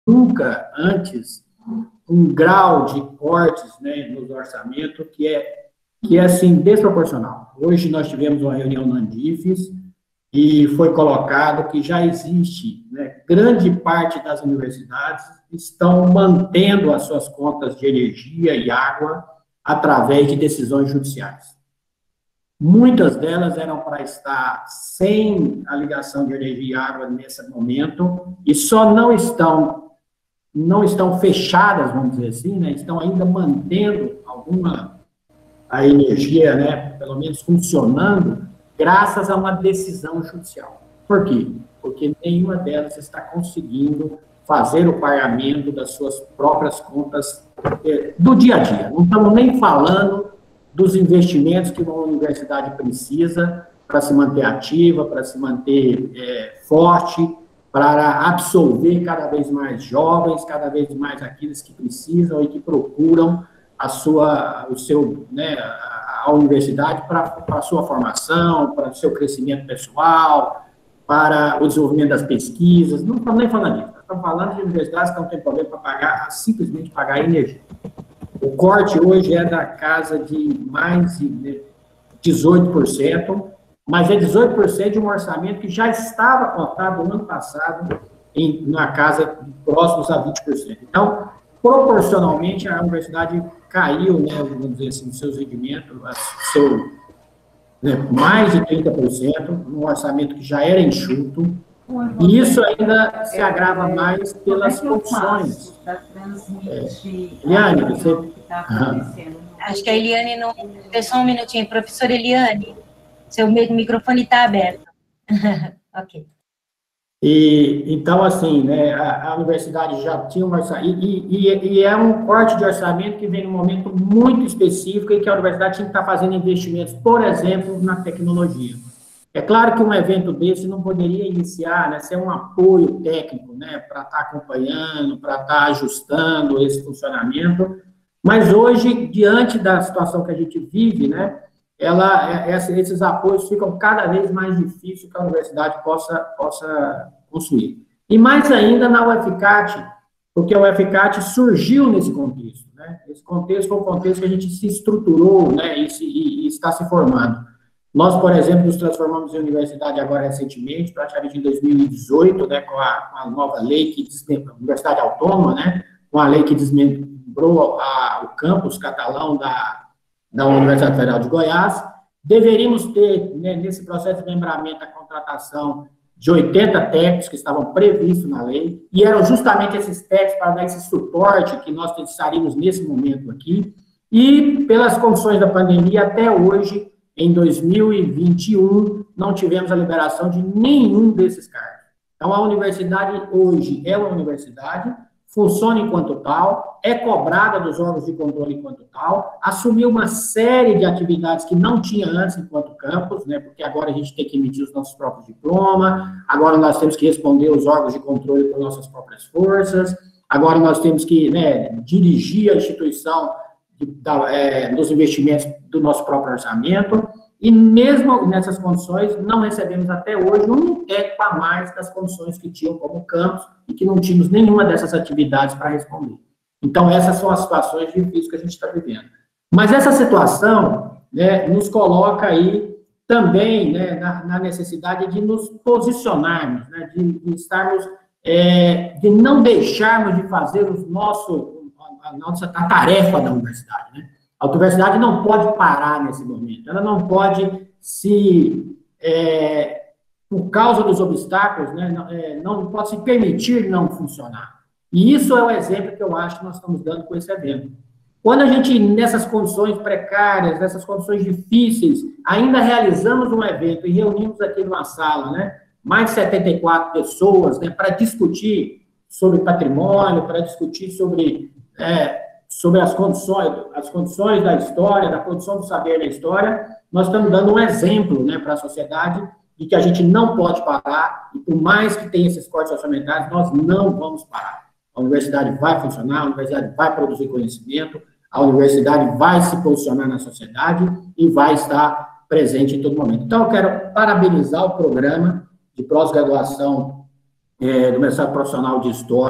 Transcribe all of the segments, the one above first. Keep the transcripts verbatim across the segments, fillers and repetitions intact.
nunca antes um grau de cortes, né, no orçamento que é, que é assim, desproporcional. Hoje nós tivemos uma reunião na Andifes e foi colocado que já existe, né, grande parte das universidades estão mantendo as suas contas de energia e água através de decisões judiciais. Muitas delas eram para estar sem a ligação de energia e água nesse momento e só não estão não estão fechadas, vamos dizer assim, né? Estão ainda mantendo alguma a energia, né, pelo menos funcionando, graças a uma decisão judicial. Por quê? Porque nenhuma delas está conseguindo fazer o pagamento das suas próprias contas eh, do dia a dia. Não estamos nem falando dos investimentos que uma universidade precisa para se manter ativa, para se manter eh, forte, para absorver cada vez mais jovens, cada vez mais aqueles que precisam e que procuram a sua, o seu, né, a, a universidade para, para a sua formação, para o seu crescimento pessoal, para o desenvolvimento das pesquisas. Não estamos nem falando disso, nós estamos falando de universidades que não têm problema para pagar, simplesmente pagar energia. O corte hoje é da casa de mais de dezoito por cento, mas é dezoito por cento de um orçamento que já estava cotado no ano passado em, na casa de próximos a vinte por cento. Então, proporcionalmente, a universidade caiu, né, vamos dizer assim, seus rendimentos, seu, né, mais de trinta por cento, num orçamento que já era enxuto, e isso ainda se agrava mais pelas condições. É, Eliane, você... Acho que a Eliane não... Só um minutinho, professora Eliane. Seu microfone está aberto. Ok. E, então, assim, né, a, a universidade já tinha um orçamento, e, e, e é um corte de orçamento que vem num momento muito específico em que a universidade tinha que estar fazendo investimentos, por exemplo, na tecnologia. É claro que um evento desse não poderia iniciar, né, ser um apoio técnico, né, para estar acompanhando, para estar ajustando esse funcionamento, mas hoje, diante da situação que a gente vive, né, ela, esses apoios ficam cada vez mais difíceis que a universidade possa, possa construir. E mais ainda na U F C A T, porque a U F C A T surgiu nesse contexto, né? Esse contexto foi um contexto que a gente se estruturou, né, e, se, e, e está se formando. Nós, por exemplo, nos transformamos em universidade agora recentemente, praticamente em dois mil e dezoito, né, com a, com a nova lei que desmembrou, Universidade Autônoma, né, com a lei que desmembrou a, o campus catalão da da Universidade Federal de Goiás. Deveríamos ter, né, nesse processo de desmembramento, a contratação de oitenta técnicos que estavam previstos na lei, e eram justamente esses técnicos para dar esse suporte que nós precisaríamos nesse momento aqui, e pelas condições da pandemia, até hoje, em dois mil e vinte e um, não tivemos a liberação de nenhum desses cargos. Então, a universidade hoje é uma universidade, funciona enquanto tal, é cobrada dos órgãos de controle enquanto tal, assumiu uma série de atividades que não tinha antes enquanto campus, né, porque agora a gente tem que emitir os nossos próprios diplomas, agora nós temos que responder os órgãos de controle por nossas próprias forças, agora nós temos que, né, dirigir a instituição de, da, é, dos investimentos do nosso próprio orçamento, e mesmo nessas condições, não recebemos até hoje um eco a mais das condições que tinham como campus e que não tínhamos nenhuma dessas atividades para responder. Então, essas são as situações difíceis que a gente está vivendo. Mas essa situação, né, nos coloca aí também, né, na, na necessidade de nos posicionarmos, né, de, de estarmos, é, de não deixarmos de fazer os nosso, a nossa a tarefa da universidade, né? A universidade não pode parar nesse momento, ela não pode se, é, por causa dos obstáculos, né, não, é, não pode se permitir não funcionar. E isso é o exemplo que eu acho que nós estamos dando com esse evento. Quando a gente, nessas condições precárias, nessas condições difíceis, ainda realizamos um evento e reunimos aqui numa sala, né, mais de setenta e quatro pessoas, né, para discutir sobre patrimônio, para discutir sobre... É, sobre as condições, as condições da história, da produção do saber da história, nós estamos dando um exemplo, né, para a sociedade de que a gente não pode parar, e por mais que tenha esses cortes orçamentários, nós não vamos parar. A universidade vai funcionar, a universidade vai produzir conhecimento, a universidade vai se posicionar na sociedade e vai estar presente em todo momento. Então, eu quero parabenizar o programa de pós-graduação é, do mestrado profissional de História,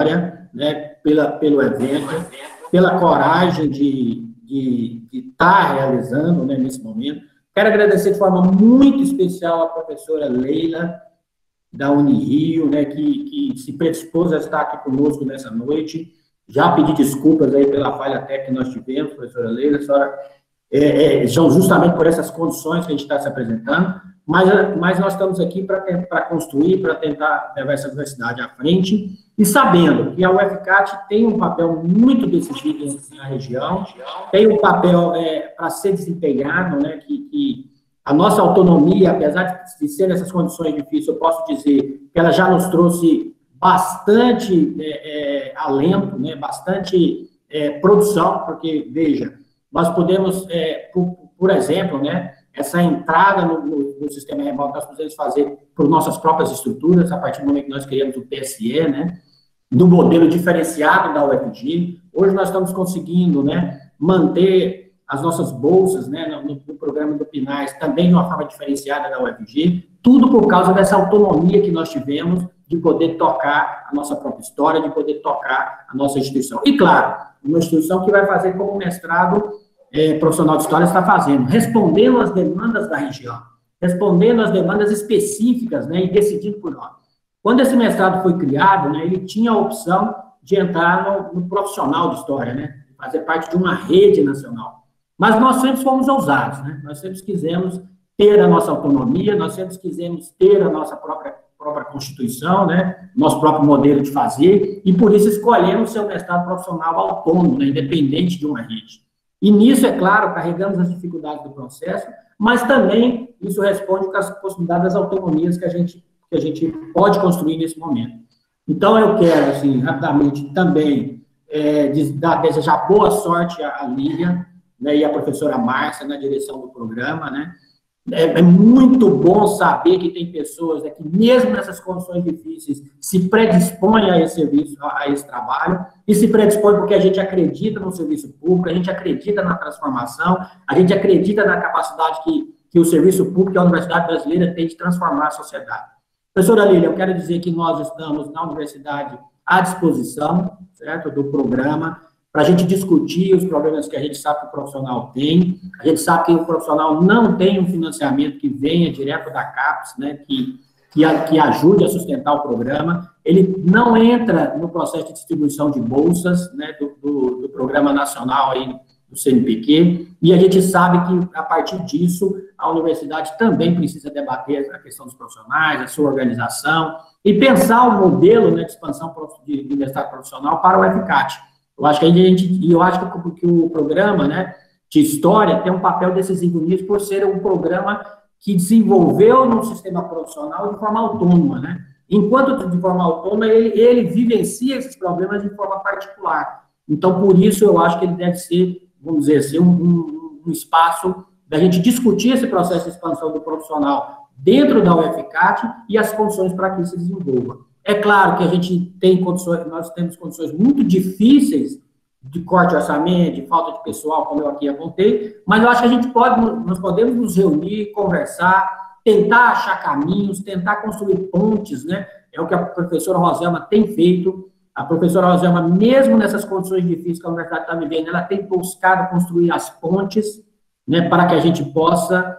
né, pela, pelo evento, pela coragem de de estar realizando, né, nesse momento. Quero agradecer de forma muito especial a professora Leila, da Unirio, né, que, que se predispôs a estar aqui conosco nessa noite. Já pedi desculpas aí pela falha técnica que nós tivemos, professora Leila, a senhora, é, é, justamente por essas condições que a gente está se apresentando, mas, mas nós estamos aqui para construir, para tentar levar essa universidade à frente, e sabendo que a U F C A T tem um papel muito decisivo na região, tem um papel é, para ser desempenhado, né, que, que a nossa autonomia, apesar de ser nessas condições difíceis, eu posso dizer que ela já nos trouxe bastante é, é, alento, né, bastante é, produção, porque, veja, nós podemos, é, por, por exemplo, né, essa entrada no, no, no sistema remoto, nós podemos fazer por nossas próprias estruturas, a partir do momento que nós criamos o P S E, né, do modelo diferenciado da U F G. Hoje nós estamos conseguindo, né, manter as nossas bolsas, né, no, no programa do PNAES, também de uma forma diferenciada da U F G, tudo por causa dessa autonomia que nós tivemos de poder tocar a nossa própria história, de poder tocar a nossa instituição. E, claro, uma instituição que vai fazer como o mestrado é, profissional de história está fazendo, respondendo às demandas da região, respondendo às demandas específicas, né, e decidido por nós. Quando esse mestrado foi criado, né, ele tinha a opção de entrar no, no profissional de história, né, fazer parte de uma rede nacional. Mas nós sempre fomos ousados, né, nós sempre quisemos ter a nossa autonomia, nós sempre quisemos ter a nossa própria, própria Constituição, né, nosso próprio modelo de fazer, e por isso escolhemos ser um mestrado profissional autônomo, né, independente de uma rede. E nisso, é claro, carregamos as dificuldades do processo, mas também isso responde com as possibilidades das autonomias que a gente, que a gente pode construir nesse momento. Então, eu quero, assim, rapidamente, também é, desejar boa sorte à Lilian, né, e à professora Márcia na direção do programa, né. É, é muito bom saber que tem pessoas, né, que mesmo nessas condições difíceis se predispõem a esse serviço, a, a esse trabalho, e se predispõem porque a gente acredita no serviço público, a gente acredita na transformação, a gente acredita na capacidade que, que o serviço público e a Universidade Brasileira tem de transformar a sociedade. Professora Lília, eu quero dizer que nós estamos na universidade à disposição, certo, do programa, para a gente discutir os problemas que a gente sabe que o profissional tem. A gente sabe que o profissional não tem um financiamento que venha direto da CAPES, né, que, que, a, que ajude a sustentar o programa. Ele não entra no processo de distribuição de bolsas, né, do, do, do Programa Nacional aí, do C N P Q, e a gente sabe que, a partir disso, a universidade também precisa debater a questão dos profissionais, a sua organização, e pensar o modelo, né, de expansão de, de universidade profissional para o U F C A T. Eu acho que a gente, e eu acho que, que o programa, né, de história tem um papel decisivo nisso, por ser um programa que desenvolveu no sistema profissional de forma autônoma, né? Enquanto de forma autônoma, ele, ele vivencia esses problemas de forma particular. Então, por isso, eu acho que ele deve ser, vamos dizer assim, um, um, um espaço da gente discutir esse processo de expansão do profissional dentro da U F C A T e as condições para que isso se desenvolva. É claro que a gente tem condições, nós temos condições muito difíceis de corte de orçamento, de falta de pessoal, como eu aqui apontei, mas eu acho que a gente pode, nós podemos nos reunir, conversar, tentar achar caminhos, tentar construir pontes, né? É o que a professora Roselma tem feito. A professora Roselma, mesmo nessas condições difíceis que a universidade está vivendo, ela tem buscado construir as pontes, né, para que a gente possa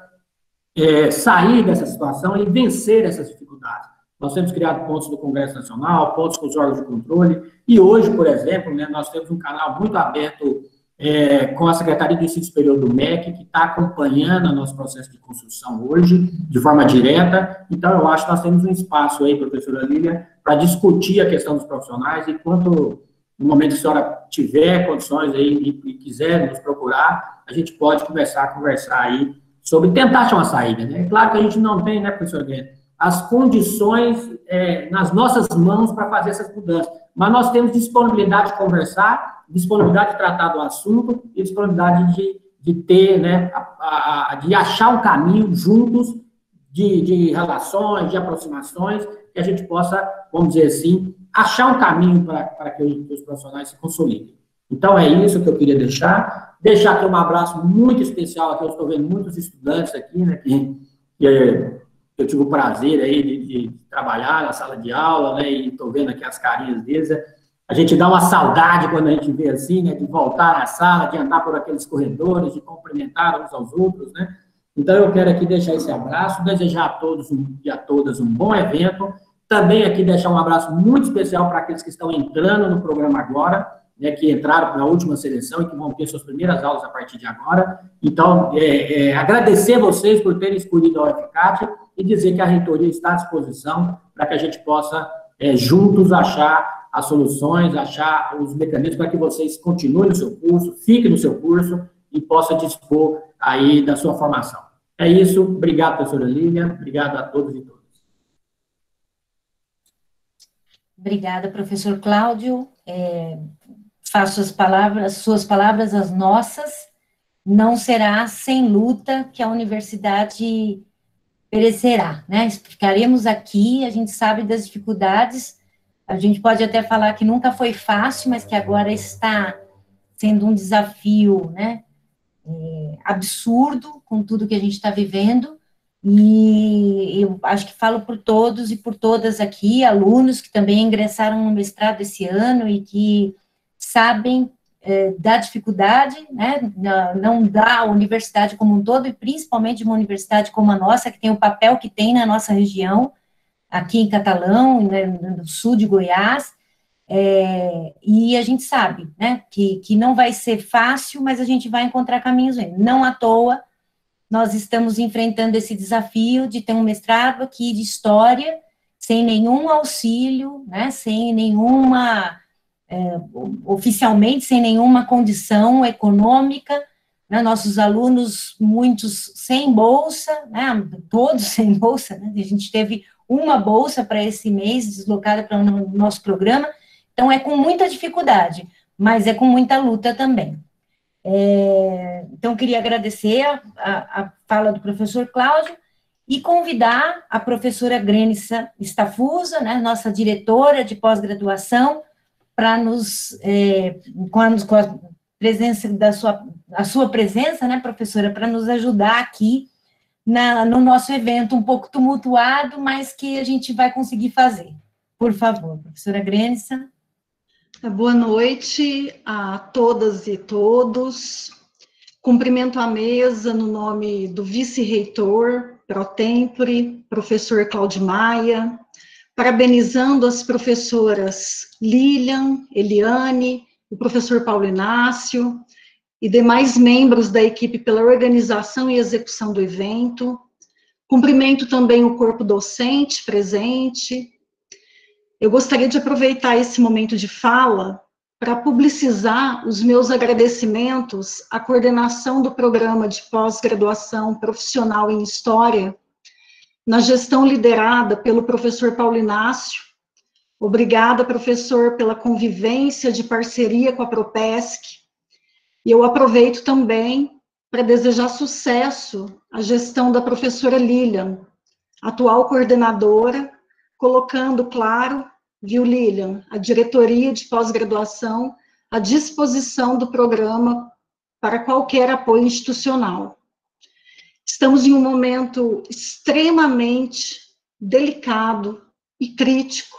é, sair dessa situação e vencer essas dificuldades. Nós temos criado pontos do Congresso Nacional, pontos com os órgãos de controle, e hoje, por exemplo, né, nós temos um canal muito aberto é, com a Secretaria do Ensino Superior do M E C, que está acompanhando o nosso processo de construção hoje, de forma direta. Então, eu acho que nós temos um espaço aí, professora Lília, para discutir a questão dos profissionais, e quando, no momento que a senhora tiver condições aí e, e quiser nos procurar, a gente pode começar a conversar aí sobre tentar achar uma saída, né? É claro que a gente não tem, né, professor Guedes, as condições é, nas nossas mãos para fazer essas mudanças. Mas nós temos disponibilidade de conversar, disponibilidade de tratar do assunto e disponibilidade de, de ter, né, a, a, de achar um caminho juntos de, de relações, de aproximações, que a gente possa, vamos dizer assim, achar um caminho para, para que, os, que os profissionais se consolidem. Então, é isso que eu queria deixar. Deixar aqui um abraço muito especial, aqui eu estou vendo muitos estudantes aqui, né, que... que eu tive o prazer aí de, de trabalhar na sala de aula, né, e estou vendo aqui as carinhas deles. a gente dá uma saudade quando a gente vê assim, né, de voltar à sala, de andar por aqueles corredores, de cumprimentar uns aos outros, né? Então, eu quero aqui deixar esse abraço, desejar a todos um, e a todas um bom evento. Também aqui deixar um abraço muito especial para aqueles que estão entrando no programa agora, né, que entraram na última seleção e que vão ter suas primeiras aulas a partir de agora. Então, é, é, agradecer vocês por terem escolhido a U F C A T e dizer que a reitoria está à disposição para que a gente possa, é, juntos, achar as soluções, achar os mecanismos para que vocês continuem no seu curso, fiquem no seu curso e possam dispor aí da sua formação. É isso. Obrigado, professora Lívia. Obrigado a todos e todas. Obrigada, professor Cláudio. É, faço as palavras, suas palavras as nossas. Não será sem luta que a universidade perecerá, né? Ficaremos aqui, a gente sabe das dificuldades, a gente pode até falar que nunca foi fácil, mas que agora está sendo um desafio, né? É, absurdo com tudo que a gente está vivendo, e eu acho que falo por todos e por todas aqui, alunos que também ingressaram no mestrado esse ano e que sabem é, da dificuldade, né, não da universidade como um todo, e principalmente uma universidade como a nossa, que tem o papel que tem na nossa região, aqui em Catalão, né, no sul de Goiás. É, e a gente sabe, né, que, que não vai ser fácil, mas a gente vai encontrar caminhos. Não à toa, nós estamos enfrentando esse desafio de ter um mestrado aqui de História, sem nenhum auxílio, né, sem nenhuma, é, oficialmente, sem nenhuma condição econômica, né, nossos alunos, muitos sem bolsa, né, todos sem bolsa, né, a gente teve uma bolsa para esse mês, deslocada para o nosso programa. Então, é com muita dificuldade, mas é com muita luta também. É, então, queria agradecer a, a, a fala do professor Cláudio e convidar a professora Grênica Stafusa, né, nossa diretora de pós-graduação, para nos, é, com, a, com a presença da sua, a sua presença, né, professora, para nos ajudar aqui na, no nosso evento um pouco tumultuado, mas que a gente vai conseguir fazer. Por favor, professora Grênica. Boa noite a todas e todos. Cumprimento a mesa no nome do vice-reitor, pro tempore, professor Cláudio Maia, parabenizando as professoras Lilian, Eliane, o professor Paulo Inácio e demais membros da equipe pela organização e execução do evento. Cumprimento também o corpo docente presente. Eu gostaria de aproveitar esse momento de fala para publicizar os meus agradecimentos à coordenação do programa de pós-graduação profissional em História, na gestão liderada pelo professor Paulo Inácio. Obrigada, professor, pela convivência de parceria com a Propesc. E eu aproveito também para desejar sucesso à gestão da professora Lilian, atual coordenadora, colocando, claro, viu, Lilian, a diretoria de pós-graduação à disposição do programa para qualquer apoio institucional. Estamos em um momento extremamente delicado e crítico,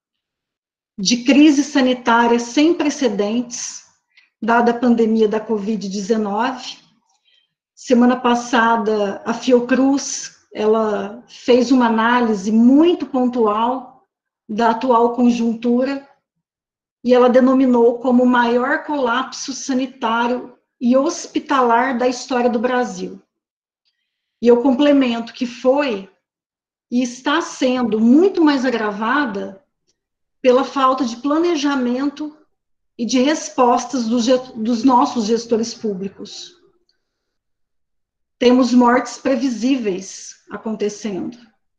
de crise sanitária sem precedentes, dada a pandemia da covid dezenove. Semana passada, a Fiocruz, ela fez uma análise muito pontual da atual conjuntura, e ela denominou como o maior colapso sanitário e hospitalar da história do Brasil. E eu complemento que foi e está sendo muito mais agravada pela falta de planejamento e de respostas dos, dos nossos gestores públicos. Temos mortes previsíveis acontecendo.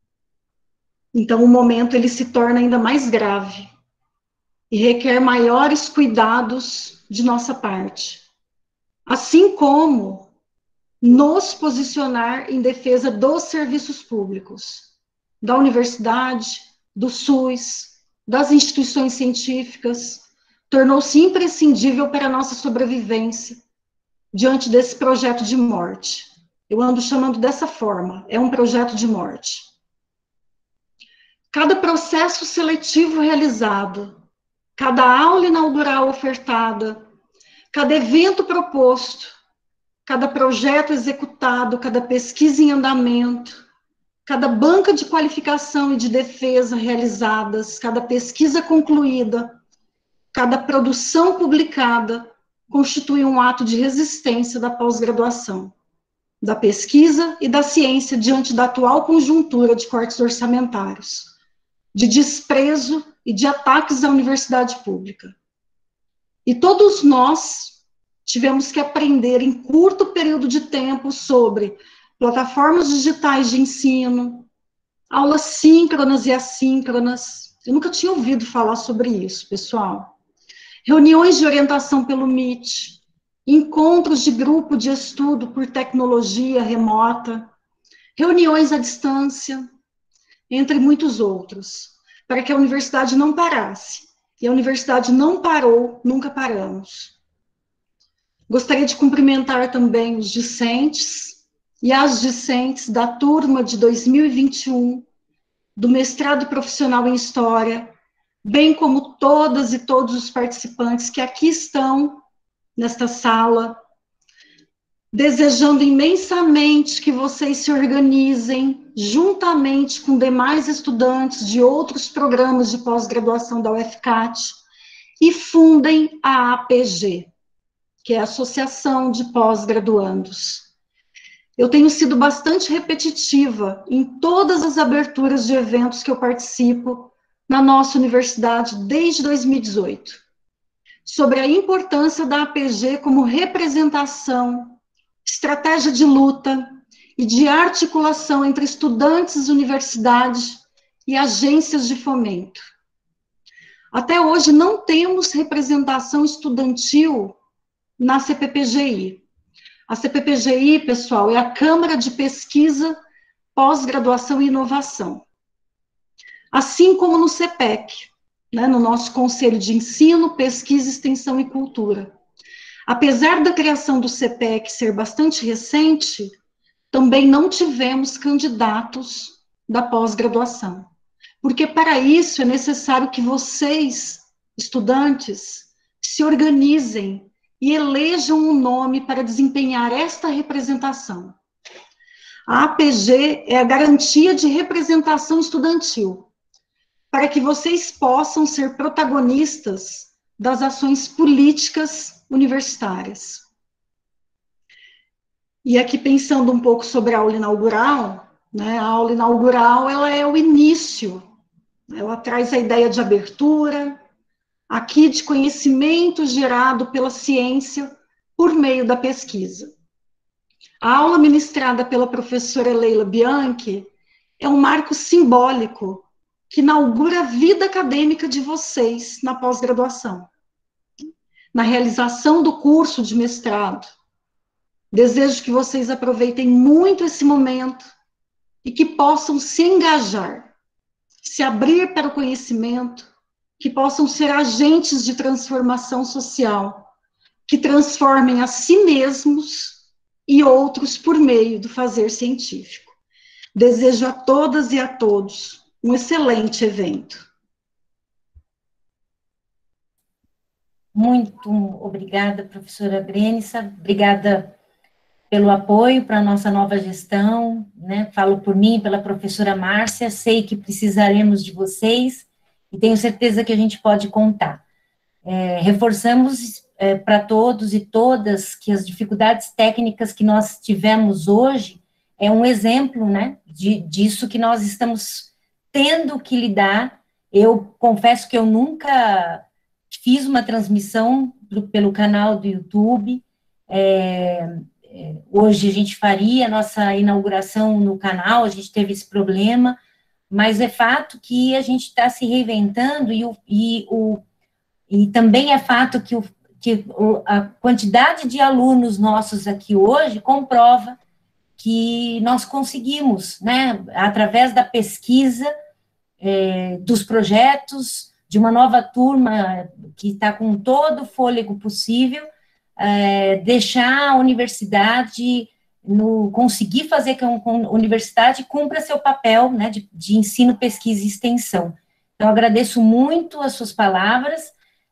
Então, o momento ele se torna ainda mais grave e requer maiores cuidados de nossa parte, assim como nos posicionar em defesa dos serviços públicos, da universidade, do SUS, das instituições científicas. Tornou-se imprescindível para a nossa sobrevivência diante desse projeto de morte. Eu ando chamando dessa forma, é um projeto de morte. Cada processo seletivo realizado cada aula inaugural ofertada, cada evento proposto, cada projeto executado, cada pesquisa em andamento, cada banca de qualificação e de defesa realizadas, cada pesquisa concluída, cada produção publicada, constitui um ato de resistência da pós-graduação, da pesquisa e da ciência diante da atual conjuntura de cortes orçamentários, de desprezo e de ataques à universidade pública. E todos nós tivemos que aprender em curto período de tempo sobre plataformas digitais de ensino, aulas síncronas e assíncronas. Eu nunca tinha ouvido falar sobre isso, pessoal. Reuniões de orientação pelo Meet, encontros de grupo de estudo por tecnologia remota, reuniões à distância, entre muitos outros, para que a universidade não parasse. E a universidade não parou, nunca paramos. Gostaria de cumprimentar também os discentes e as discentes da turma de dois mil e vinte e um, do mestrado profissional em História, bem como todas e todos os participantes que aqui estão nesta sala, desejando imensamente que vocês se organizem juntamente com demais estudantes de outros programas de pós-graduação da U F C A T e fundem a A P G, que é a Associação de Pós-Graduandos. Eu tenho sido bastante repetitiva em todas as aberturas de eventos que eu participo na nossa universidade desde dois mil e dezoito, sobre a importância da A P G como representação, estratégia de luta e de articulação entre estudantes, universidades e agências de fomento. Até hoje não temos representação estudantil na C P P G I. A C P P G I, pessoal, é a Câmara de Pesquisa, Pós-Graduação e Inovação. Assim como no C E P E C, né, no nosso Conselho de Ensino, Pesquisa, Extensão e Cultura. Apesar da criação do C E P E C ser bastante recente, também não tivemos candidatos da pós-graduação. Porque para isso é necessário que vocês, estudantes, se organizem e elejam um nome para desempenhar esta representação. A A P G é a garantia de representação estudantil, para que vocês possam ser protagonistas das ações políticas universitárias. E aqui pensando um pouco sobre a aula inaugural, né, a aula inaugural ela é o início, ela traz a ideia de abertura, aqui de conhecimento gerado pela ciência por meio da pesquisa. A aula ministrada pela professora Leila Bianchi é um marco simbólico que inaugura a vida acadêmica de vocês na pós-graduação, na realização do curso de mestrado. Desejo que vocês aproveitem muito esse momento e que possam se engajar, se abrir para o conhecimento, que possam ser agentes de transformação social, que transformem a si mesmos e outros por meio do fazer científico. Desejo a todas e a todos um excelente evento. Muito obrigada, professora Brenissa, obrigada pelo apoio para a nossa nova gestão, né? Falo por mim, pela professora Márcia, sei que precisaremos de vocês, e tenho certeza que a gente pode contar. É, reforçamos é, para todos e todas que as dificuldades técnicas que nós tivemos hoje é um exemplo, né, de, disso que nós estamos tendo que lidar. Eu confesso que eu nunca fiz uma transmissão pro, pelo canal do YouTube. É, é, hoje a gente faria a nossa inauguração no canal, a gente teve esse problema, mas é fato que a gente está se reinventando e, o, e, o, e também é fato que, o, que a quantidade de alunos nossos aqui hoje comprova que nós conseguimos, né, através da pesquisa, é, dos projetos, de uma nova turma que está com todo o fôlego possível, é, deixar a universidade... No, conseguir fazer com que a universidade cumpra seu papel, né, de, de ensino, pesquisa e extensão. Então, agradeço muito as suas palavras,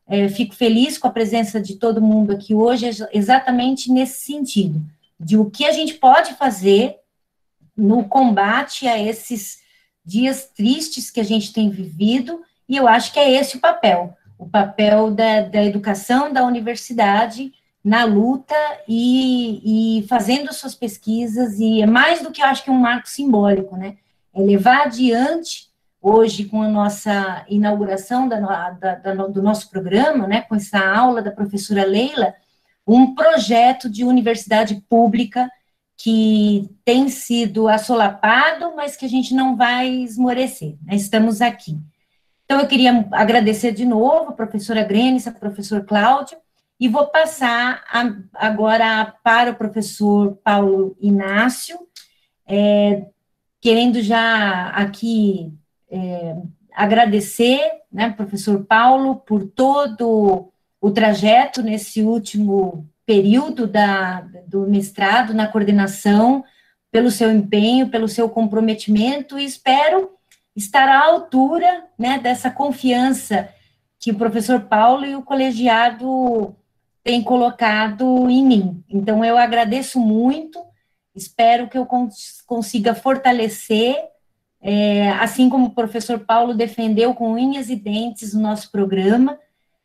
é, fico feliz com a presença de todo mundo aqui hoje, exatamente nesse sentido, de o que a gente pode fazer no combate a esses dias tristes que a gente tem vivido, e eu acho que é esse o papel, o papel da, da educação, da universidade, na luta e, e fazendo suas pesquisas, e é mais do que eu acho que um marco simbólico, né? É levar adiante, hoje, com a nossa inauguração da, da, da, do nosso programa, né, com essa aula da professora Leila, um projeto de universidade pública que tem sido assolapado, mas que a gente não vai esmorecer, né? Estamos aqui. Então, eu queria agradecer de novo a professora Grênis, a professor Cláudio, e vou passar a, agora para o professor Paulo Inácio, é, querendo já aqui é, agradecer, né, professor Paulo, por todo o trajeto nesse último período da, do mestrado na coordenação, pelo seu empenho, pelo seu comprometimento, e espero estar à altura, né, dessa confiança que o professor Paulo e o colegiado têm colocado em mim. Então, eu agradeço muito, espero que eu cons consiga fortalecer, é, assim como o professor Paulo defendeu com unhas e dentes o nosso programa,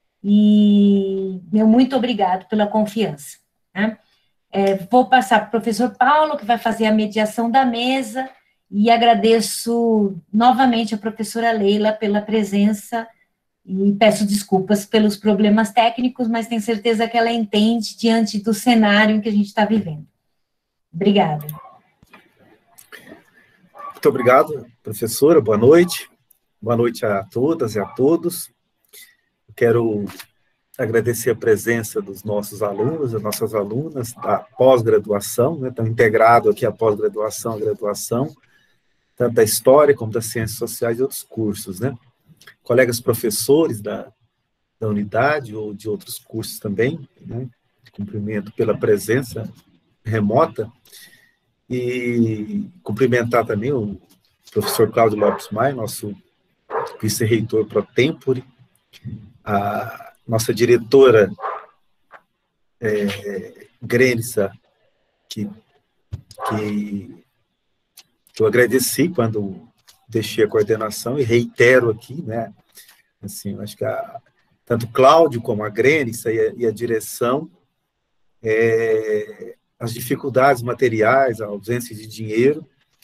e meu muito obrigado pela confiança, né? É, vou passar para o professor Paulo, que vai fazer a mediação da mesa, e agradeço novamente a professora Leila pela presença, e peço desculpas pelos problemas técnicos, mas tenho certeza que ela entende diante do cenário em que a gente está vivendo. Obrigada. Muito obrigado, professora, boa noite. Boa noite a todas e a todos. Quero agradecer a presença dos nossos alunos, das nossas alunas da pós-graduação, né, estão integrados aqui a pós-graduação, a graduação, tanto da História como das Ciências Sociais e outros cursos, né? Colegas professores da, da unidade ou de outros cursos também, né? Cumprimento pela presença remota e cumprimentar também o professor Cláudio Lopes Maia, nosso vice-reitor pro tempore, a nossa diretora é, Grênisa, que, que eu agradeci quando deixei a coordenação e reitero aqui, né, assim, eu acho que a, tanto o Cláudio como a Grênisa e a, e a direção, é, as dificuldades materiais, a ausência de dinheiro,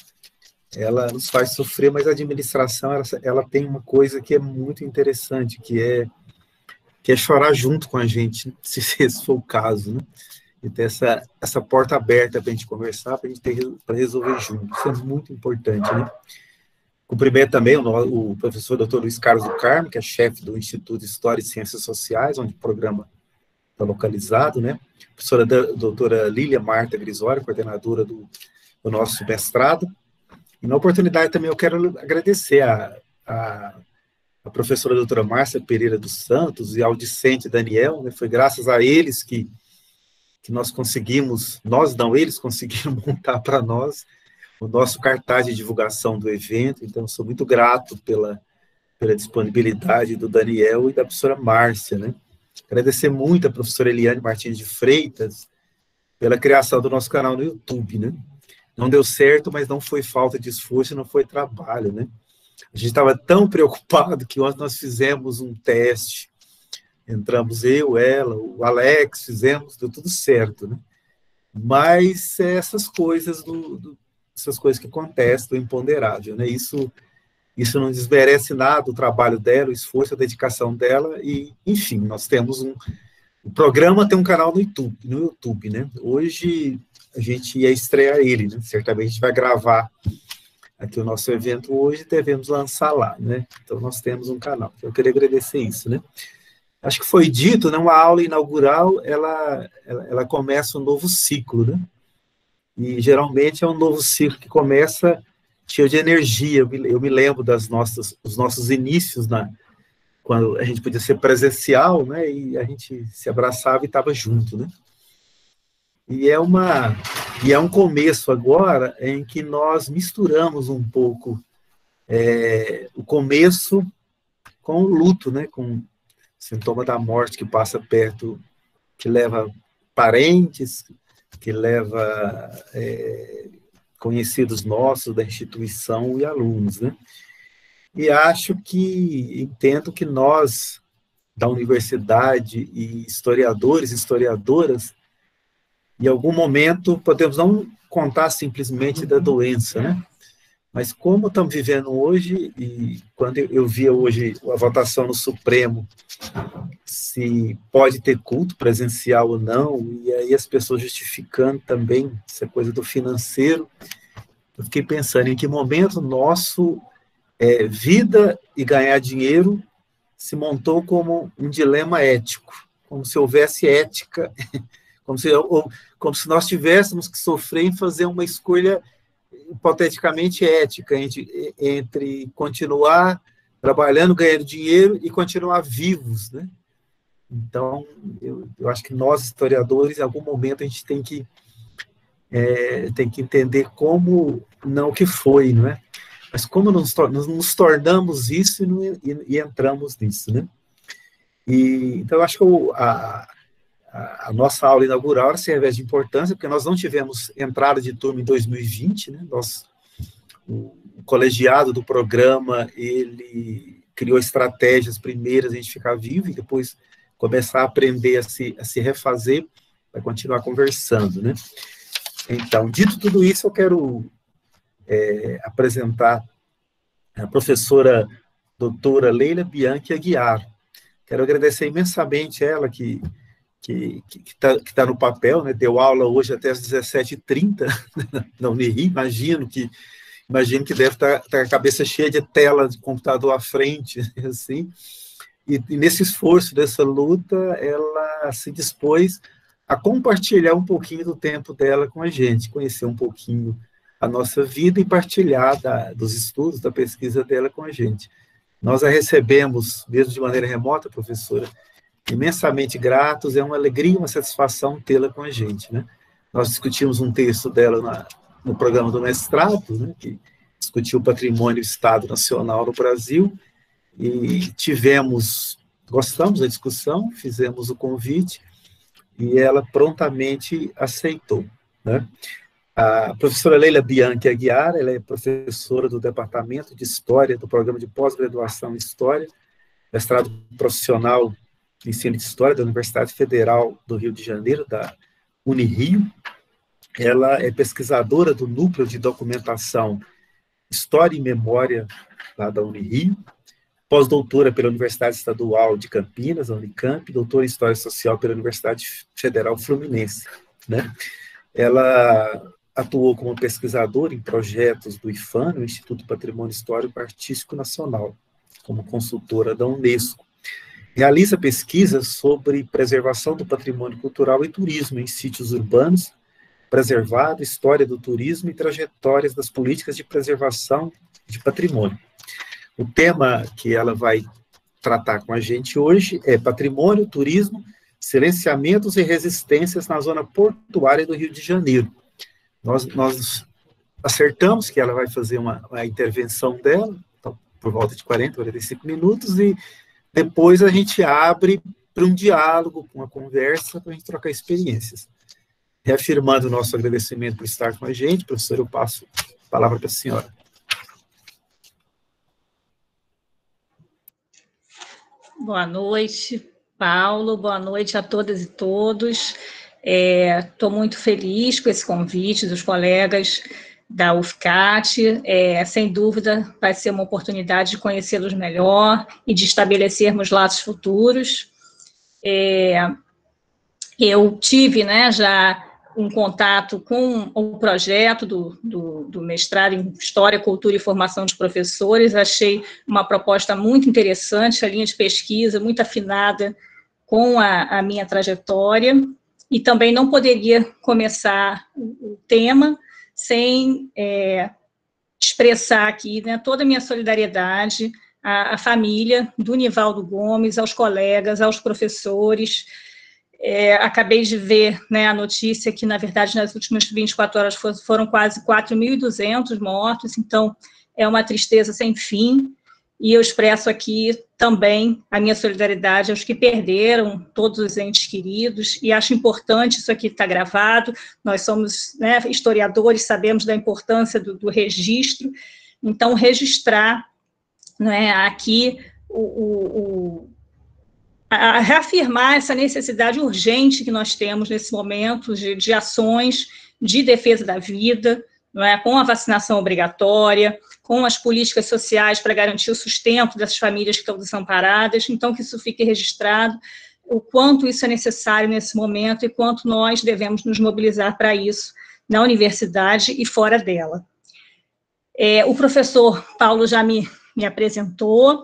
ela nos faz sofrer, mas a administração, ela, ela tem uma coisa que é muito interessante, que é, que é chorar junto com a gente, se esse for o caso, né? E ter essa, essa porta aberta para a gente conversar, para a gente ter, para resolver junto. Isso é muito importante, né? Cumprimento também o, o professor doutor Luiz Carlos do Carmo, que é chefe do Instituto de História e Ciências Sociais, onde o programa está localizado, né? A professora da, doutora Lília Marta Grisório, coordenadora do, do nosso mestrado. E na oportunidade também eu quero agradecer a, a, a professora doutora Márcia Pereira dos Santos e ao discente Daniel, né? Foi graças a eles que, que nós conseguimos, nós não, eles conseguiram montar para nós o nosso cartaz de divulgação do evento, então sou muito grato pela, pela disponibilidade do Daniel e da professora Márcia, né? Agradecer muito a professora Eliane Martins de Freitas pela criação do nosso canal no YouTube, né? Não deu certo, mas não foi falta de esforço, não foi trabalho, né? A gente estava tão preocupado que ontem nós fizemos um teste, entramos eu, ela, o Alex, fizemos, deu tudo certo, né? Mas essas coisas do, do essas coisas que acontecem, do imponderável, né? Isso, isso não desmerece nada o trabalho dela, o esforço, a dedicação dela, e, enfim, nós temos um... O programa tem um canal no YouTube, no YouTube, né? Hoje a gente ia estrear ele, né? Certamente a gente vai gravar aqui o nosso evento hoje e devemos lançar lá, né? Então nós temos um canal. Eu queria agradecer isso, né? Acho que foi dito, né? Uma aula inaugural, ela, ela, ela começa um novo ciclo, né? E geralmente é um novo ciclo que começa cheio de energia. Eu me, eu me lembro das nossas, dos nossos inícios, na, quando a gente podia ser presencial, né? E a gente se abraçava e estava junto, né? E é, uma, e é um começo agora em que nós misturamos um pouco é, o começo com o luto, né? Com, sintoma da morte que passa perto, que leva parentes, que leva é, conhecidos nossos da instituição e alunos, né? E acho que, entendo que nós, da universidade, e historiadores e historiadoras, em algum momento podemos não contar simplesmente da doença, né? Mas como estamos vivendo hoje, e quando eu via hoje a votação no Supremo, se pode ter culto presencial ou não, e aí as pessoas justificando também essa coisa do financeiro, eu fiquei pensando em que momento nosso é, vida e ganhar dinheiro se montou como um dilema ético, como se houvesse ética, como se, ou, como se nós tivéssemos que sofrer em fazer uma escolha hipoteticamente ética entre, entre continuar trabalhando, ganhando dinheiro e continuar vivos, né? Então, eu, eu acho que nós, historiadores, em algum momento a gente tem que, é, tem que entender como, não o que foi, não é? Mas como nos, nos, nos tornamos isso e, e, e entramos nisso, né? E, então, eu acho que o, a, a nossa aula inaugural se reveste de importância, porque nós não tivemos entrada de turma em dois mil e vinte, né? Nós, o, o colegiado do programa, ele criou estratégias primeiras a gente ficar vivo, e depois começar a aprender a se, a se refazer, para continuar conversando, né? Então, dito tudo isso, eu quero é, apresentar a professora doutora Leila Bianchi Aguiar. Quero agradecer imensamente ela, que que está que tá no papel, né? Deu aula hoje até às dezessete e trinta na Unirio, imagino que, imagino que deve estar tá, tá a cabeça cheia de tela de computador à frente, assim, e, e nesse esforço dessa luta, ela se dispôs a compartilhar um pouquinho do tempo dela com a gente, conhecer um pouquinho a nossa vida e partilhar da, dos estudos, da pesquisa dela com a gente. Nós a recebemos, mesmo de maneira remota, professora, imensamente gratos, é uma alegria, uma satisfação tê-la com a gente, né? Nós discutimos um texto dela na, no programa do mestrado, né, que discutiu o patrimônio do Estado Nacional no Brasil, e tivemos, gostamos da discussão, fizemos o convite, e ela prontamente aceitou, né? A professora Leila Bianchi Aguiar, ela é professora do Departamento de História, do Programa de Pós-Graduação em História, mestrado profissional de Ensino de História da Universidade Federal do Rio de Janeiro, da Unirio. Ela é pesquisadora do Núcleo de Documentação História e Memória, lá da Unirio, pós-doutora pela Universidade Estadual de Campinas, a Unicamp, doutora em História Social pela Universidade Federal Fluminense, né? Ela atuou como pesquisadora em projetos do IPHAN, o Instituto Patrimônio Histórico Artístico Nacional, como consultora da Unesco. Realiza pesquisas sobre preservação do patrimônio cultural e turismo em sítios urbanos, preservado, história do turismo e trajetórias das políticas de preservação de patrimônio. O tema que ela vai tratar com a gente hoje é patrimônio, turismo, silenciamentos e resistências na zona portuária do Rio de Janeiro. Nós, nós acertamos que ela vai fazer uma, uma intervenção dela, então, por volta de quarenta, quarenta e cinco minutos, e depois a gente abre para um diálogo, uma conversa, para a gente trocar experiências. Reafirmando o nosso agradecimento por estar com a gente, professor, eu passo a palavra para a senhora. Boa noite, Paulo, boa noite a todas e todos. Estou é, muito feliz com esse convite dos colegas da U F C A T. É, sem dúvida, vai ser uma oportunidade de conhecê-los melhor e de estabelecermos laços futuros. É, eu tive, né, já um contato com o projeto do, do, do mestrado em História, Cultura e Formação de Professores, achei uma proposta muito interessante, a linha de pesquisa muito afinada com a, a minha trajetória, e também não poderia começar o tema sem é, expressar aqui, né, toda a minha solidariedade à, à família do Nivaldo Gomes, aos colegas, aos professores. É, acabei de ver, né, a notícia que, na verdade, nas últimas vinte e quatro horas foram quase quatro mil e duzentos mortos, então é uma tristeza sem fim. e eu expresso aqui também a minha solidariedade aos que perderam todos os entes queridos, e acho importante, isso aqui está gravado, nós somos, né, historiadores, sabemos da importância do, do registro, então registrar, né, aqui o, o, o, a, a reafirmar essa necessidade urgente que nós temos nesse momento de, de ações de defesa da vida, não é, com a vacinação obrigatória, com as políticas sociais para garantir o sustento dessas famílias que estão desamparadas, então que isso fique registrado, o quanto isso é necessário nesse momento e quanto nós devemos nos mobilizar para isso na universidade e fora dela. É, o professor Paulo já me, me apresentou,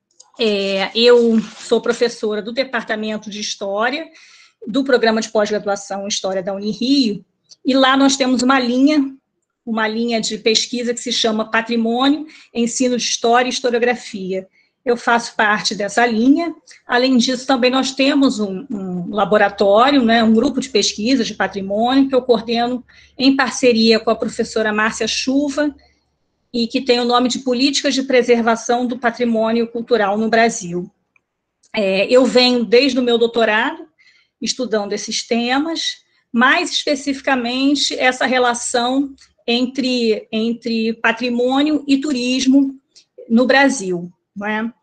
é, eu sou professora do Departamento de História, do Programa de Pós-Graduação em História da Unirio, e lá nós temos uma linha, uma linha de pesquisa que se chama Patrimônio, Ensino de História e Historiografia. Eu faço parte dessa linha. Além disso, também nós temos um, um laboratório, né, um grupo de pesquisa de patrimônio, que eu coordeno em parceria com a professora Márcia Chuva, e que tem o nome de Políticas de Preservação do Patrimônio Cultural no Brasil. É, eu venho, desde o meu doutorado, estudando esses temas, mais especificamente essa relação entre, entre patrimônio e turismo no Brasil. Não é?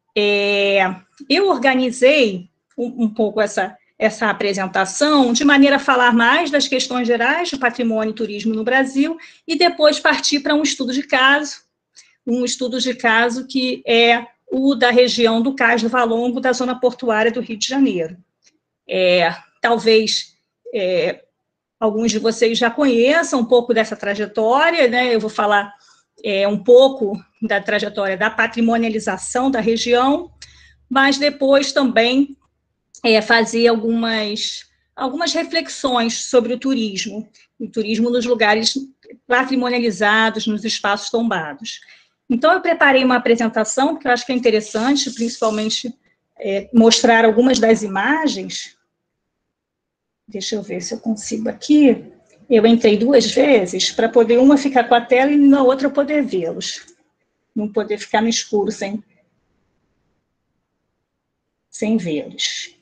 É, eu organizei um, um pouco essa, essa apresentação de maneira a falar mais das questões gerais de patrimônio e turismo no Brasil e depois partir para um estudo de caso, um estudo de caso que é o da região do Cais do Valongo, da zona portuária do Rio de Janeiro. É, talvez... É, alguns de vocês já conheçam um pouco dessa trajetória, né? Eu vou falar é, um pouco da trajetória da patrimonialização da região, mas depois também é, fazer algumas, algumas reflexões sobre o turismo, o turismo nos lugares patrimonializados, nos espaços tombados. Então, eu preparei uma apresentação, que eu acho que é interessante, principalmente é, mostrar algumas das imagens. Deixa eu ver se eu consigo aqui. Eu entrei duas vezes para poder uma ficar com a tela e na outra eu poder vê-los. Não poder ficar no escuro sem, sem vê-los.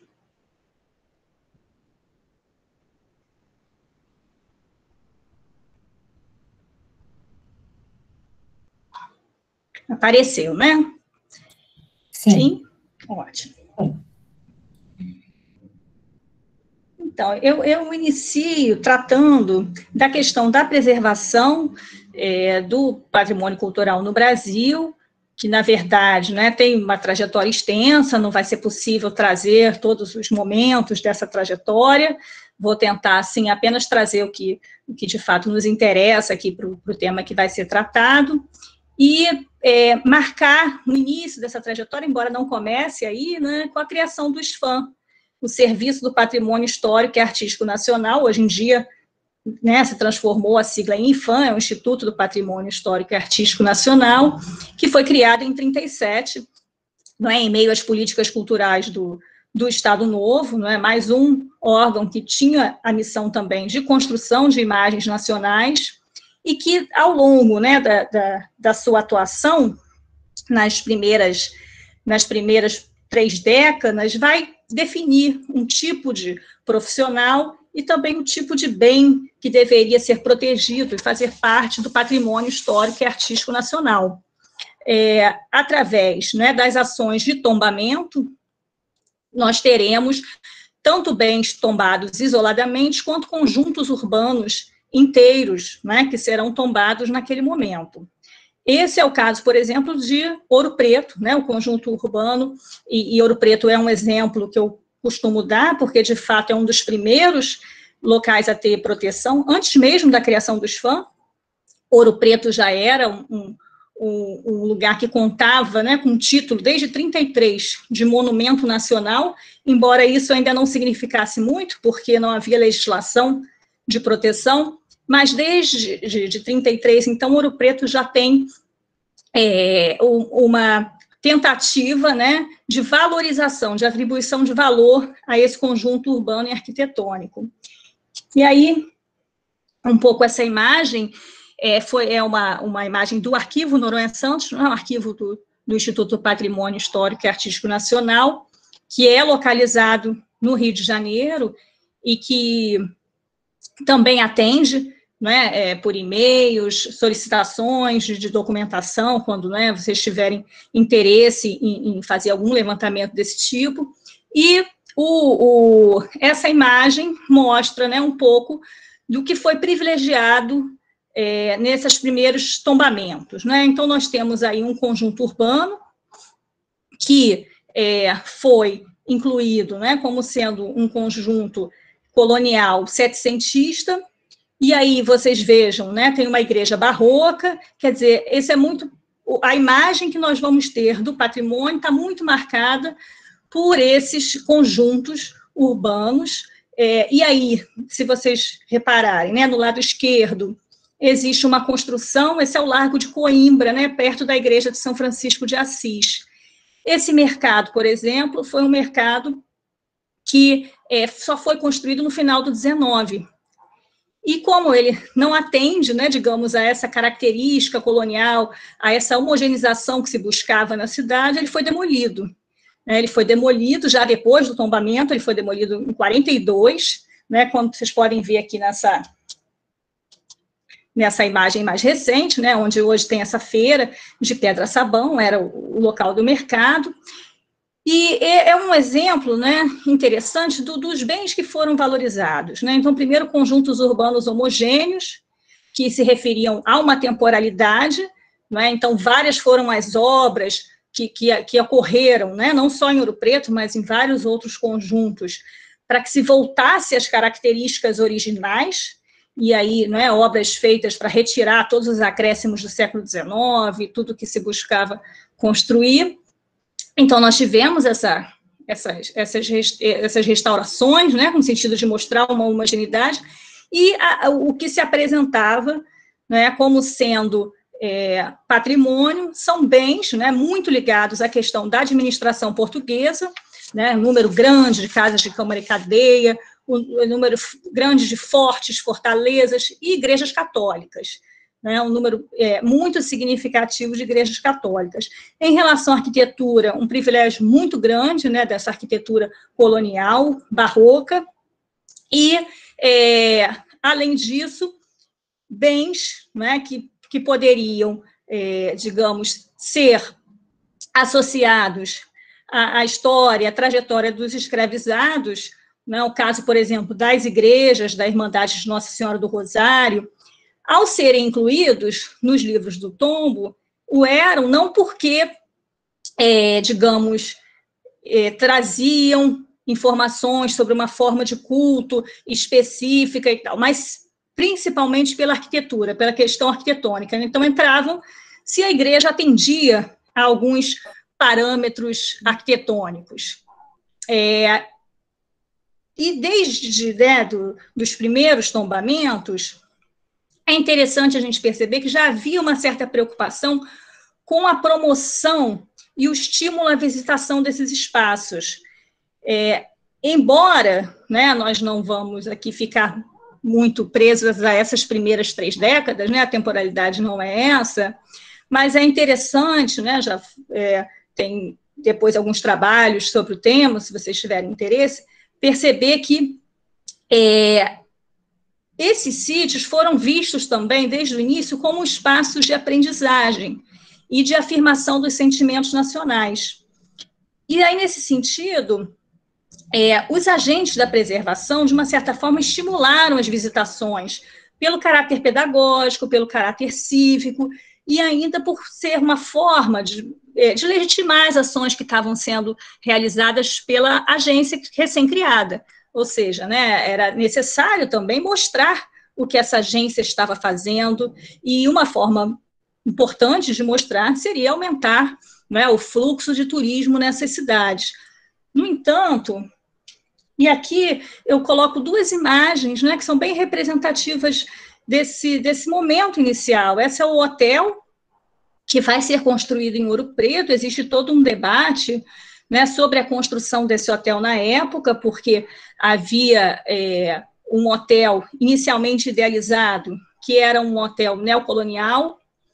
Apareceu, né? Sim. Sim? Ótimo. Então, eu, eu inicio tratando da questão da preservação é, do patrimônio cultural no Brasil, que, na verdade, né, tem uma trajetória extensa, não vai ser possível trazer todos os momentos dessa trajetória, vou tentar, assim, apenas trazer o que, o que de fato nos interessa aqui para o tema que vai ser tratado, e é, marcar o início dessa trajetória, embora não comece aí, né, com a criação do SFAM, o Serviço do Patrimônio Histórico e Artístico Nacional. Hoje em dia, né, se transformou a sigla em IFAM, é o Instituto do Patrimônio Histórico e Artístico Nacional, que foi criado em trinta e sete, não é, em meio às políticas culturais do, do Estado Novo, não é, mais um órgão que tinha a missão também de construção de imagens nacionais, e que, ao longo, né, da, da, da sua atuação, nas primeiras, nas primeiras três décadas, vai definir um tipo de profissional e também o tipo de bem que deveria ser protegido e fazer parte do patrimônio histórico e artístico nacional. É, através, né, das ações de tombamento, nós teremos tanto bens tombados isoladamente, quanto conjuntos urbanos inteiros, né, que serão tombados naquele momento. Esse é o caso, por exemplo, de Ouro Preto, né, o conjunto urbano, e, e Ouro Preto é um exemplo que eu costumo dar, porque, de fato, é um dos primeiros locais a ter proteção, antes mesmo da criação do SFAM. Ouro Preto já era um, um, um lugar que contava, né, com título, desde trinta e três, de monumento nacional, embora isso ainda não significasse muito, porque não havia legislação de proteção, mas desde de, de trinta e três, então, Ouro Preto já tem é, uma tentativa, né, de valorização, de atribuição de valor a esse conjunto urbano e arquitetônico. E aí, um pouco essa imagem é, foi, é uma, uma imagem do arquivo Noronha Santos, não é um arquivo do, do Instituto Patrimônio Histórico e Artístico Nacional, que é localizado no Rio de Janeiro e que também atende, né, é, por e-mails, solicitações de, de documentação, quando, né, vocês tiverem interesse em, em fazer algum levantamento desse tipo. E o, o, essa imagem mostra, né, um pouco do que foi privilegiado é, nesses primeiros tombamentos, né? Então, nós temos aí um conjunto urbano que é, foi incluído, né, como sendo um conjunto colonial setecentista. E aí vocês vejam, né, tem uma igreja barroca, quer dizer, esse é muito, a imagem que nós vamos ter do patrimônio está muito marcada por esses conjuntos urbanos, é, e aí, se vocês repararem, né, no lado esquerdo, existe uma construção, esse é o Largo de Coimbra, né, perto da igreja de São Francisco de Assis. Esse mercado, por exemplo, foi um mercado que é, só foi construído no final do dezenove. E como ele não atende, né, digamos, a essa característica colonial, a essa homogeneização que se buscava na cidade, ele foi demolido. Ele foi demolido já depois do tombamento, ele foi demolido em quarenta e dois, né, como vocês podem ver aqui nessa, nessa imagem mais recente, né, onde hoje tem essa feira de pedra-sabão, era o, o local do mercado. E é um exemplo, né, interessante do, dos bens que foram valorizados, né? Então, primeiro, conjuntos urbanos homogêneos, que se referiam a uma temporalidade, né? Então, várias foram as obras que, que, que ocorreram, né, não só em Ouro Preto, mas em vários outros conjuntos, para que se voltasse às características originais, e aí, né, obras feitas para retirar todos os acréscimos do século dezenove, tudo que se buscava construir. Então, nós tivemos essa, essas, essas, essas restaurações, né, no sentido de mostrar uma homogeneidade, e a, o que se apresentava, né, como sendo é, patrimônio, são bens, né, muito ligados à questão da administração portuguesa, né, número grande de casas de câmara e cadeia, o, o número grande de fortes, fortalezas e igrejas católicas. Né, um número é, muito significativo de igrejas católicas. Em relação à arquitetura, um privilégio muito grande, né, dessa arquitetura colonial, barroca, e, é, além disso, bens, né, que, que poderiam, é, digamos, ser associados à, à história, à trajetória dos escravizados, né, o caso, por exemplo, das igrejas, da Irmandade de Nossa Senhora do Rosário, ao serem incluídos nos livros do tombo, o eram não porque, é, digamos, é, traziam informações sobre uma forma de culto específica e tal, mas principalmente pela arquitetura, pela questão arquitetônica. Então, entravam se a igreja atendia a alguns parâmetros arquitetônicos. É, e desde, né, do, dos primeiros tombamentos, é interessante a gente perceber que já havia uma certa preocupação com a promoção e o estímulo à visitação desses espaços. É, embora, né, nós não vamos aqui ficar muito presos a essas primeiras três décadas, né, a temporalidade não é essa, mas é interessante, né, já é, tem depois alguns trabalhos sobre o tema, se vocês tiverem interesse, perceber que é, esses sítios foram vistos também, desde o início, como espaços de aprendizagem e de afirmação dos sentimentos nacionais. E aí, nesse sentido, é, os agentes da preservação, de uma certa forma, estimularam as visitações pelo caráter pedagógico, pelo caráter cívico, e ainda por ser uma forma de, de legitimar as ações que estavam sendo realizadas pela agência recém-criada. Ou seja, né, era necessário também mostrar o que essa agência estava fazendo, e uma forma importante de mostrar seria aumentar, né, o fluxo de turismo nessas cidades. No entanto, e aqui eu coloco duas imagens, né, que são bem representativas desse, desse momento inicial. Esse é o hotel que vai ser construído em Ouro Preto, existe todo um debate, né, sobre a construção desse hotel na época, porque havia é, um hotel inicialmente idealizado, que era um hotel neocolonial,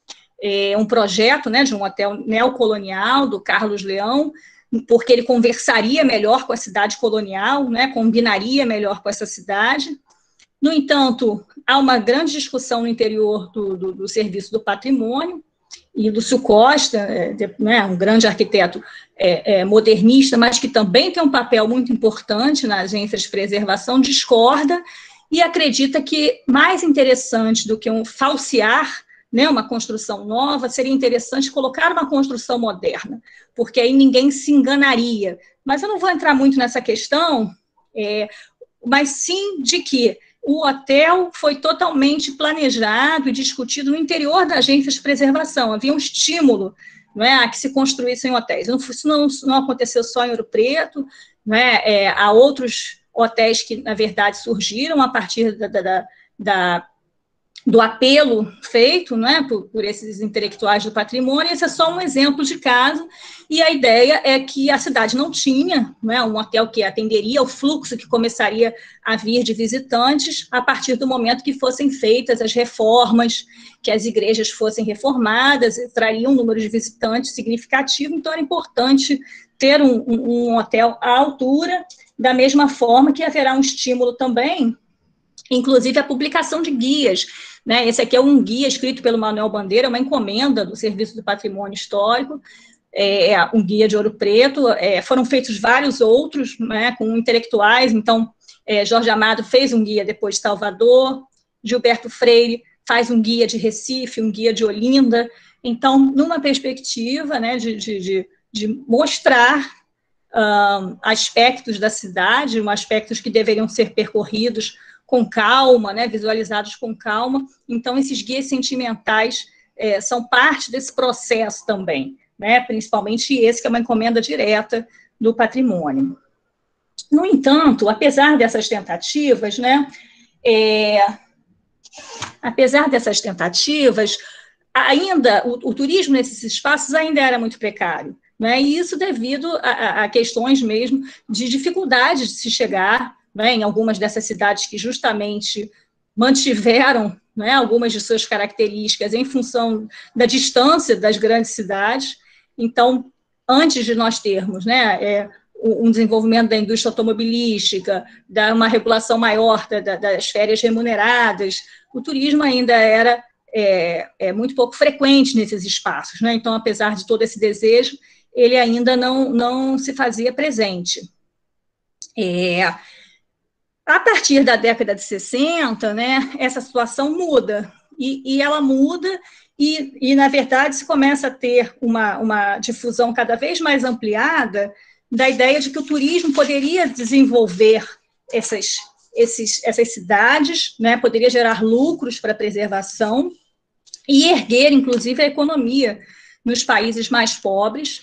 é, um projeto, né, de um hotel neocolonial do Carlos Leão, porque ele conversaria melhor com a cidade colonial, né, combinaria melhor com essa cidade. No entanto, há uma grande discussão no interior do, do, do Serviço do Patrimônio, e Lúcio Costa, é, né, um grande arquiteto é, é, modernista, mas que também tem um papel muito importante na agência de preservação, discorda e acredita que mais interessante do que um falsear, né, uma construção nova, seria interessante colocar uma construção moderna, porque aí ninguém se enganaria. Mas eu não vou entrar muito nessa questão, é, mas sim de que o hotel foi totalmente planejado e discutido no interior da agência de preservação. Havia um estímulo, não é, a que se construíssem hotéis. Isso não, não aconteceu só em Ouro Preto, não é, é, há outros hotéis que, na verdade, surgiram a partir da, da, da, do apelo feito, não é, por, por esses intelectuais do patrimônio. Esse é só um exemplo de caso, e a ideia é que a cidade não tinha, não é, um hotel que atenderia o fluxo que começaria a vir de visitantes a partir do momento que fossem feitas as reformas, que as igrejas fossem reformadas e trariam um número de visitantes significativo. Então, era importante ter um, um, um hotel à altura, da mesma forma que haverá um estímulo também, inclusive a publicação de guias, né? Esse aqui é um guia escrito pelo Manuel Bandeira, uma encomenda do Serviço do Patrimônio Histórico, é, um guia de Ouro Preto. É, foram feitos vários outros, né, com intelectuais. Então, é, Jorge Amado fez um guia depois de Salvador, Gilberto Freire faz um guia de Recife, um guia de Olinda. Então, numa perspectiva, né, de, de, de, de mostrar um, aspectos da cidade, um, aspectos que deveriam ser percorridos com calma, né, visualizados com calma. Então, esses guias sentimentais é, são parte desse processo também, né, principalmente esse, que é uma encomenda direta do patrimônio. No entanto, apesar dessas tentativas, né, é, apesar dessas tentativas, ainda, o, o turismo nesses espaços ainda era muito precário, né, e isso devido a, a questões mesmo de dificuldade de se chegar, né, em algumas dessas cidades que justamente mantiveram, né, algumas de suas características em função da distância das grandes cidades. Então, antes de nós termos, né, é, um desenvolvimento da indústria automobilística, da uma regulação maior da, da, das férias remuneradas, o turismo ainda era é, é muito pouco frequente nesses espaços, né? Então, apesar de todo esse desejo, ele ainda não, não se fazia presente. É, a partir da década de sessenta, né, essa situação muda, e, e ela muda, e, e, na verdade, se começa a ter uma, uma difusão cada vez mais ampliada da ideia de que o turismo poderia desenvolver essas, esses, essas cidades, né, poderia gerar lucros para a preservação e erguer, inclusive, a economia nos países mais pobres.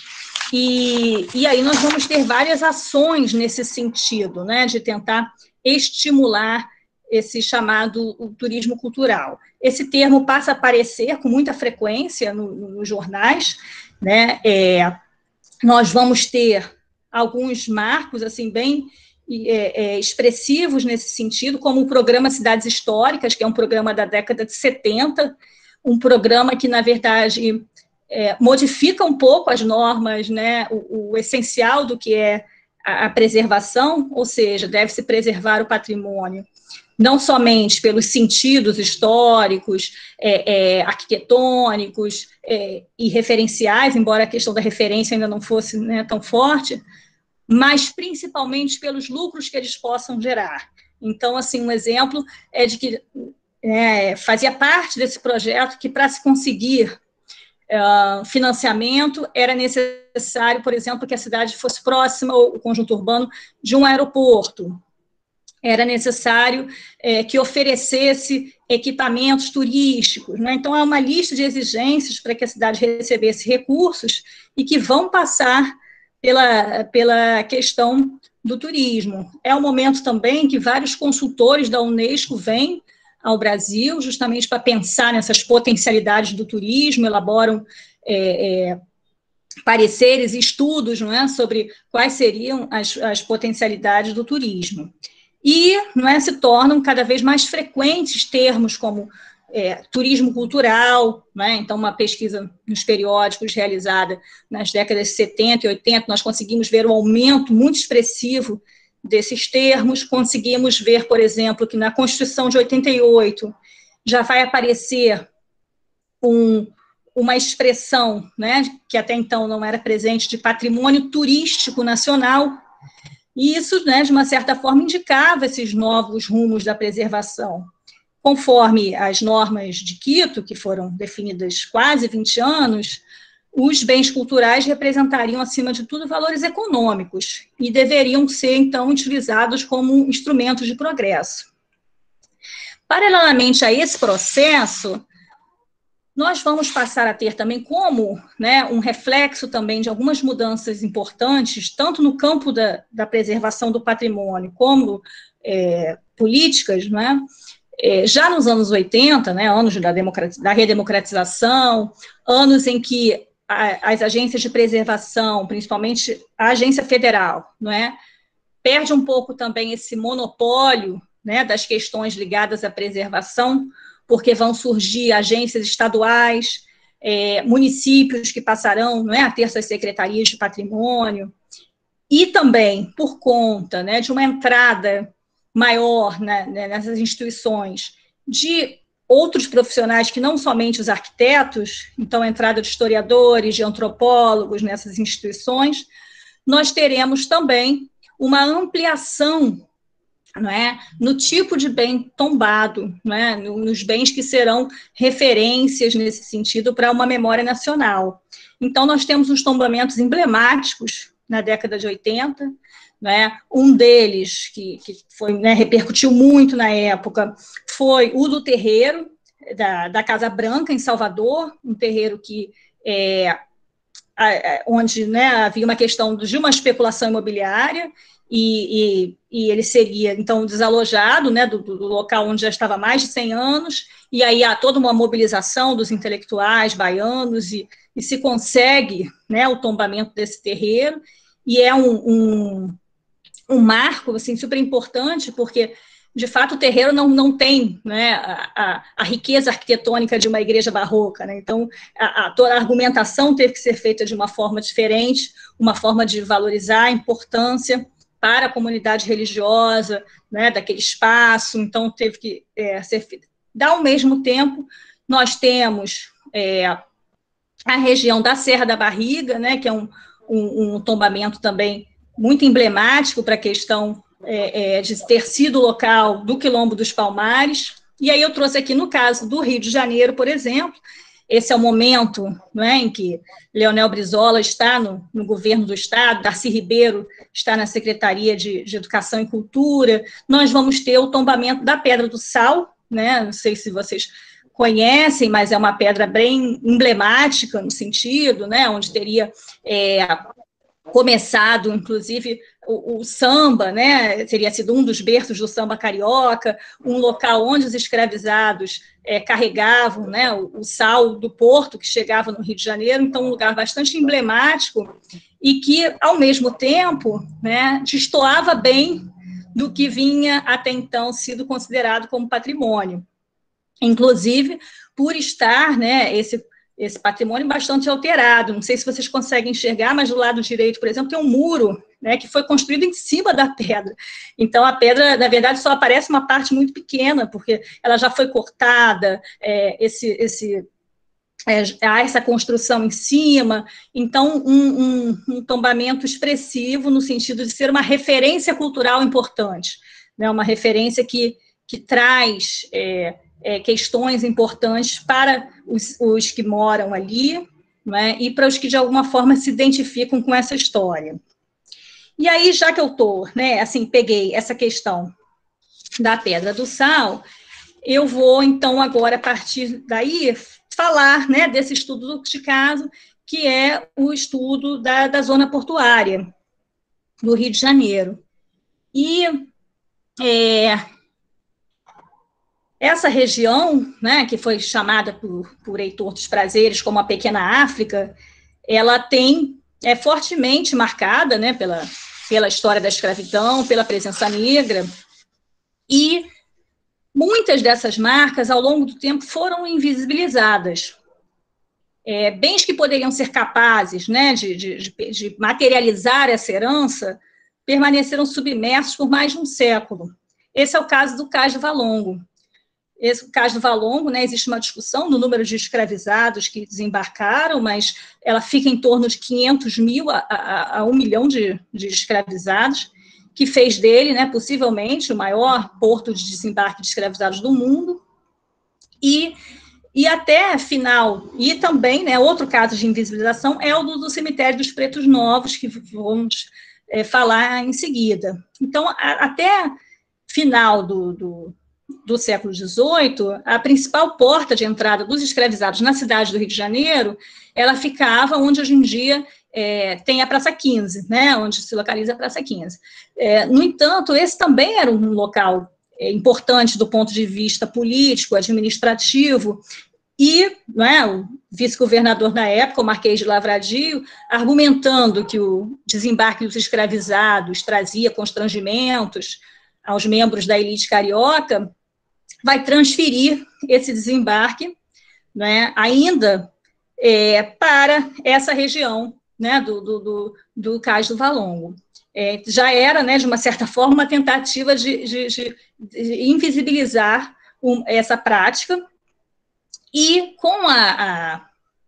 E, e aí nós vamos ter várias ações nesse sentido, né, de tentar estimular esse chamado o turismo cultural. Esse termo passa a aparecer com muita frequência no, no, nos jornais, né, é, nós vamos ter alguns marcos, assim, bem é, é, expressivos nesse sentido, como o programa Cidades Históricas, que é um programa da década de setenta, um programa que, na verdade, é, modifica um pouco as normas, né, o, o essencial do que é a, a preservação, ou seja, deve-se preservar o patrimônio, não somente pelos sentidos históricos, é, é, arquitetônicos é, e referenciais, embora a questão da referência ainda não fosse, né, tão forte, mas principalmente pelos lucros que eles possam gerar. Então, assim, um exemplo é de que é, fazia parte desse projeto que, para se conseguir uh, financiamento, era necessário, por exemplo, que a cidade fosse próxima, ou o conjunto urbano, de um aeroporto. Era necessário é, que oferecesse equipamentos turísticos, né? Então, há uma lista de exigências para que a cidade recebesse recursos e que vão passar pela, pela questão do turismo. É o momento também que vários consultores da Unesco vêm ao Brasil, justamente para pensar nessas potencialidades do turismo, elaboram é, é, pareceres e estudos, não é, sobre quais seriam as, as potencialidades do turismo. E, não é, se tornam cada vez mais frequentes termos como é, turismo cultural, né? Então, uma pesquisa nos periódicos realizada nas décadas de setenta e oitenta, nós conseguimos ver um aumento muito expressivo desses termos, conseguimos ver, por exemplo, que na Constituição de oitenta e oito já vai aparecer um, uma expressão, né, que até então não era presente, de patrimônio turístico nacional, e isso, né, de uma certa forma, indicava esses novos rumos da preservação. Conforme as normas de Quito, que foram definidas quase vinte anos, os bens culturais representariam, acima de tudo, valores econômicos e deveriam ser, então, utilizados como instrumentos de progresso. Paralelamente a esse processo, nós vamos passar a ter também como, né, um reflexo também de algumas mudanças importantes, tanto no campo da, da preservação do patrimônio, como é, políticas, né, é, já nos anos oitenta, né, anos da, da redemocratização, anos em que a, as agências de preservação, principalmente a agência federal, não é, perde um pouco também esse monopólio, né, das questões ligadas à preservação, porque vão surgir agências estaduais, é, municípios que passarão, não é, a ter suas secretarias de patrimônio, e também por conta, né, de uma entrada maior, né, nessas instituições de outros profissionais que não somente os arquitetos, então a entrada de historiadores, de antropólogos nessas instituições, nós teremos também uma ampliação, não é, no tipo de bem tombado, não é, nos bens que serão referências nesse sentido para uma memória nacional. Então, nós temos uns tombamentos emblemáticos na década de oitenta, né? Um deles, que, que foi, né, repercutiu muito na época, foi o do terreiro da, da Casa Branca, em Salvador, um terreiro que é, onde, né, havia uma questão de uma especulação imobiliária, e, e, e ele seria, então, desalojado, né, do, do local onde já estava há mais de cem anos, e aí há toda uma mobilização dos intelectuais baianos, e, e se consegue, né, o tombamento desse terreiro, e é um, um, um marco, assim, super importante, porque, de fato, o terreiro não, não tem, né, a, a, a riqueza arquitetônica de uma igreja barroca, né? Então, a, a, toda a argumentação teve que ser feita de uma forma diferente, uma forma de valorizar a importância para a comunidade religiosa, né, daquele espaço, então teve que é, ser feito. Ao mesmo tempo, nós temos é, a região da Serra da Barriga, né, que é um, um, um tombamento também muito emblemático para a questão é, é, de ter sido o local do Quilombo dos Palmares, e aí eu trouxe aqui no caso do Rio de Janeiro, por exemplo. Esse é o momento, não é, em que Leonel Brizola está no, no governo do Estado, Darcy Ribeiro está na Secretaria de, de Educação e Cultura. Nós vamos ter o tombamento da Pedra do Sal, né? Não sei se vocês conhecem, mas é uma pedra bem emblemática no sentido, né, onde teria é, começado, inclusive, o, o samba, né, teria sido um dos berços do samba carioca, um local onde os escravizados é, carregavam, né, o, o sal do porto que chegava no Rio de Janeiro, então um lugar bastante emblemático e que, ao mesmo tempo, né, destoava bem do que vinha até então sido considerado como patrimônio. Inclusive, por estar, né, esse esse patrimônio bastante alterado. Não sei se vocês conseguem enxergar, mas do lado direito, por exemplo, tem um muro, né, que foi construído em cima da pedra. Então, a pedra, na verdade, só aparece uma parte muito pequena, porque ela já foi cortada, é, esse, esse, é, há essa construção em cima. Então, um, um, um tombamento expressivo no sentido de ser uma referência cultural importante, né, uma referência que, que traz... É, É, questões importantes para os, os que moram ali, né, e para os que, de alguma forma, se identificam com essa história. E aí, já que eu estou, né, assim, peguei essa questão da Pedra do Sal, eu vou, então, agora, a partir daí, falar, né, desse estudo de caso, que é o estudo da, da zona portuária do Rio de Janeiro. E... É, essa região, né, que foi chamada por, por Heitor dos Prazeres como a Pequena África, ela tem, é fortemente marcada, né, pela, pela história da escravidão, pela presença negra, e muitas dessas marcas, ao longo do tempo, foram invisibilizadas. É, bens que poderiam ser capazes, né, de, de, de materializar essa herança permaneceram submersos por mais de um século. Esse é o caso do Cais do Valongo. Esse caso do Valongo, né, existe uma discussão no número de escravizados que desembarcaram, mas ela fica em torno de quinhentos mil a, a, a um milhão de, de escravizados, que fez dele, né, possivelmente, o maior porto de desembarque de escravizados do mundo, e, e até final, e também, né, outro caso de invisibilização é o do, do cemitério dos Pretos Novos, que vamos é, falar em seguida. Então, a, até final do, do, do século dezoito, a principal porta de entrada dos escravizados na cidade do Rio de Janeiro, ela ficava onde hoje em dia É, tem a Praça quinze, né, onde se localiza a Praça quinze. É, no entanto, esse também era um local é, importante do ponto de vista político, administrativo, e, não é, o vice-governador da época, o Marquês de Lavradio, argumentando que o desembarque dos escravizados trazia constrangimentos aos membros da elite carioca, vai transferir esse desembarque, né, ainda é, para essa região, né, do, do, do, do Cais do Valongo. É, já era, né, de uma certa forma, uma tentativa de, de, de, de invisibilizar um, essa prática, e com a, a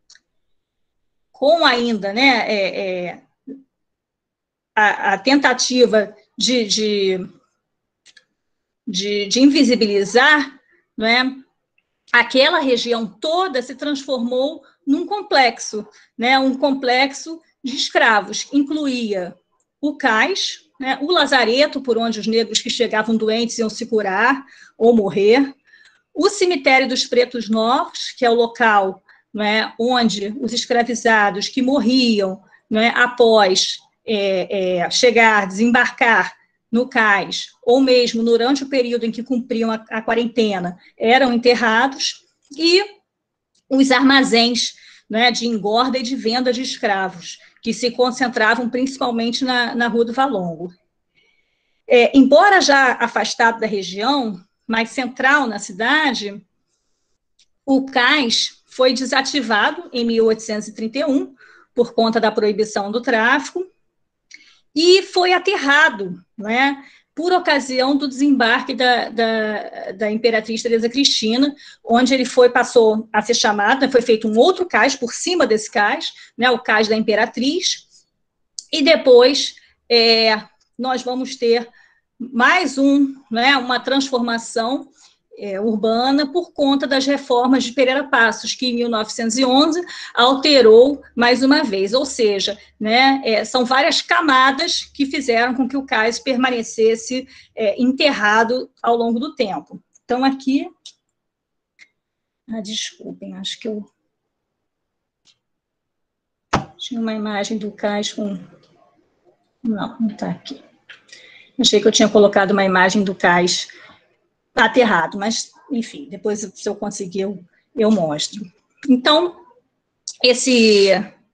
com ainda, né, é, é, a, a tentativa de, de, de, de invisibilizar, não é, aquela região toda se transformou num complexo, né, um complexo de escravos, incluía o cais, né, o lazareto, por onde os negros que chegavam doentes iam se curar ou morrer, o cemitério dos Pretos Novos, que é o local, né, onde os escravizados que morriam, né, após é, é, chegar, desembarcar no cais, ou mesmo durante o período em que cumpriam a, a quarentena, eram enterrados, e os armazéns, né, de engorda e de venda de escravos, que se concentravam principalmente na, na Rua do Valongo. É, embora já afastado da região, mais central na cidade, o cais foi desativado em mil oitocentos e trinta e um, por conta da proibição do tráfico, e foi aterrado, né, por ocasião do desembarque da, da, da Imperatriz Teresa Cristina, onde ele foi, passou a ser chamado, foi feito um outro cais por cima desse cais, né, o cais da Imperatriz, e depois é, nós vamos ter mais um, né, uma transformação é, urbana por conta das reformas de Pereira Passos, que em mil novecentos e onze alterou mais uma vez, ou seja, né, é, são várias camadas que fizeram com que o cais permanecesse é, enterrado ao longo do tempo. Então, aqui... Ah, desculpem, acho que eu... Tinha uma imagem do cais com... Não, não está aqui. Achei que eu tinha colocado uma imagem do cais aterrado, mas, enfim, depois, se eu conseguir, eu, eu mostro. Então, esse,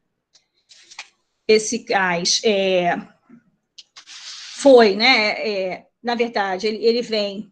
esse cais é, foi, né, é, na verdade, ele, ele vem,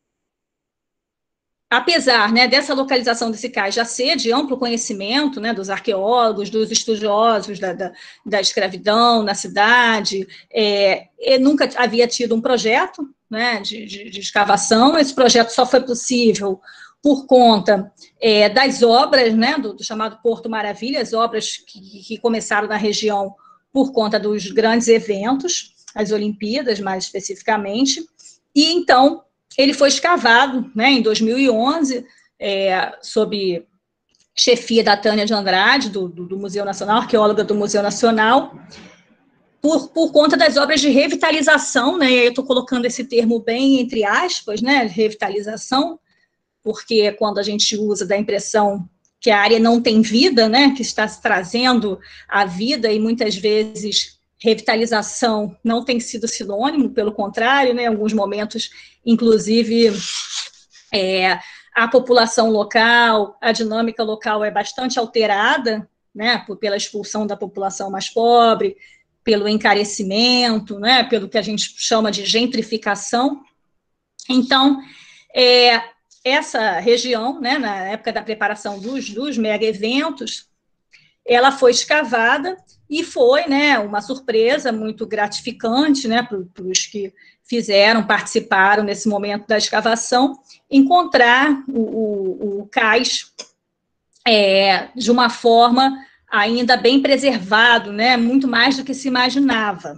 apesar, né, dessa localização desse cais já ser de amplo conhecimento, né, dos arqueólogos, dos estudiosos da, da, da escravidão na cidade, é, nunca havia tido um projeto, né, de, de, de escavação. Esse projeto só foi possível por conta é, das obras, né, do, do chamado Porto Maravilha, as obras que, que começaram na região por conta dos grandes eventos, as Olimpíadas, mais especificamente, e então ele foi escavado, né, em dois mil e onze, é, sob chefia da Tânia de Andrade, do, do, do Museu Nacional, arqueóloga do Museu Nacional, por, por conta das obras de revitalização, né, eu estou colocando esse termo bem entre aspas, né, revitalização, porque quando a gente usa dá a impressão que a área não tem vida, né, que está se trazendo a vida, e muitas vezes revitalização não tem sido sinônimo, pelo contrário, né, em alguns momentos, inclusive, é, a população local, a dinâmica local é bastante alterada, né, por, pela expulsão da população mais pobre, pelo encarecimento, né, pelo que a gente chama de gentrificação. Então, É, essa região, né, na época da preparação dos, dos mega-eventos, ela foi escavada e foi, né, uma surpresa muito gratificante, né, para os que fizeram, participaram nesse momento da escavação, encontrar o, o, o cais é, de uma forma ainda bem preservado, né, muito mais do que se imaginava.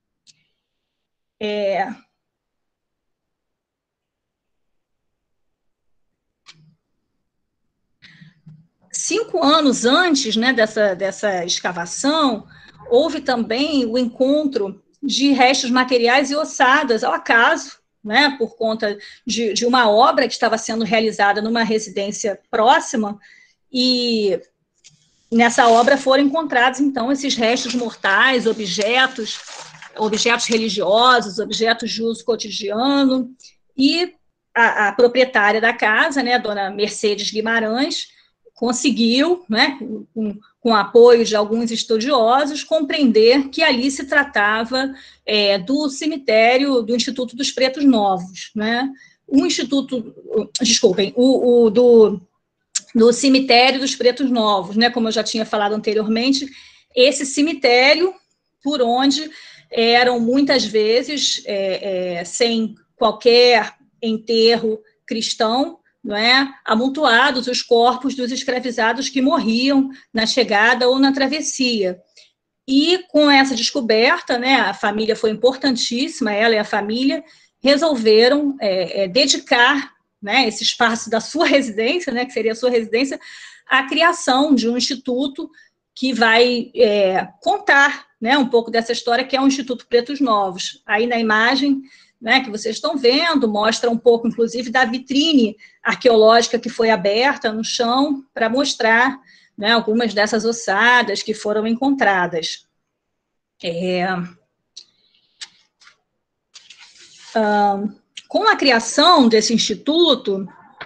É... Cinco anos antes, né, dessa, dessa escavação, houve também o encontro de restos materiais e ossadas, ao acaso, né, por conta de, de uma obra que estava sendo realizada numa residência próxima, e nessa obra foram encontrados, então, esses restos mortais, objetos, objetos religiosos, objetos de uso cotidiano, e a, a proprietária da casa, né, a dona Mercedes Guimarães, conseguiu, né, com, com o apoio de alguns estudiosos, compreender que ali se tratava é, do cemitério do Instituto dos Pretos Novos, né, o Instituto, desculpem, o, o do, do cemitério dos Pretos Novos, né, como eu já tinha falado anteriormente, esse cemitério por onde eram muitas vezes, é, é, sem qualquer enterro cristão, não é, amontoados os corpos dos escravizados que morriam na chegada ou na travessia. E com essa descoberta, né, a família foi importantíssima, ela e a família resolveram é, é, dedicar, né, esse espaço da sua residência, né, que seria a sua residência, à criação de um instituto que vai é, contar, né, um pouco dessa história, que é o Instituto Pretos Novos. Aí na imagem, né, que vocês estão vendo, mostra um pouco, inclusive, da vitrine arqueológica que foi aberta no chão para mostrar, né, algumas dessas ossadas que foram encontradas. É, uh, com a criação desse instituto,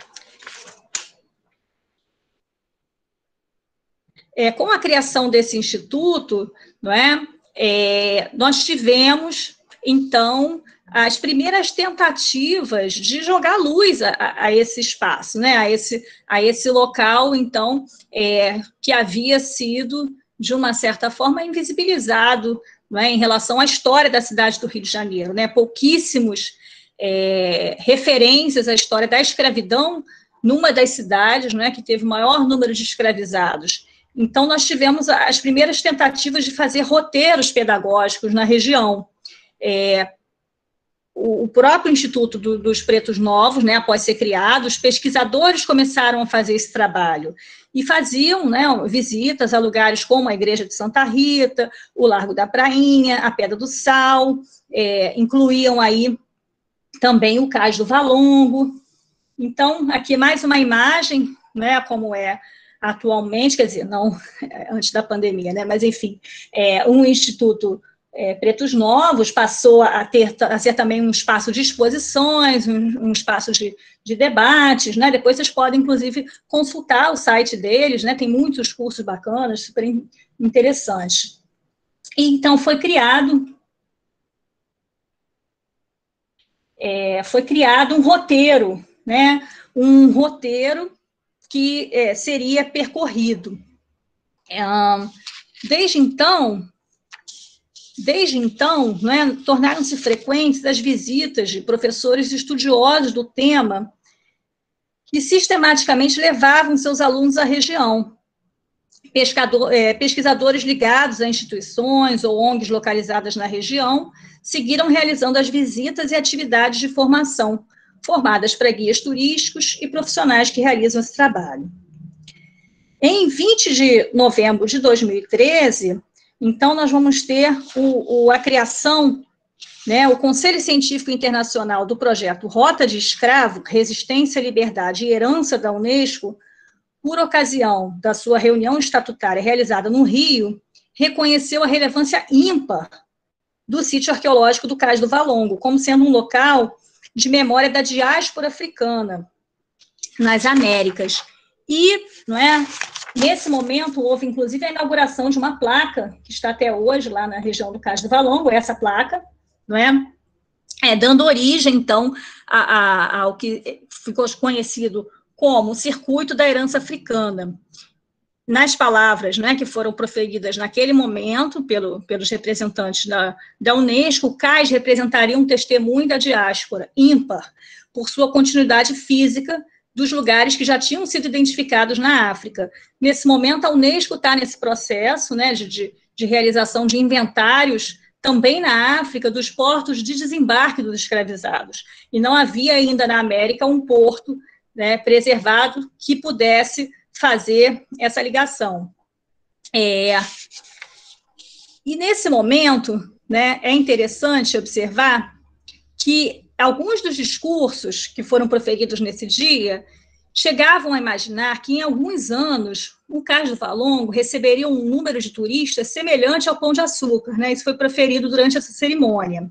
é, com a criação desse instituto, não é, é, nós tivemos, então, as primeiras tentativas de jogar luz a, a esse espaço, né, a esse, a esse local, então, é, que havia sido, de uma certa forma, invisibilizado, não é, em relação à história da cidade do Rio de Janeiro, né, pouquíssimos é, referências à história da escravidão numa das cidades, não é, que teve o maior número de escravizados. Então, nós tivemos as primeiras tentativas de fazer roteiros pedagógicos na região. É, o próprio Instituto do, dos Pretos Novos, né, após ser criado, os pesquisadores começaram a fazer esse trabalho e faziam, né, visitas a lugares como a Igreja de Santa Rita, o Largo da Prainha, a Pedra do Sal, é, incluíam aí também o Cais do Valongo. Então, aqui mais uma imagem, né, como é atualmente, quer dizer, não antes da pandemia, né, mas enfim, é um instituto É, Pretos Novos, passou a, ter, a ser também um espaço de exposições, um, um espaço de, de debates, né? Depois vocês podem, inclusive, consultar o site deles, né? Tem muitos cursos bacanas, super interessantes. E, então, foi criado, é, foi criado um roteiro, né? Um roteiro que é, seria percorrido. É, desde então... Desde então, né, tornaram-se frequentes as visitas de professores estudiosos do tema que sistematicamente levavam seus alunos à região. Pescador, é, pesquisadores ligados a instituições ou O N Gs localizadas na região seguiram realizando as visitas e atividades de formação, formadas para guias turísticos e profissionais que realizam esse trabalho. Em vinte de novembro de dois mil e treze, então, nós vamos ter o, o, a criação, né, o Conselho Científico Internacional do projeto Rota de Escravo, Resistência, Liberdade e Herança da Unesco, por ocasião da sua reunião estatutária realizada no Rio, reconheceu a relevância ímpar do sítio arqueológico do Cais do Valongo, como sendo um local de memória da diáspora africana nas Américas. E, não é... Nesse momento, houve, inclusive, a inauguração de uma placa, que está até hoje lá na região do Cais do Valongo, essa placa, não é? é, dando origem, então, a, a, ao que ficou conhecido como o Circuito da Herança Africana. Nas palavras, né, que foram proferidas naquele momento pelo, pelos representantes da, da Unesco, o cais representaria um testemunho da diáspora ímpar, por sua continuidade física dos lugares que já tinham sido identificados na África. Nesse momento, a Unesco está nesse processo, né, de, de, de realização de inventários também na África dos portos de desembarque dos escravizados. E não havia ainda na América um porto, né, preservado que pudesse fazer essa ligação. É, e nesse momento, né, é interessante observar que alguns dos discursos que foram proferidos nesse dia chegavam a imaginar que em alguns anos o Cais do Valongo receberia um número de turistas semelhante ao Pão de Açúcar, né? Isso foi proferido durante essa cerimônia.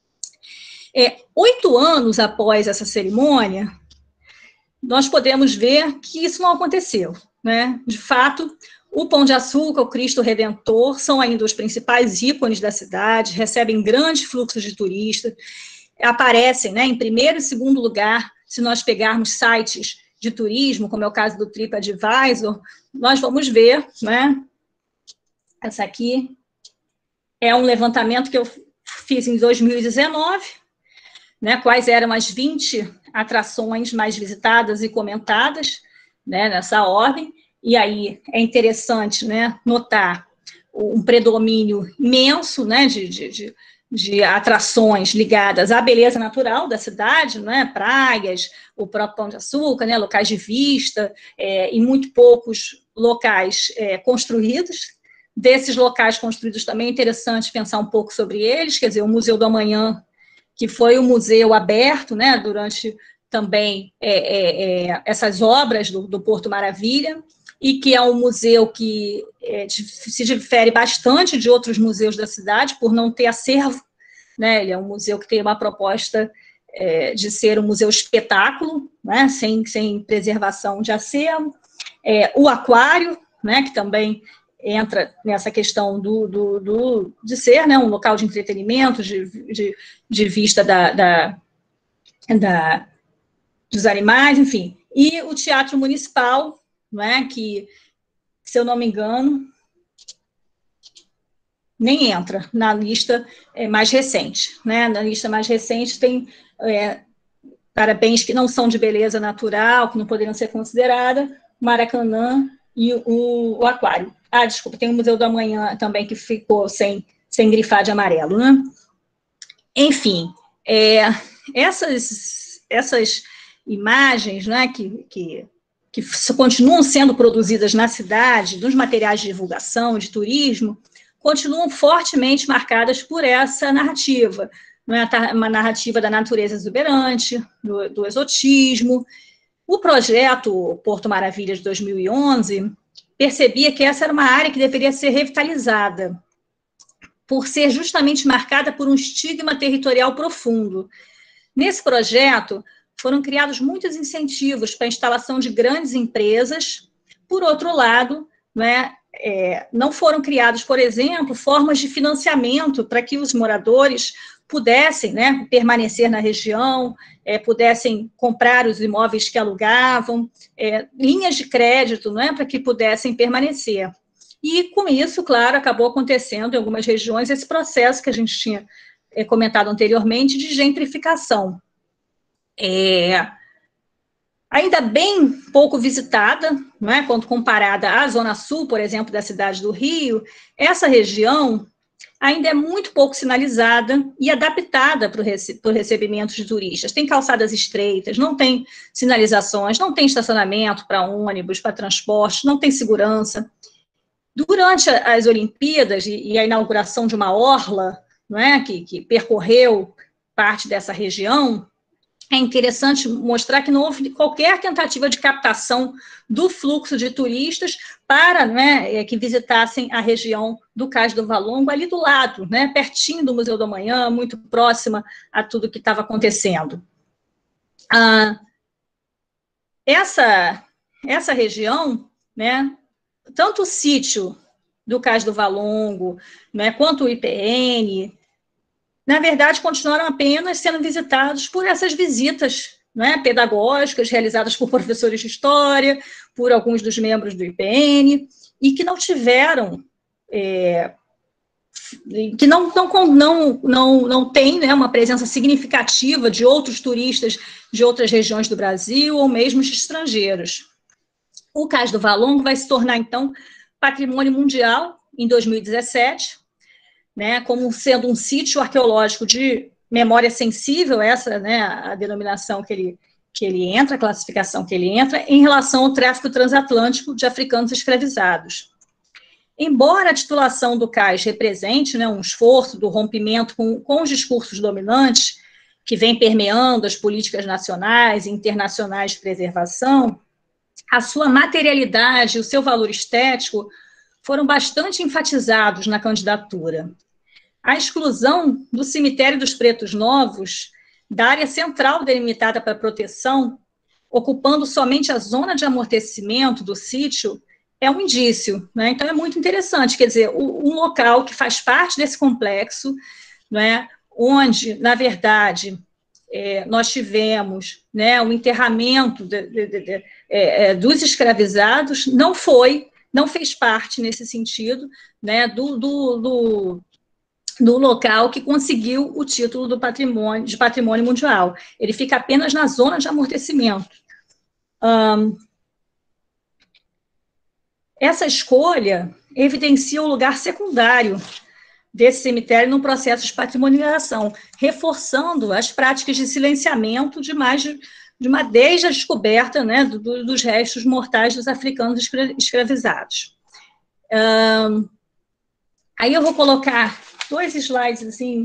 É, oito anos após essa cerimônia, nós podemos ver que isso não aconteceu, né? De fato, o Pão de Açúcar, o Cristo Redentor, são ainda os principais ícones da cidade, recebem grandes fluxos de turistas, aparecem, né, em primeiro e segundo lugar, se nós pegarmos sites de turismo, como é o caso do TripAdvisor, nós vamos ver, né, essa aqui é um levantamento que eu fiz em dois mil e dezenove, né, quais eram as vinte atrações mais visitadas e comentadas, né, nessa ordem, e aí é interessante, né, notar um predomínio imenso, né, de, de, de, de atrações ligadas à beleza natural da cidade, né, praias, o próprio Pão de Açúcar, né, locais de vista, é, e muito poucos locais é, construídos. Desses locais construídos também é interessante pensar um pouco sobre eles, quer dizer, o Museu do Amanhã, que foi um museu aberto, né, durante também é, é, é, essas obras do, do Porto Maravilha, e que é um museu que é, se difere bastante de outros museus da cidade, por não ter acervo, né? Ele é um museu que tem uma proposta é, de ser um museu espetáculo, né? sem, sem preservação de acervo. É, o aquário, né? Que também entra nessa questão do, do, do, de ser, né? Um local de entretenimento, de, de, de vista da, da, da, dos animais, enfim. E o Teatro Municipal, não é? Que, se eu não me engano, nem entra na lista é, mais recente. Né? Na lista mais recente tem é, parabéns que não são de beleza natural, que não poderiam ser consideradas, Maracanã e o, o Aquário. Ah, desculpa, tem o Museu do Amanhã também, que ficou sem, sem grifar de amarelo. Né? Enfim, é, essas, essas imagens, né, que... que que continuam sendo produzidas na cidade, nos materiais de divulgação, de turismo, continuam fortemente marcadas por essa narrativa, não é? Uma narrativa da natureza exuberante, do, do exotismo. O projeto Porto Maravilha de dois mil e onze percebia que essa era uma área que deveria ser revitalizada, por ser justamente marcada por um estigma territorial profundo. Nesse projeto, foram criados muitos incentivos para a instalação de grandes empresas. Por outro lado, né, é, não foram criados, por exemplo, formas de financiamento para que os moradores pudessem, né, permanecer na região, é, pudessem comprar os imóveis que alugavam, é, linhas de crédito, né, para que pudessem permanecer. E, com isso, claro, acabou acontecendo em algumas regiões esse processo que a gente tinha é, comentado anteriormente de gentrificação. É, ainda bem pouco visitada, não é? Quando comparada à Zona Sul, por exemplo, da cidade do Rio, essa região ainda é muito pouco sinalizada e adaptada para o rece recebimento de turistas. Tem calçadas estreitas, não tem sinalizações, não tem estacionamento para ônibus, para transporte, não tem segurança. Durante as Olimpíadas e a inauguração de uma orla, não é? que, que percorreu parte dessa região, é interessante mostrar que não houve qualquer tentativa de captação do fluxo de turistas para, né, que visitassem a região do Cais do Valongo, ali do lado, né, pertinho do Museu do Amanhã, muito próxima a tudo que estava acontecendo. Ah, essa, essa região, né, tanto o sítio do Cais do Valongo, né, quanto o I P N, na verdade, continuaram apenas sendo visitados por essas visitas, né, pedagógicas realizadas por professores de história, por alguns dos membros do I P N, e que não tiveram, é, que não, não, não, não, não tem, né, uma presença significativa de outros turistas de outras regiões do Brasil, ou mesmo de estrangeiros. O Cais do Valongo vai se tornar, então, patrimônio mundial em dois mil e dezessete, né, como sendo um sítio arqueológico de memória sensível, essa, né, a denominação que ele, que ele entra, a classificação que ele entra, em relação ao tráfico transatlântico de africanos escravizados. Embora a titulação do cais represente, né, um esforço do rompimento com, com os discursos dominantes, que vem permeando as políticas nacionais e internacionais de preservação, a sua materialidade e o seu valor estético foram bastante enfatizados na candidatura. A exclusão do cemitério dos Pretos Novos, da área central delimitada para proteção, ocupando somente a zona de amortecimento do sítio, é um indício, né? Então é muito interessante, quer dizer, um local que faz parte desse complexo, né, onde, na verdade, é, nós tivemos, né, o enterramento de, de, de, de, é, dos escravizados, não foi, não fez parte, nesse sentido, né, do, do, do, do local que conseguiu o título do patrimônio, de patrimônio mundial. Ele fica apenas na zona de amortecimento. Um, essa escolha evidencia o lugar secundário desse cemitério no processo de patrimonialização, reforçando as práticas de silenciamento de mais de, de uma desde a descoberta, né, do, dos restos mortais dos africanos escra, escravizados. Um, aí eu vou colocar dois slides assim,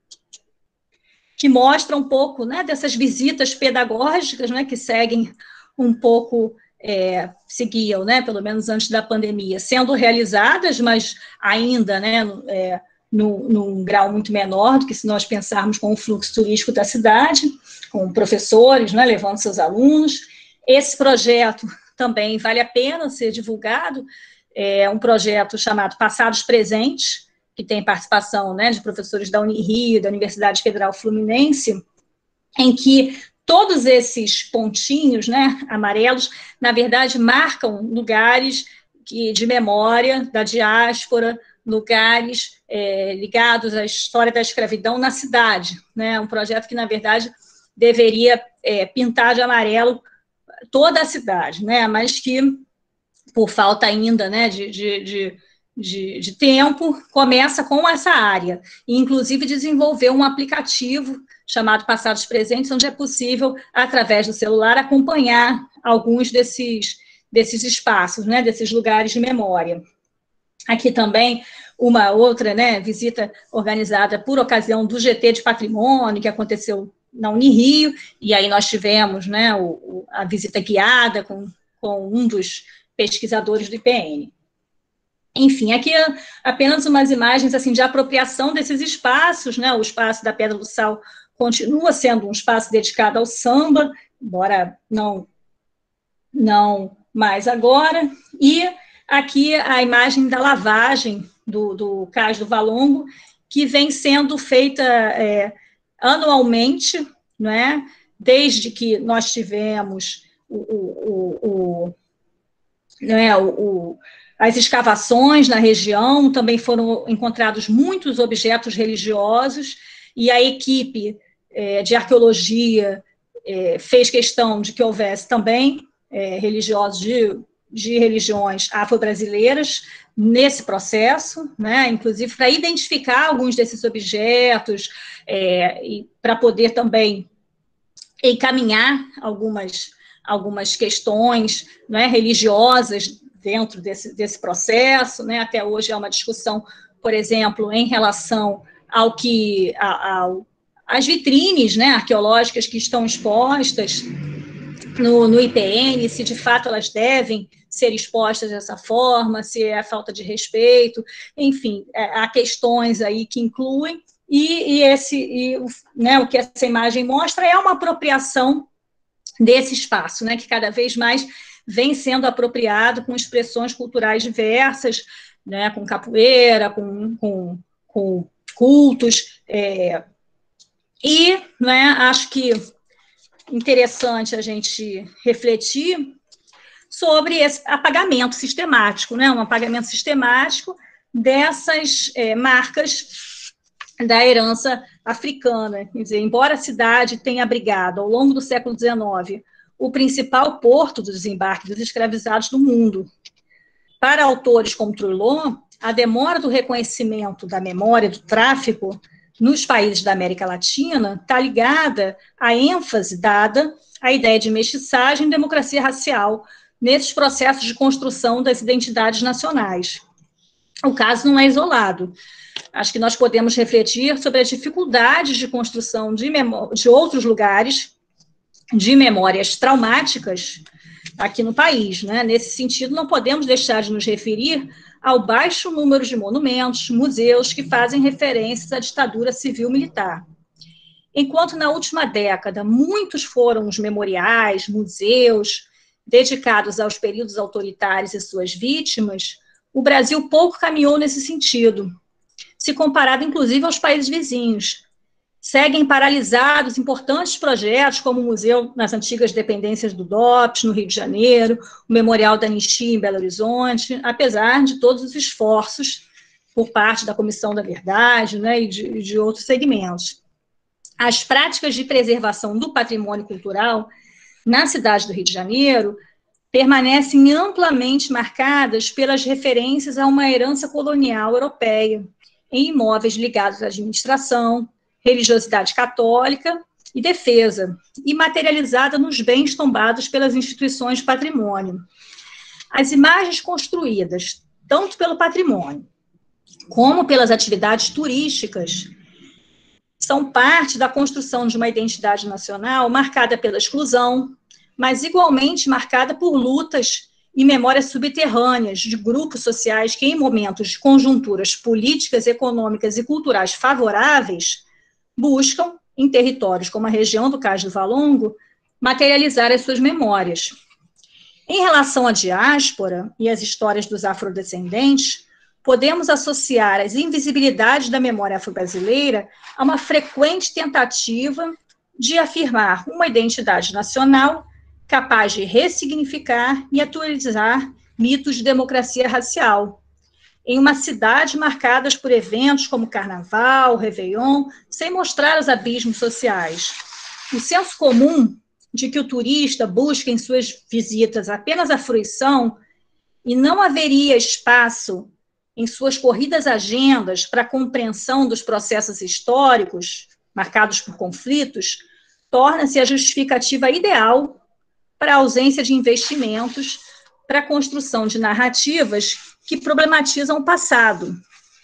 que mostram um pouco, né, dessas visitas pedagógicas, né, que seguem um pouco, é, seguiam, né, pelo menos antes da pandemia, sendo realizadas, mas ainda, né, é, num, num grau muito menor do que se nós pensarmos com o fluxo turístico da cidade, com professores, né, levando seus alunos. Esse projeto também vale a pena ser divulgado, é um projeto chamado Passados Presentes, que tem participação, né, de professores da Unirio, da Universidade Federal Fluminense, em que todos esses pontinhos, né, amarelos, na verdade, marcam lugares que, de memória da diáspora, lugares é, ligados à história da escravidão na cidade, né, um projeto que, na verdade, deveria é, pintar de amarelo toda a cidade, né, mas que, por falta ainda, né, de, de, de De, de tempo, começa com essa área, e inclusive desenvolveu um aplicativo chamado Passados Presentes, onde é possível, através do celular, acompanhar alguns desses, desses espaços, né, desses lugares de memória. Aqui também uma outra, né, visita organizada por ocasião do G T de Patrimônio, que aconteceu na Unirio, e aí nós tivemos, né, o, a visita guiada com, com um dos pesquisadores do I P N. Enfim, aqui apenas umas imagens assim, de apropriação desses espaços, né? O espaço da Pedra do Sal continua sendo um espaço dedicado ao samba, embora não, não mais agora, e aqui a imagem da lavagem do, do Cais do Valongo, que vem sendo feita é, anualmente, né? Desde que nós tivemos o, o, o, o, né, o, o as escavações na região, também foram encontrados muitos objetos religiosos, e a equipe é, de arqueologia é, fez questão de que houvesse também é, religiosos de, de religiões afro-brasileiras nesse processo, né, inclusive para identificar alguns desses objetos, é, e para poder também encaminhar algumas, algumas questões, né, religiosas dentro desse, desse processo, né? Até hoje há uma discussão, por exemplo, em relação ao que, ao, às vitrines, né, arqueológicas que estão expostas no, no I P N, se de fato elas devem ser expostas dessa forma, se é falta de respeito, enfim, é, há questões aí que incluem, e, e, esse, e né, o que essa imagem mostra é uma apropriação desse espaço, né, que cada vez mais vem sendo apropriado com expressões culturais diversas, né, com capoeira, com, com, com cultos é, E, né, acho que interessante a gente refletir sobre esse apagamento sistemático, né, um apagamento sistemático dessas é, marcas da herança africana. Quer dizer, embora a cidade tenha abrigado, ao longo do século dezenove, o principal porto do desembarque dos escravizados do mundo, para autores como Troilon, a demora do reconhecimento da memória do tráfico nos países da América Latina está ligada à ênfase dada à ideia de mestiçagem e democracia racial nesses processos de construção das identidades nacionais. O caso não é isolado. Acho que nós podemos refletir sobre as dificuldades de construção de, de outros lugares de memórias traumáticas aqui no país, né? Nesse sentido, não podemos deixar de nos referir ao baixo número de monumentos, museus que fazem referências à ditadura civil-militar. Enquanto na última década muitos foram os memoriais, museus dedicados aos períodos autoritários e suas vítimas, o Brasil pouco caminhou nesse sentido, se comparado inclusive aos países vizinhos. Seguem paralisados importantes projetos, como o Museu nas Antigas Dependências do D O P S, no Rio de Janeiro, o Memorial da Anistia, em Belo Horizonte, apesar de todos os esforços por parte da Comissão da Verdade, né, e de, de outros segmentos. As práticas de preservação do patrimônio cultural na cidade do Rio de Janeiro permanecem amplamente marcadas pelas referências a uma herança colonial europeia, em imóveis ligados à administração, religiosidade católica e defesa, e materializada nos bens tombados pelas instituições de patrimônio. As imagens construídas, tanto pelo patrimônio, como pelas atividades turísticas, são parte da construção de uma identidade nacional marcada pela exclusão, mas igualmente marcada por lutas e memórias subterrâneas de grupos sociais que, em momentos de conjunturas políticas, econômicas e culturais favoráveis, buscam, em territórios como a região do Cais do Valongo, materializar as suas memórias. Em relação à diáspora e às histórias dos afrodescendentes, podemos associar as invisibilidades da memória afro-brasileira a uma frequente tentativa de afirmar uma identidade nacional capaz de ressignificar e atualizar mitos de democracia racial, em uma cidade marcada por eventos como Carnaval, Réveillon, sem mostrar os abismos sociais. O senso comum de que o turista busca em suas visitas apenas a fruição e não haveria espaço em suas corridas agendas para a compreensão dos processos históricos marcados por conflitos, torna-se a justificativa ideal para a ausência de investimentos para a construção de narrativas que problematizam o passado.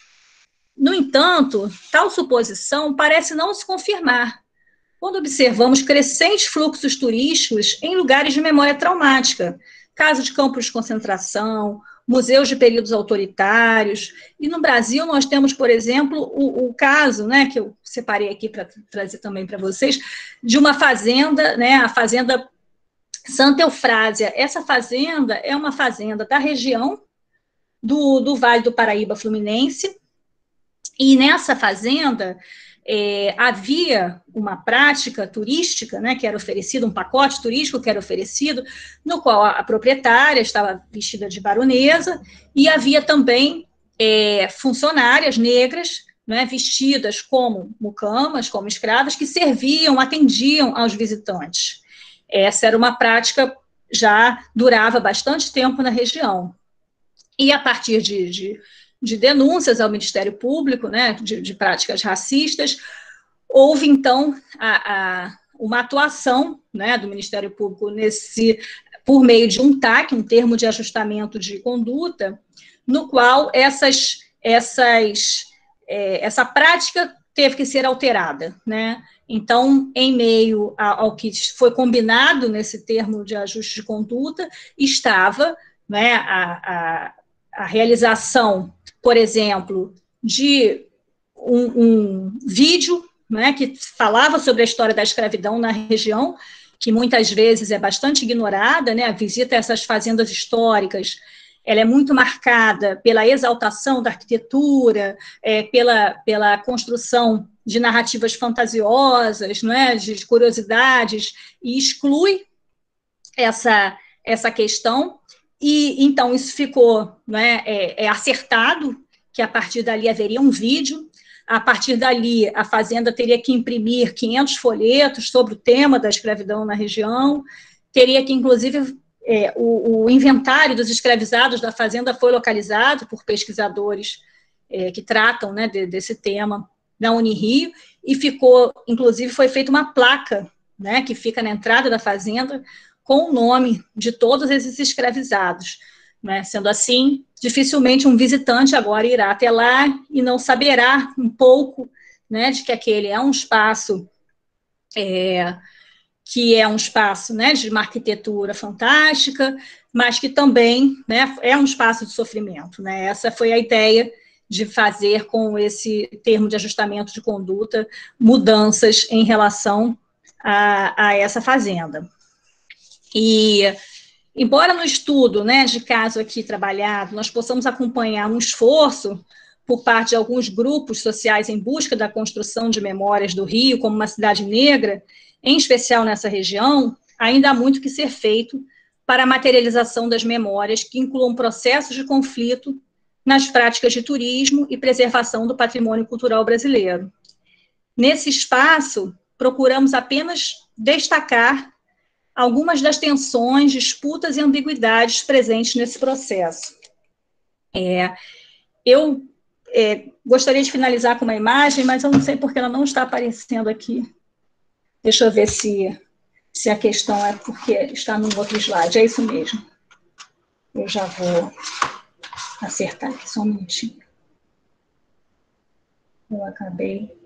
No entanto, tal suposição parece não se confirmar quando observamos crescentes fluxos turísticos em lugares de memória traumática, caso de campos de concentração, museus de períodos autoritários, e no Brasil nós temos, por exemplo, o, o caso, né, que eu separei aqui para trazer também para vocês, de uma fazenda, né, a fazenda Santa Eufrásia. Essa fazenda é uma fazenda da região do, do Vale do Paraíba Fluminense, e nessa fazenda é, havia uma prática turística, né, que era oferecida, um pacote turístico que era oferecido, no qual a, a proprietária estava vestida de baronesa, e havia também é, funcionárias negras, né, vestidas como mucamas, como escravas, que serviam, atendiam aos visitantes. Essa era uma prática já durava bastante tempo na região. E a partir de, de, de denúncias ao Ministério Público, né, de, de práticas racistas, houve, então, a, a, uma atuação, né, do Ministério Público nesse, por meio de um T A C, um termo de ajustamento de conduta, no qual essas, essas, é, essa prática teve que ser alterada, né? Então, em meio ao que foi combinado nesse termo de ajuste de conduta, estava, né, a, a, a realização, por exemplo, de um, um vídeo, né, que falava sobre a história da escravidão na região, que muitas vezes é bastante ignorada, né? A visita a essas fazendas históricas ela é muito marcada pela exaltação da arquitetura, é, pela, pela construção de narrativas fantasiosas, não é? De curiosidades, e exclui essa, essa questão, e então isso ficou, não é, é, é acertado, que a partir dali haveria um vídeo, a partir dali a Fazenda teria que imprimir quinhentos folhetos sobre o tema da escravidão na região, teria que, inclusive, é, o, o inventário dos escravizados da Fazenda foi localizado por pesquisadores é, que tratam, né, de, desse tema na Unirio, e ficou, inclusive, foi feita uma placa, né, que fica na entrada da Fazenda, com o nome de todos esses escravizados, né? Sendo assim, dificilmente um visitante agora irá até lá e não saberá um pouco, né, de que aquele é um espaço é, que é um espaço, né, de uma arquitetura fantástica, mas que também, né, é um espaço de sofrimento, né? Essa foi a ideia de fazer com esse termo de ajustamento de conduta mudanças em relação a, a essa fazenda. E, embora no estudo, né, de caso aqui trabalhado, nós possamos acompanhar um esforço por parte de alguns grupos sociais em busca da construção de memórias do Rio como uma cidade negra, em especial nessa região, ainda há muito que ser feito para a materialização das memórias que incluam processos de conflito nas práticas de turismo e preservação do patrimônio cultural brasileiro. Nesse espaço, procuramos apenas destacar algumas das tensões, disputas e ambiguidades presentes nesse processo. É, eu é, gostaria de finalizar com uma imagem, mas eu não sei porque ela não está aparecendo aqui. Deixa eu ver se, se a questão é porque está num outro slide. É isso mesmo. Eu já vou acertar aqui, só um minutinho. Eu acabei...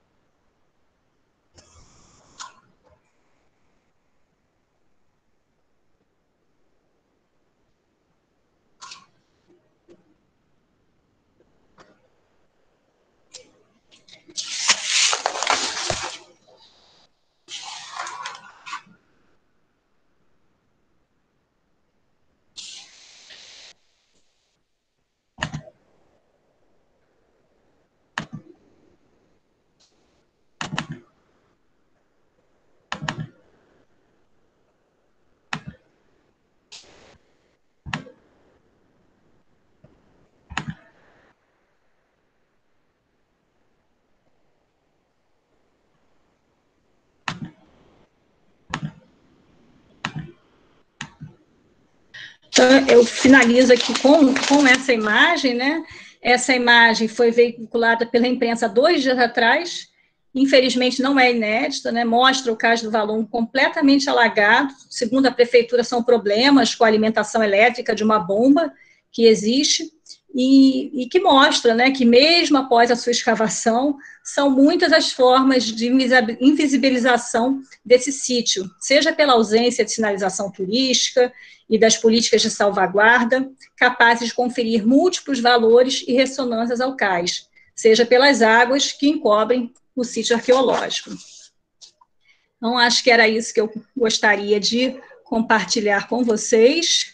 Então, eu finalizo aqui com, com essa imagem, né? Essa imagem foi veiculada pela imprensa dois dias atrás, infelizmente não é inédita, né? Mostra o Cais do Valongo completamente alagado. Segundo a prefeitura, são problemas com a alimentação elétrica de uma bomba que existe, e, e que mostra, né, que mesmo após a sua escavação, são muitas as formas de invisibilização desse sítio, seja pela ausência de sinalização turística e das políticas de salvaguarda, capazes de conferir múltiplos valores e ressonâncias ao cais, seja pelas águas que encobrem o sítio arqueológico. Então, acho que era isso que eu gostaria de compartilhar com vocês.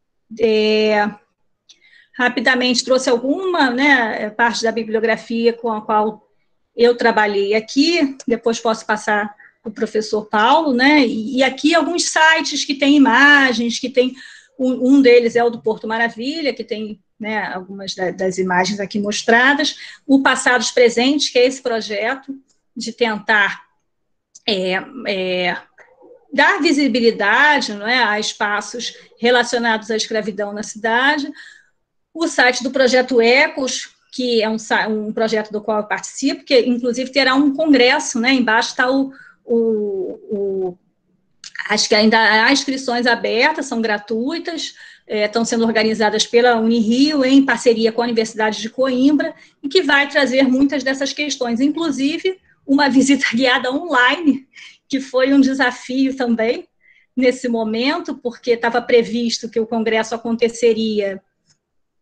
É, rapidamente, trouxe alguma, né, parte da bibliografia com a qual eu trabalhei aqui, depois posso passar para o professor Paulo, né, e, e aqui alguns sites que têm imagens, que tem, um, um deles é o do Porto Maravilha, que tem, né, algumas da, das imagens aqui mostradas, o Passados Presentes, que é esse projeto de tentar é, é, dar visibilidade, não é, a espaços relacionados à escravidão na cidade, o site do Projeto Ecos, que é um, um projeto do qual eu participo, que inclusive terá um congresso, né, embaixo está o, o, o, acho que ainda há inscrições abertas, são gratuitas, é, estão sendo organizadas pela Unirio, em parceria com a Universidade de Coimbra, e que vai trazer muitas dessas questões, inclusive uma visita guiada online, que foi um desafio também, nesse momento, porque estava previsto que o congresso aconteceria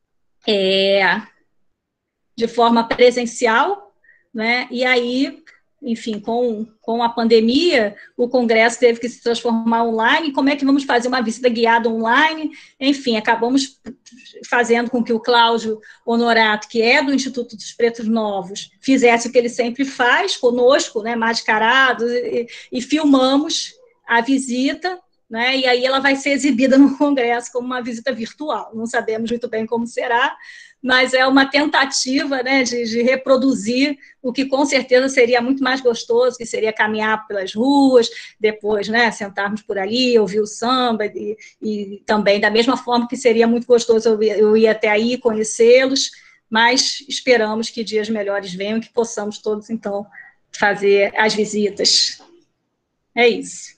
é, de forma presencial, né, e aí enfim, com, com a pandemia, o Congresso teve que se transformar online, como é que vamos fazer uma visita guiada online? Enfim, acabamos fazendo com que o Cláudio Honorato, que é do Instituto dos Pretos Novos, fizesse o que ele sempre faz conosco, né, mascarado, e, e filmamos a visita, né, e aí ela vai ser exibida no Congresso como uma visita virtual. Não sabemos muito bem como será, mas é uma tentativa, né, de, de reproduzir o que com certeza seria muito mais gostoso, que seria caminhar pelas ruas, depois, né, sentarmos por ali, ouvir o samba, e, e também da mesma forma que seria muito gostoso eu, eu ir até aí, conhecê-los, mas esperamos que dias melhores venham, que possamos todos, então, fazer as visitas. É isso.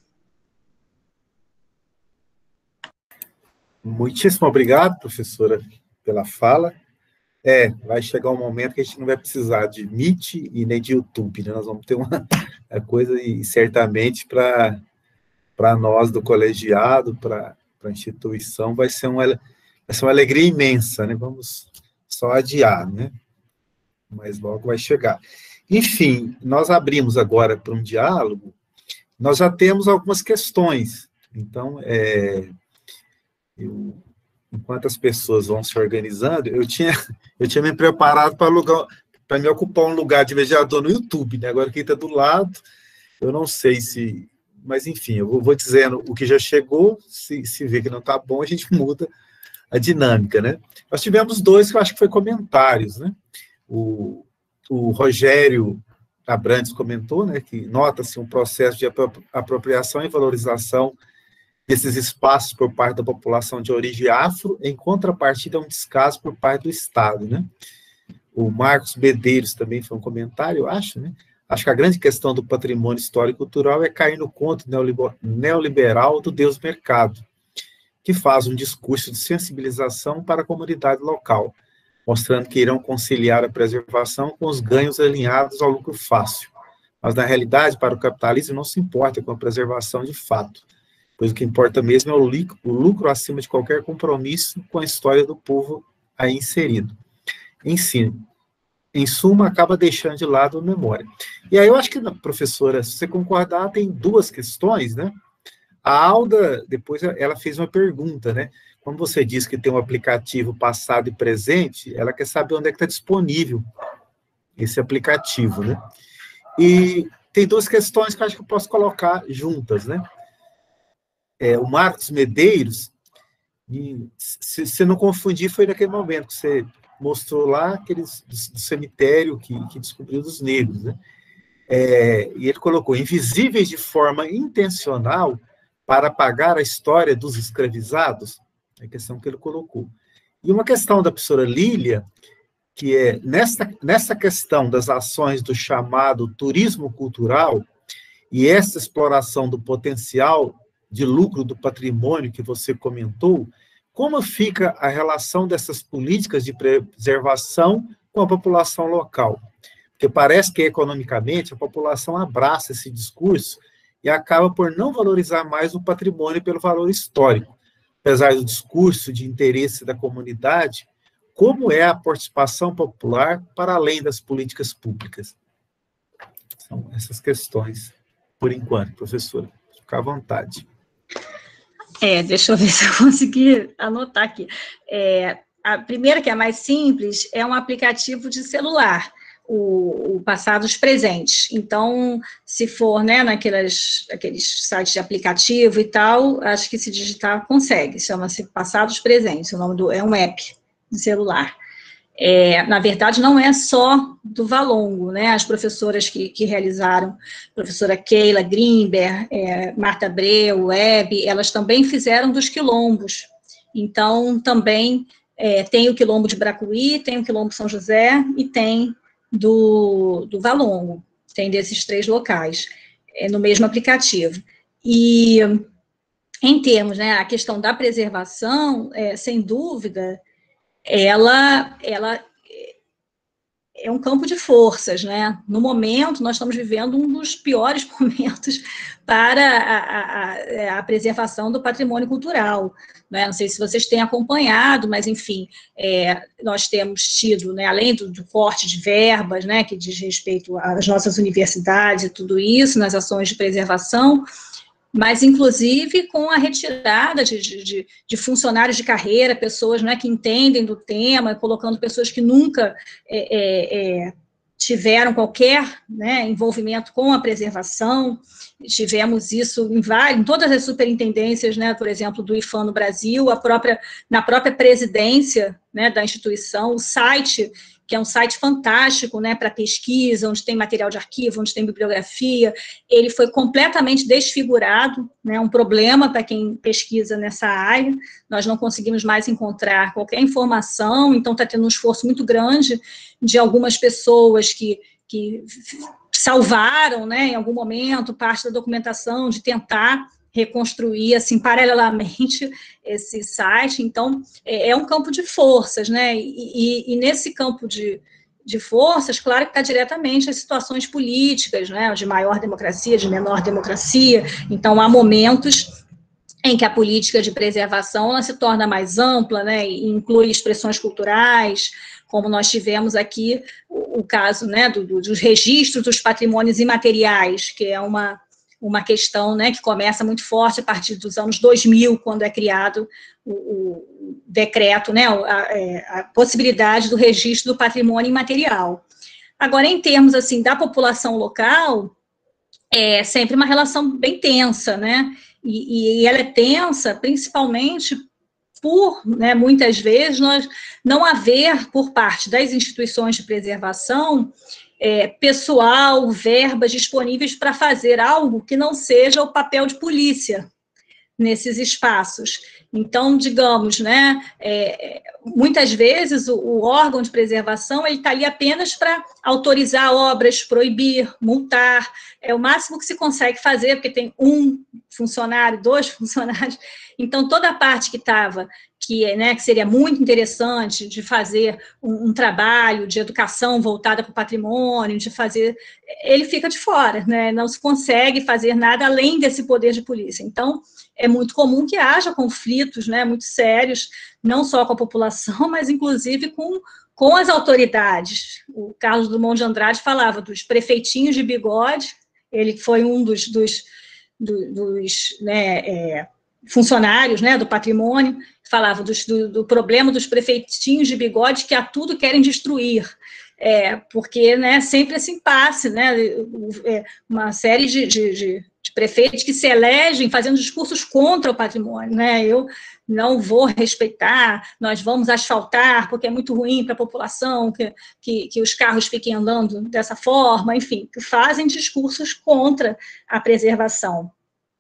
Muitíssimo obrigado, professora, pela fala. É, vai chegar um momento que a gente não vai precisar de Meet e nem de YouTube, né? Nós vamos ter uma coisa, e certamente para para nós do colegiado, para a instituição, vai ser, uma, vai ser uma alegria imensa, né? Vamos só adiar, né? Mas logo vai chegar. Enfim, nós abrimos agora para um diálogo, nós já temos algumas questões, então, é, eu... enquanto as pessoas vão se organizando, eu tinha, eu tinha me preparado para alugar, para me ocupar um lugar de mediador no YouTube, né? Agora quem está do lado, eu não sei se... Mas, enfim, eu vou dizendo o que já chegou, se, se vê que não está bom, a gente muda a dinâmica, né? Nós tivemos dois que eu acho que foi comentários, né? O, o Rogério Abrantes comentou, né, que nota-se um processo de apropriação e valorização desses espaços por parte da população de origem afro, em contrapartida a um descaso por parte do Estado, né? O Marcos Medeiros também foi um comentário, eu acho, né? Acho que a grande questão do patrimônio histórico e cultural é cair no conto neoliberal do Deus Mercado, que faz um discurso de sensibilização para a comunidade local, mostrando que irão conciliar a preservação com os ganhos alinhados ao lucro fácil. Mas, na realidade, para o capitalismo não se importa com a preservação de fato, pois o que importa mesmo é o lucro, o lucro acima de qualquer compromisso com a história do povo aí inserido. Ensino. Em suma, acaba deixando de lado a memória. E aí eu acho que, professora, se você concordar, tem duas questões, né? A Alda, depois, ela fez uma pergunta, né? Como você disse que tem um aplicativo passado e presente, ela quer saber onde é que está disponível esse aplicativo, né? E tem duas questões que eu acho que eu posso colocar juntas, né? É, o Marcos Medeiros, e, se você não confundir, foi naquele momento que você mostrou lá aqueles do, do cemitério que, que descobriu dos negros, né? É, e ele colocou invisíveis de forma intencional para apagar a história dos escravizados, é a questão que ele colocou. E uma questão da professora Lília, que é, nessa, nessa questão das ações do chamado turismo cultural, e essa exploração do potencial de lucro do patrimônio que você comentou, como fica a relação dessas políticas de preservação com a população local? Porque parece que, economicamente, a população abraça esse discurso e acaba por não valorizar mais o patrimônio pelo valor histórico. Apesar do discurso de interesse da comunidade, como é a participação popular para além das políticas públicas? São essas questões, por enquanto, professora. Fica à vontade. É, deixa eu ver se eu consegui anotar aqui. É, a primeira, que é a mais simples, é um aplicativo de celular, o, o Passados Presentes. Então, se for, né, naqueles aqueles sites de aplicativo e tal, acho que se digitar consegue, chama-se Passados Presentes, o nome do, é um app de celular. É, na verdade, não é só do Valongo, né? As professoras que, que realizaram, professora Keila Grimber, é, Marta Abreu, Web, elas também fizeram dos quilombos. Então, também é, tem o quilombo de Bracuí, tem o quilombo São José e tem do, do Valongo. Tem desses três locais, é, no mesmo aplicativo. E, em termos, né, a questão da preservação, é, sem dúvida, ela, ela é um campo de forças, né? No momento, nós estamos vivendo um dos piores momentos para a, a, a preservação do patrimônio cultural, né? Não sei se vocês têm acompanhado, mas, enfim, é, nós temos tido, né, além do, do corte de verbas, né, que diz respeito às nossas universidades e tudo isso, nas ações de preservação, mas, inclusive, com a retirada de, de, de funcionários de carreira, pessoas, né, que entendem do tema, colocando pessoas que nunca é, é, é, tiveram qualquer, né, envolvimento com a preservação. Tivemos isso em, várias, em todas as superintendências, né, por exemplo, do IPHAN no Brasil, a própria, na própria presidência, né, da instituição, o site, que é um site fantástico, né, para pesquisa, onde tem material de arquivo, onde tem bibliografia, ele foi completamente desfigurado, né, um problema para quem pesquisa nessa área, nós não conseguimos mais encontrar qualquer informação, então está tendo um esforço muito grande de algumas pessoas que, que salvaram, né, em algum momento, parte da documentação, de tentar reconstruir, assim, paralelamente esse site. Então, é, é um campo de forças, né, e, e, e nesse campo de, de forças, claro que está diretamente as situações políticas, né, de maior democracia, de menor democracia. Então, há momentos em que a política de preservação ela se torna mais ampla, né, e inclui expressões culturais, como nós tivemos aqui o, o caso, né, do, do, dos registros dos patrimônios imateriais, que é uma uma questão, né, que começa muito forte a partir dos anos dois mil, quando é criado o, o decreto, né, a, a possibilidade do registro do patrimônio imaterial. Agora, em termos, assim, da população local, é sempre uma relação bem tensa, né, e, e ela é tensa principalmente por, né, muitas vezes, nós não haver, por parte das instituições de preservação, É, pessoal, verbas disponíveis para fazer algo que não seja o papel de polícia nesses espaços. Então, digamos, né, é, muitas vezes o, o órgão de preservação ele está ali apenas para autorizar obras, proibir, multar, é o máximo que se consegue fazer, porque tem um funcionário, dois funcionários, então toda a parte que estava, que, né, que seria muito interessante de fazer um, um trabalho de educação voltada para o patrimônio, de fazer, ele fica de fora, né, não se consegue fazer nada além desse poder de polícia. Então, é muito comum que haja conflitos, né, muito sérios, não só com a população, mas inclusive com, com as autoridades. O Carlos Drummond de Andrade falava dos prefeitinhos de bigode, ele foi um dos, dos, dos, dos né, é, funcionários, né, do patrimônio, falava dos, do, do problema dos prefeitinhos de bigode que a tudo querem destruir, é, porque, né, sempre esse impasse, né, uma série de, de, de, de prefeitos que se elegem fazendo discursos contra o patrimônio, né, eu não vou respeitar, nós vamos asfaltar, porque é muito ruim para a população que, que, que os carros fiquem andando dessa forma, enfim, que fazem discursos contra a preservação.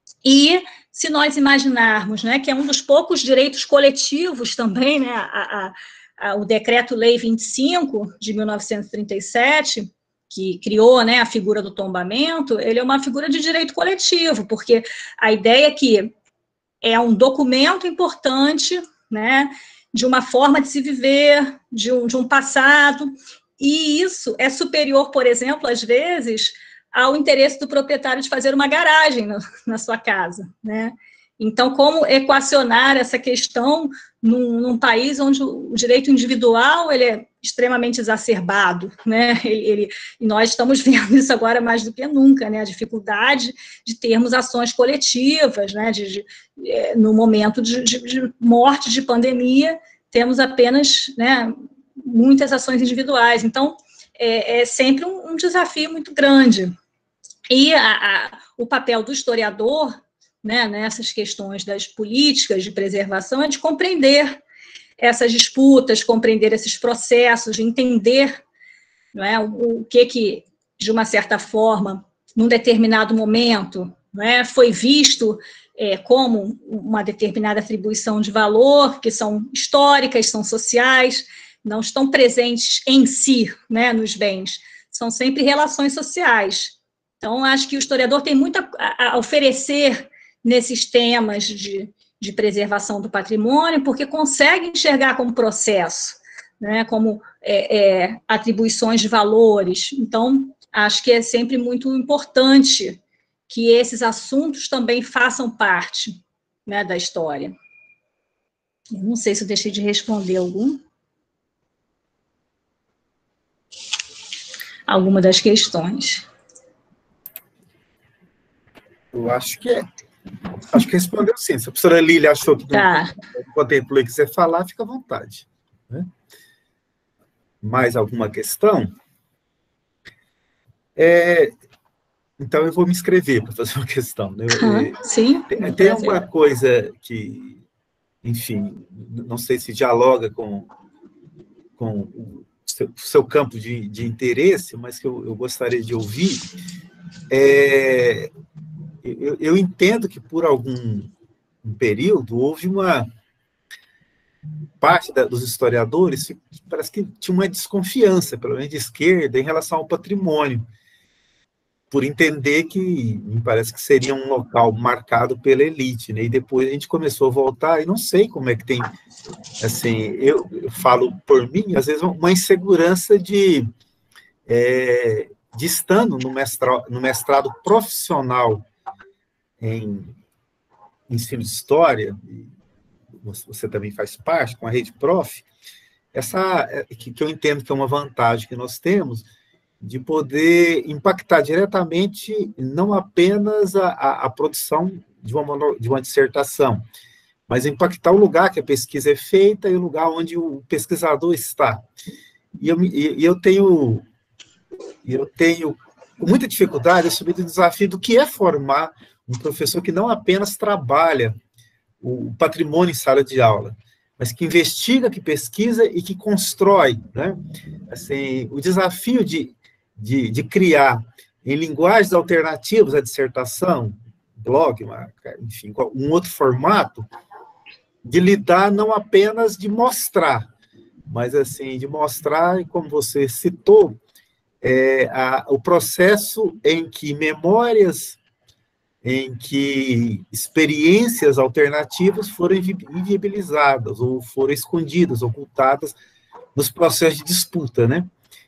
E se nós imaginarmos, né, que é um dos poucos direitos coletivos também, né, a, a, a, o Decreto-Lei vinte e cinco, de mil novecentos e trinta e sete, que criou, né, a figura do tombamento, ele é uma figura de direito coletivo, porque a ideia é que é um documento importante, né, de uma forma de se viver, de um, de um passado, e isso é superior, por exemplo, às vezes, ao interesse do proprietário de fazer uma garagem no, na sua casa, né? Então, como equacionar essa questão num, num país onde o direito individual ele é extremamente exacerbado, né? Ele, ele, e nós estamos vendo isso agora mais do que nunca, né? A dificuldade de termos ações coletivas, né? De, de, no momento de, de, de morte, de pandemia, temos apenas, né, muitas ações individuais. Então, é, é sempre um, um desafio muito grande. E a, a, o papel do historiador, né, nessas questões das políticas de preservação é de compreender essas disputas, compreender esses processos, de entender, não é, o, o que que, de uma certa forma, num determinado momento, não é, foi visto é, como uma determinada atribuição de valor, que são históricas, são sociais, não estão presentes em si, né, nos bens, são sempre relações sociais. Então, acho que o historiador tem muito a, a oferecer nesses temas de, de preservação do patrimônio, porque consegue enxergar como processo, né, como é, é, atribuições de valores. Então, acho que é sempre muito importante que esses assuntos também façam parte, né, da história. Eu não sei se eu deixei de responder algum. Alguma das questões. Eu acho que é. Acho que respondeu sim. Se a professora Lília achou que tá. não contemplou e quiser falar, fica à vontade. Né? Mais alguma questão? É, então, eu vou me inscrever para fazer uma questão. Né? Eu, sim. Tem, tem uma coisa que, enfim, não sei se dialoga com, com o seu, seu campo de, de interesse, mas que eu, eu gostaria de ouvir. É, eu, eu entendo que, por algum um período, houve uma parte da, dos historiadores, parece que tinha uma desconfiança, pelo menos de esquerda, em relação ao patrimônio, por entender que, me parece que seria um local marcado pela elite, né? E depois a gente começou a voltar, e não sei como é que tem, assim, eu, eu falo por mim, às vezes uma insegurança de, é, de estando no mestrado, no mestrado profissional em ensino de história, você também faz parte, com a Rede Prof, essa, que, que eu entendo que é uma vantagem que nós temos, de poder impactar diretamente não apenas a, a, a produção de uma, de uma dissertação, mas impactar o lugar que a pesquisa é feita e o lugar onde o pesquisador está. E eu, e eu tenho, eu tenho com muita dificuldade assumido o desafio do que é formar um professor que não apenas trabalha o patrimônio em sala de aula, mas que investiga, que pesquisa e que constrói, né? Assim, o desafio de, de, de criar em linguagens alternativas a dissertação, blog, uma, enfim, um outro formato, de lidar não apenas de mostrar, mas assim, de mostrar, como você citou, é, a, o processo em que memórias, em que experiências alternativas foram inviabilizadas, ou foram escondidas, ocultadas, nos processos de disputa, né?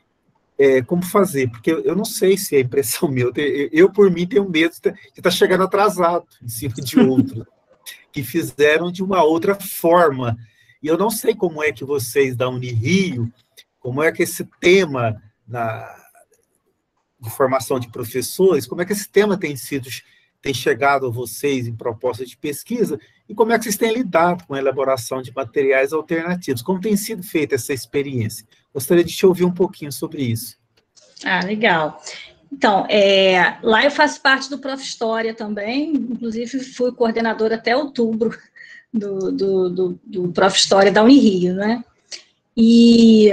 É, como fazer? Porque eu não sei se é impressão minha, eu, eu por mim, tenho medo de estar chegando atrasado em cima de outros, que fizeram de uma outra forma. E eu não sei como é que vocês da Unirio, como é que esse tema na, de formação de professores, como é que esse tema tem sido tem chegado a vocês em propostas de pesquisa, e como é que vocês têm lidado com a elaboração de materiais alternativos? Como tem sido feita essa experiência? Gostaria de te ouvir um pouquinho sobre isso. Ah, legal. Então, é, lá eu faço parte do Prof. História também, inclusive fui coordenadora até outubro do, do, do, do Prof. História da Unirio, né? E...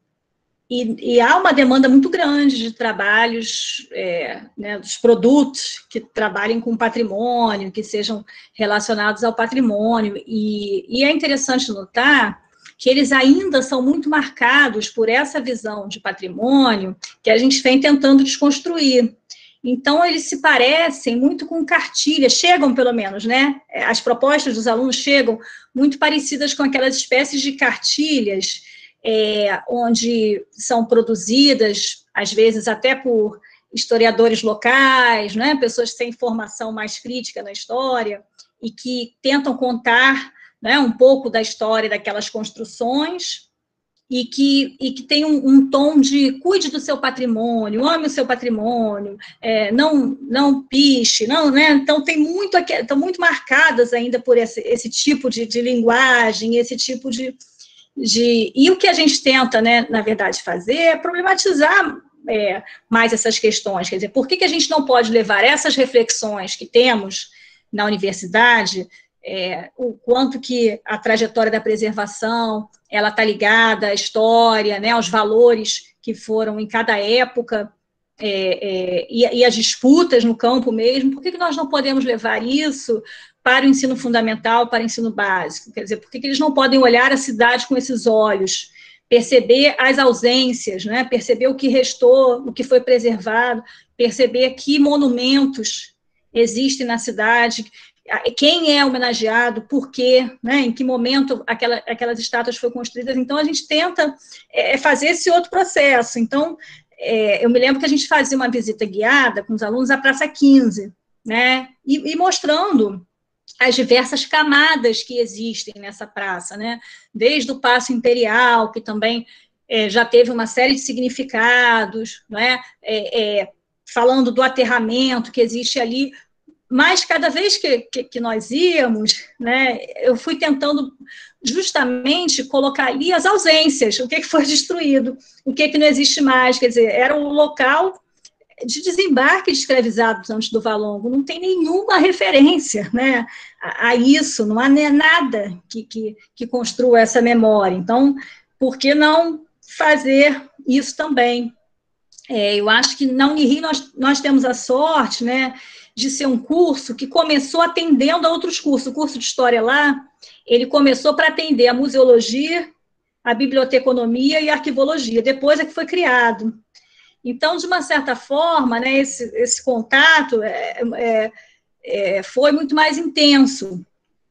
E, e há uma demanda muito grande de trabalhos, é, né, dos produtos que trabalhem com patrimônio, que sejam relacionados ao patrimônio, e, e é interessante notar que eles ainda são muito marcados por essa visão de patrimônio que a gente vem tentando desconstruir. Então, eles se parecem muito com cartilhas, chegam pelo menos, né? As propostas dos alunos chegam muito parecidas com aquelas espécies de cartilhas, É, onde são produzidas, às vezes até por historiadores locais, né, pessoas que têm formação mais crítica na história, e que tentam contar, né, um pouco da história daquelas construções, e que, e que tem um, um tom de cuide do seu patrimônio, ame o seu patrimônio, é, não, não piche, não, né, então tem muito, estão muito marcadas ainda por esse, esse tipo de, de linguagem, esse tipo de... De, e o que a gente tenta, né, na verdade, fazer é problematizar é, mais essas questões. Quer dizer, por que, que a gente não pode levar essas reflexões que temos na universidade, é, o quanto que a trajetória da preservação ela está ligada à história, né, aos valores que foram em cada época, é, é, e, e as disputas no campo mesmo, por que, que nós não podemos levar isso para o ensino fundamental, para o ensino básico? Quer dizer, por que eles não podem olhar a cidade com esses olhos, perceber as ausências, né? Perceber o que restou, o que foi preservado, perceber que monumentos existem na cidade, quem é homenageado, por quê, né, em que momento aquela, aquelas estátuas foram construídas. Então, a gente tenta é, fazer esse outro processo. Então, é, eu me lembro que a gente fazia uma visita guiada com os alunos à Praça quinze, né, e, e mostrando as diversas camadas que existem nessa praça, né, desde o Paço Imperial, que também é, já teve uma série de significados, né, é, é, falando do aterramento que existe ali. Mas, cada vez que, que, que nós íamos, né, eu fui tentando justamente colocar ali as ausências, o que, que foi destruído, o que, que não existe mais. Quer dizer, era um local de desembarque de escravizados antes do Valongo, não tem nenhuma referência, né, a, a isso, não há nada que, que, que construa essa memória. Então, por que não fazer isso também? É, eu acho que na Unirio nós, nós temos a sorte, né, de ser um curso que começou atendendo a outros cursos. O curso de História lá, ele começou para atender a museologia, a biblioteconomia e a arquivologia, depois é que foi criado. Então, de uma certa forma, né, esse, esse contato é, é, é, foi muito mais intenso.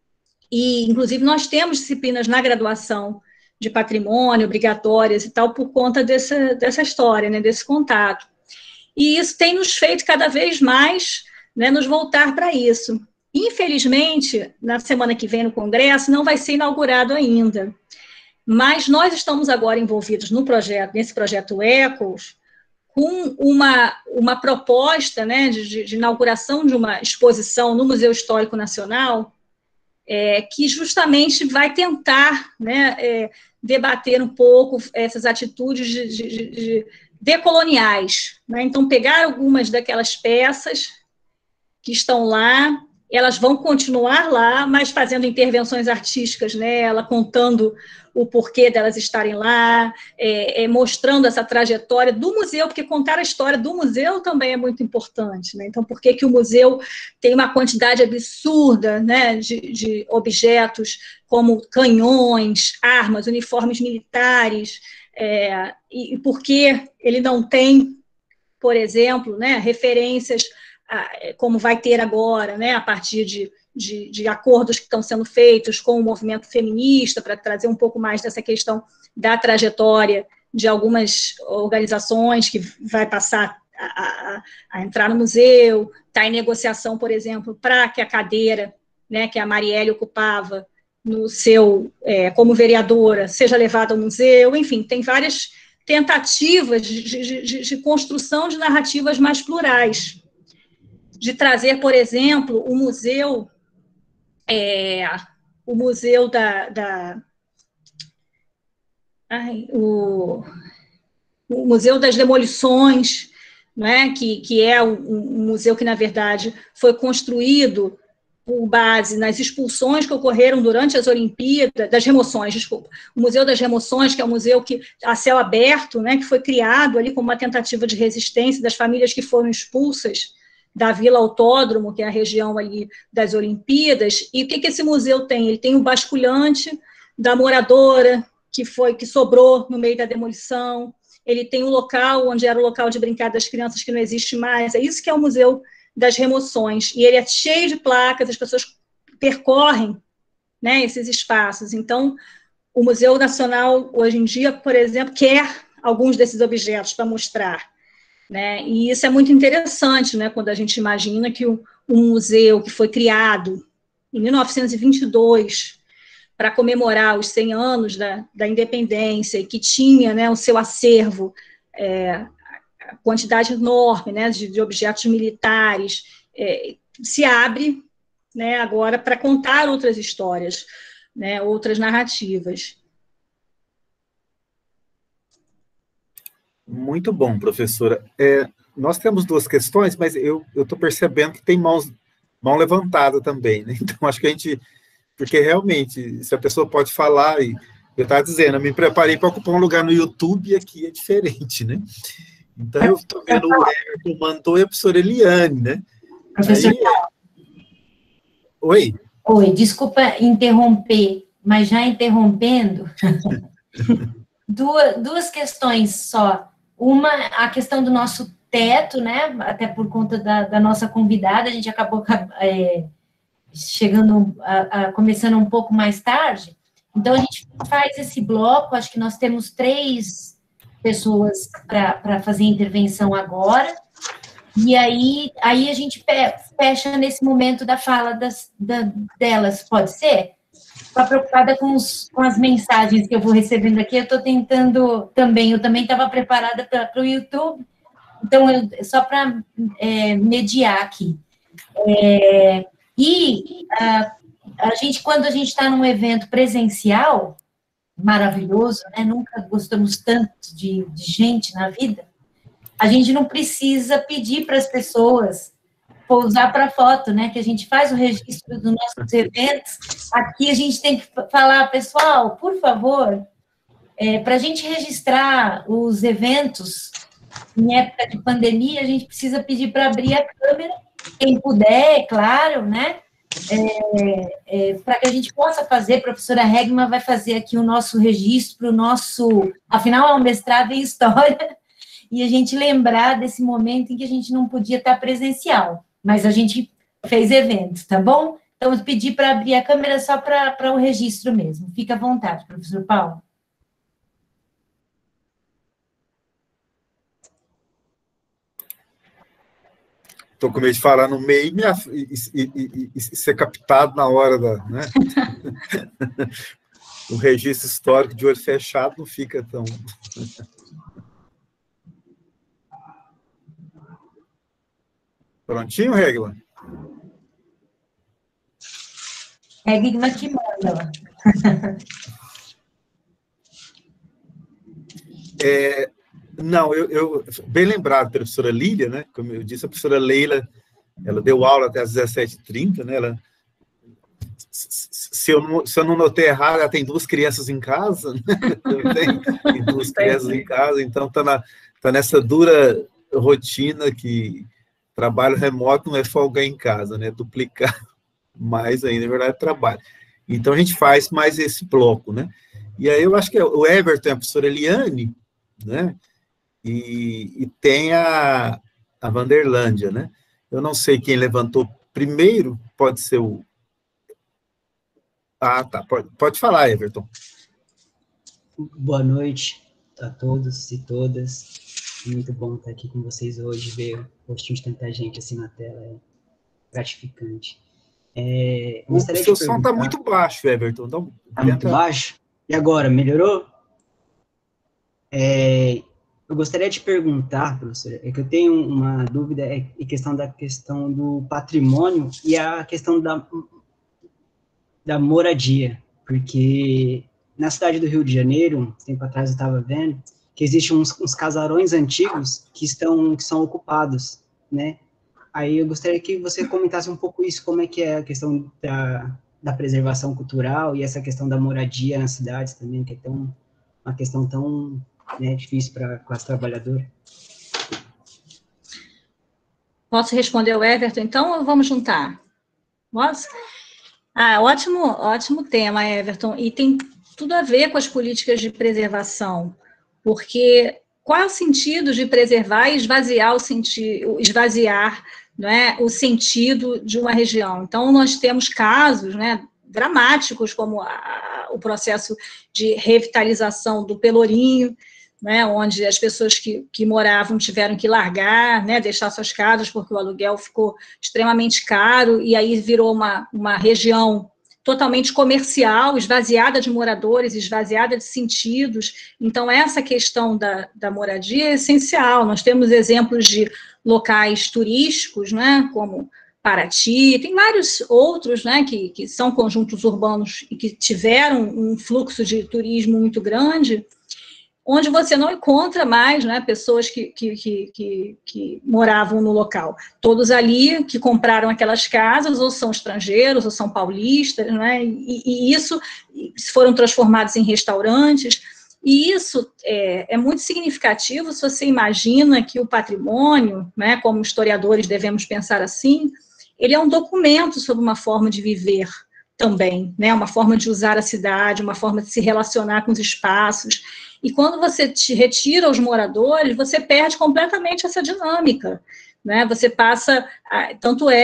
E, inclusive, nós temos disciplinas na graduação de patrimônio, obrigatórias e tal, por conta dessa, dessa história, né, desse contato. E isso tem nos feito cada vez mais, né, nos voltar para isso. Infelizmente, na semana que vem no Congresso, não vai ser inaugurado ainda, mas nós estamos agora envolvidos no projeto, nesse projeto Ecos, com uma, uma proposta, né, de, de inauguração de uma exposição no Museu Histórico Nacional, é, que justamente vai tentar, né, é, debater um pouco essas atitudes de, de, de decoloniais, né? Então, pegar algumas daquelas peças que estão lá, elas vão continuar lá, mas fazendo intervenções artísticas nela, contando o porquê delas estarem lá, é, é, mostrando essa trajetória do museu, porque contar a história do museu também é muito importante, né? Então, por que que o museu tem uma quantidade absurda, né, de, de objetos como canhões, armas, uniformes militares, é, e, e por que ele não tem, por exemplo, né, referências como vai ter agora, né, a partir de, de, de acordos que estão sendo feitos com o movimento feminista, para trazer um pouco mais dessa questão da trajetória de algumas organizações que vai passar a, a, a entrar no museu, está em negociação, por exemplo, para que a cadeira, né, que a Marielle ocupava no seu, é, como vereadora, seja levada ao museu. Enfim, tem várias tentativas de, de, de, de construção de narrativas mais plurais, de trazer, por exemplo, o museu, é, o museu da, da ai, o, o Museu das Demolições, né, que, que é um, um museu que, na verdade, foi construído por base nas expulsões que ocorreram durante as Olimpíadas, das remoções, desculpa, o Museu das Remoções, que é um museu que, a céu aberto, né, que foi criado ali como uma tentativa de resistência das famílias que foram expulsas da Vila Autódromo, que é a região ali das Olimpíadas. E o que, que esse museu tem? Ele tem um basculhante da moradora que foi, que sobrou no meio da demolição, ele tem um local onde era o local de brincar das crianças que não existe mais. É isso que é o Museu das Remoções, e ele é cheio de placas, as pessoas percorrem, né, esses espaços. Então, o Museu Nacional, hoje em dia, por exemplo, quer alguns desses objetos para mostrar, né, e isso é muito interessante, né, quando a gente imagina que o, um museu que foi criado em mil novecentos e vinte e dois para comemorar os cem anos da, da independência, e que tinha, né, o seu acervo, é, a quantidade enorme, né, de, de objetos militares, é, se abre, né, agora para contar outras histórias, né, outras narrativas. Muito bom, professora. É, nós temos duas questões, mas eu estou percebendo que tem mãos, mão levantada também, né? Então, acho que a gente... Porque, realmente, se a pessoa pode falar... E eu estava dizendo, eu me preparei para ocupar um lugar no YouTube, e aqui é diferente, né? Então, eu estou vendo o Everton mandou e a professora Eliane, né? Professor... Aí... Oi? Oi, desculpa interromper, mas já interrompendo, duas, duas questões só. Uma, a questão do nosso teto, né? Até por conta da, da nossa convidada, a gente acabou é, chegando, a, a, começando um pouco mais tarde. Então, a gente faz esse bloco, acho que nós temos três pessoas para fazer intervenção agora, e aí, aí a gente fecha nesse momento da fala das, da, delas, pode ser? Estou preocupada com, os, com as mensagens que eu vou recebendo aqui, eu estou tentando também, eu também estava preparada para o YouTube, então, eu, só para é, mediar aqui. É, e a, a gente, quando a gente está num evento presencial, maravilhoso, né? Nunca gostamos tanto de, de gente na vida, a gente não precisa pedir para as pessoas pousar para foto, né? Que a gente faz o registro dos nossos eventos. Aqui a gente tem que falar, pessoal, por favor, é, para a gente registrar os eventos em época de pandemia, a gente precisa pedir para abrir a câmera, quem puder, é claro, né? É, é, para que a gente possa fazer, a professora Regma vai fazer aqui o nosso registro, o nosso, afinal é um mestrado em História, e a gente lembrar desse momento em que a gente não podia estar presencial, mas a gente fez eventos, tá bom? Então, eu pedi para abrir a câmera só para o registro mesmo. Fica à vontade, professor Paulo. Estou com medo de falar no meio e, e, e, e ser captado na hora da... Né? O registro histórico de olho fechado não fica tão... Prontinho, Regla? Regla que manda. É... Não, eu, eu bem lembrado, professora Lília, né? Como eu disse, a professora Leila, ela deu aula até às dezessete e trinta, né? Ela, se, eu não, se eu não notei errado, ela tem duas crianças em casa, né? Tem, tem duas crianças em casa, então está na, tá nessa dura rotina que trabalho remoto não é folga em casa, né? Duplicar mais ainda, na verdade, trabalho. Então, a gente faz mais esse bloco, né? E aí eu acho que o Everton e a professora Eliane, né? E, e tem a, a Vanderlândia, né? Eu não sei quem levantou primeiro, pode ser o... Ah, tá, pode, pode falar, Everton. Boa noite a todos e todas. Muito bom estar aqui com vocês hoje, ver o rostinho de tanta gente assim na tela, é gratificante. É, o seu som está muito baixo, Everton. Então, tá tenta... muito baixo? E agora, melhorou? É... Eu gostaria de perguntar, professora, é que eu tenho uma dúvida é em questão da questão do patrimônio e a questão da, da moradia, porque na cidade do Rio de Janeiro, tempo atrás eu estava vendo, que existem uns, uns casarões antigos que, estão, que são ocupados, né? Aí eu gostaria que você comentasse um pouco isso, como é que é a questão da, da preservação cultural e essa questão da moradia nas cidades também, que é tão, uma questão tão... É difícil para a classe trabalhadora. Posso responder o Everton, então, ou vamos juntar? Posso? Ah, ótimo, ótimo tema, Everton, e tem tudo a ver com as políticas de preservação, porque qual é o sentido de preservar e esvaziar o sentido, esvaziar, né, o sentido de uma região? Então, nós temos casos, né, dramáticos, como a, o processo de revitalização do Pelourinho, né, onde as pessoas que, que moravam tiveram que largar, né, deixar suas casas, porque o aluguel ficou extremamente caro, e aí virou uma, uma região totalmente comercial, esvaziada de moradores, esvaziada de sentidos. Então, essa questão da, da moradia é essencial. Nós temos exemplos de locais turísticos, né, como Paraty, tem vários outros, né, que, que são conjuntos urbanos e que tiveram um fluxo de turismo muito grande, onde você não encontra mais, né, pessoas que, que, que, que, que moravam no local. Todos ali que compraram aquelas casas, ou são estrangeiros, ou são paulistas, né, e, e isso foram transformados em restaurantes, e isso é, é muito significativo se você imagina que o patrimônio, né, como historiadores devemos pensar assim, ele é um documento sobre uma forma de viver também, né, uma forma de usar a cidade, uma forma de se relacionar com os espaços. E quando você te retira os moradores, você perde completamente essa dinâmica, né? Você passa, a, tanto é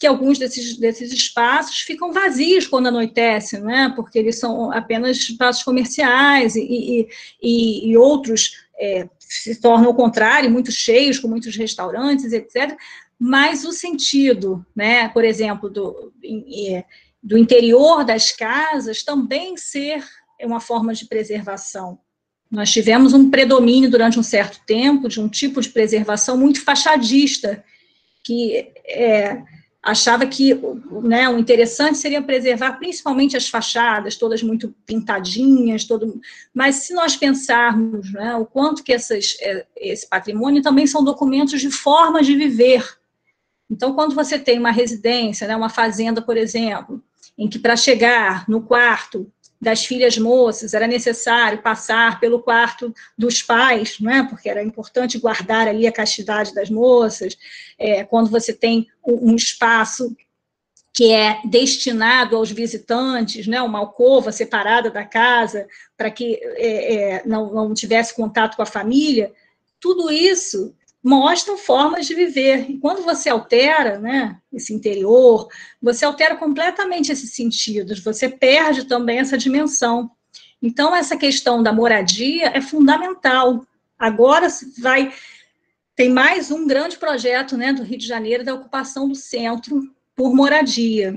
que alguns desses, desses espaços ficam vazios quando anoitece, né? Porque eles são apenas espaços comerciais e, e, e, e outros é, se tornam ao contrário, muito cheios, com muitos restaurantes, etcétera. Mas o sentido, né, por exemplo, do, do interior das casas também ser uma forma de preservação. Nós tivemos um predomínio durante um certo tempo de um tipo de preservação muito fachadista, que é, achava que, né, o interessante seria preservar principalmente as fachadas, todas muito pintadinhas, todo, mas se nós pensarmos, né, o quanto que essas, esse patrimônio também são documentos de forma de viver. Então, quando você tem uma residência, né, uma fazenda, por exemplo, em que para chegar no quarto das filhas moças era necessário passar pelo quarto dos pais, né, porque era importante guardar ali a castidade das moças, é, quando você tem um, um espaço que é destinado aos visitantes, né, uma alcova separada da casa, para que é, é, não, não tivesse contato com a família, tudo isso mostram formas de viver. E quando você altera, né, esse interior, você altera completamente esses sentidos, você perde também essa dimensão. Então, essa questão da moradia é fundamental. Agora vai, tem mais um grande projeto, né, do Rio de Janeiro, da ocupação do centro por moradia.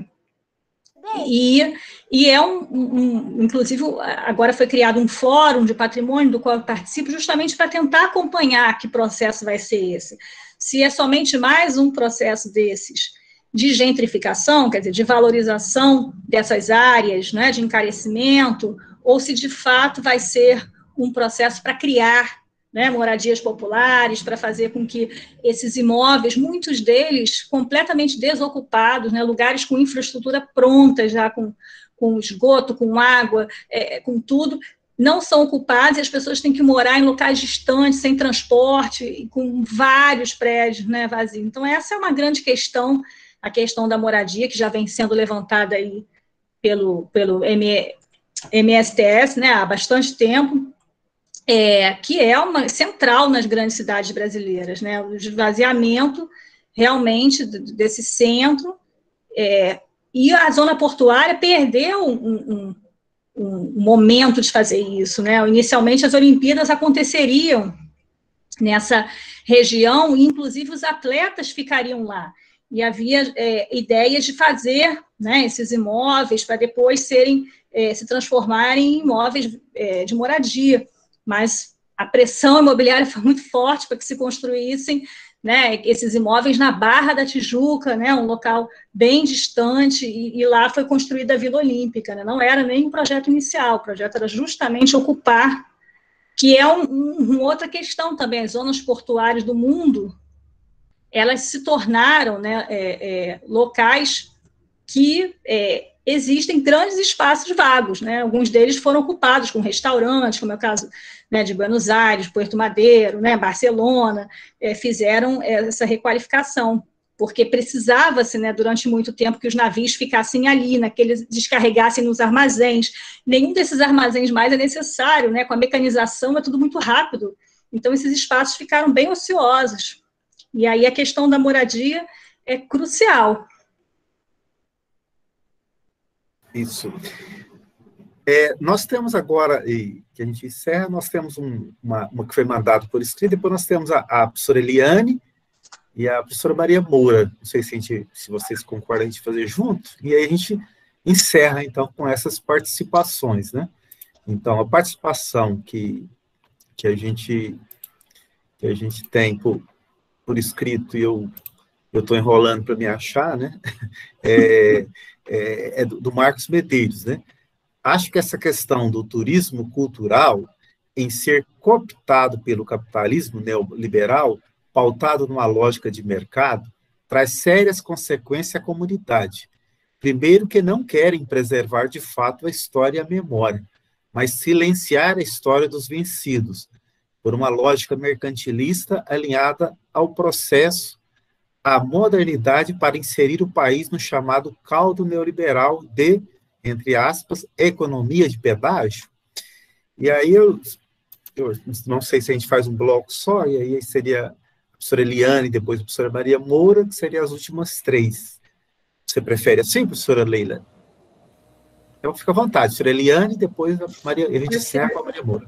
E, e é um, um, inclusive, agora foi criado um fórum de patrimônio do qual eu participo, justamente para tentar acompanhar que processo vai ser esse. Se é somente mais um processo desses de gentrificação, quer dizer, de valorização dessas áreas, né, de encarecimento, ou se de fato vai ser um processo para criar, né, moradias populares, para fazer com que esses imóveis, muitos deles completamente desocupados, né, lugares com infraestrutura pronta, já com, com esgoto, com água, é, com tudo, não são ocupados e as pessoas têm que morar em locais distantes, sem transporte, e com vários prédios, né, vazios. Então, essa é uma grande questão, a questão da moradia, que já vem sendo levantada aí pelo, pelo M S T S, né, há bastante tempo, É, que é uma central nas grandes cidades brasileiras, né? O esvaziamento realmente desse centro, é, e a zona portuária perdeu um, um, um momento de fazer isso, né? Inicialmente as Olimpíadas aconteceriam nessa região, e inclusive os atletas ficariam lá, e havia é, ideias de fazer, né, esses imóveis para depois serem, é, se transformarem em imóveis é, de moradia, mas a pressão imobiliária foi muito forte para que se construíssem, né, esses imóveis na Barra da Tijuca, né, um local bem distante, e, e lá foi construída a Vila Olímpica, né, não era nem um projeto inicial, o projeto era justamente ocupar, que é um, um, uma outra questão também, as zonas portuárias do mundo, elas se tornaram, né, é, é, locais que é, existem grandes espaços vagos, né, alguns deles foram ocupados com restaurantes, como é o caso, né, de Buenos Aires, Puerto Madeiro, né, Barcelona, é, fizeram essa requalificação, porque precisava-se, né, durante muito tempo que os navios ficassem ali, naqueles, descarregassem nos armazéns. Nenhum desses armazéns mais é necessário, né, com a mecanização é tudo muito rápido, então esses espaços ficaram bem ociosos, e aí a questão da moradia é crucial. Isso. É, nós temos agora, e que a gente encerra, nós temos um, uma, uma que foi mandada por escrito, depois nós temos a, a professora Eliane e a professora Maria Moura. Não sei se, a gente, se vocês concordam a gente fazer junto, e aí a gente encerra, então, com essas participações, né? Então, a participação que, que, a, gente, que a gente tem por, por escrito, e eu estou enrolando para me achar, né? É, é, é do, do Marcos Medeiros, né? Acho que essa questão do turismo cultural em ser cooptado pelo capitalismo neoliberal, pautado numa lógica de mercado, traz sérias consequências à comunidade. Primeiro, que não querem preservar de fato a história e a memória, mas silenciar a história dos vencidos, por uma lógica mercantilista alinhada ao processo, à modernidade para inserir o país no chamado caldo neoliberal de, entre aspas, economia de pedágio. E aí eu, eu não sei se a gente faz um bloco só, e aí seria a professora Eliane, depois a professora Maria Moura, que seriam as últimas três. Você prefere assim, professora Leila? Então, fica à vontade, professora Eliane, depois a, Maria, a gente encerra com a Maria Moura.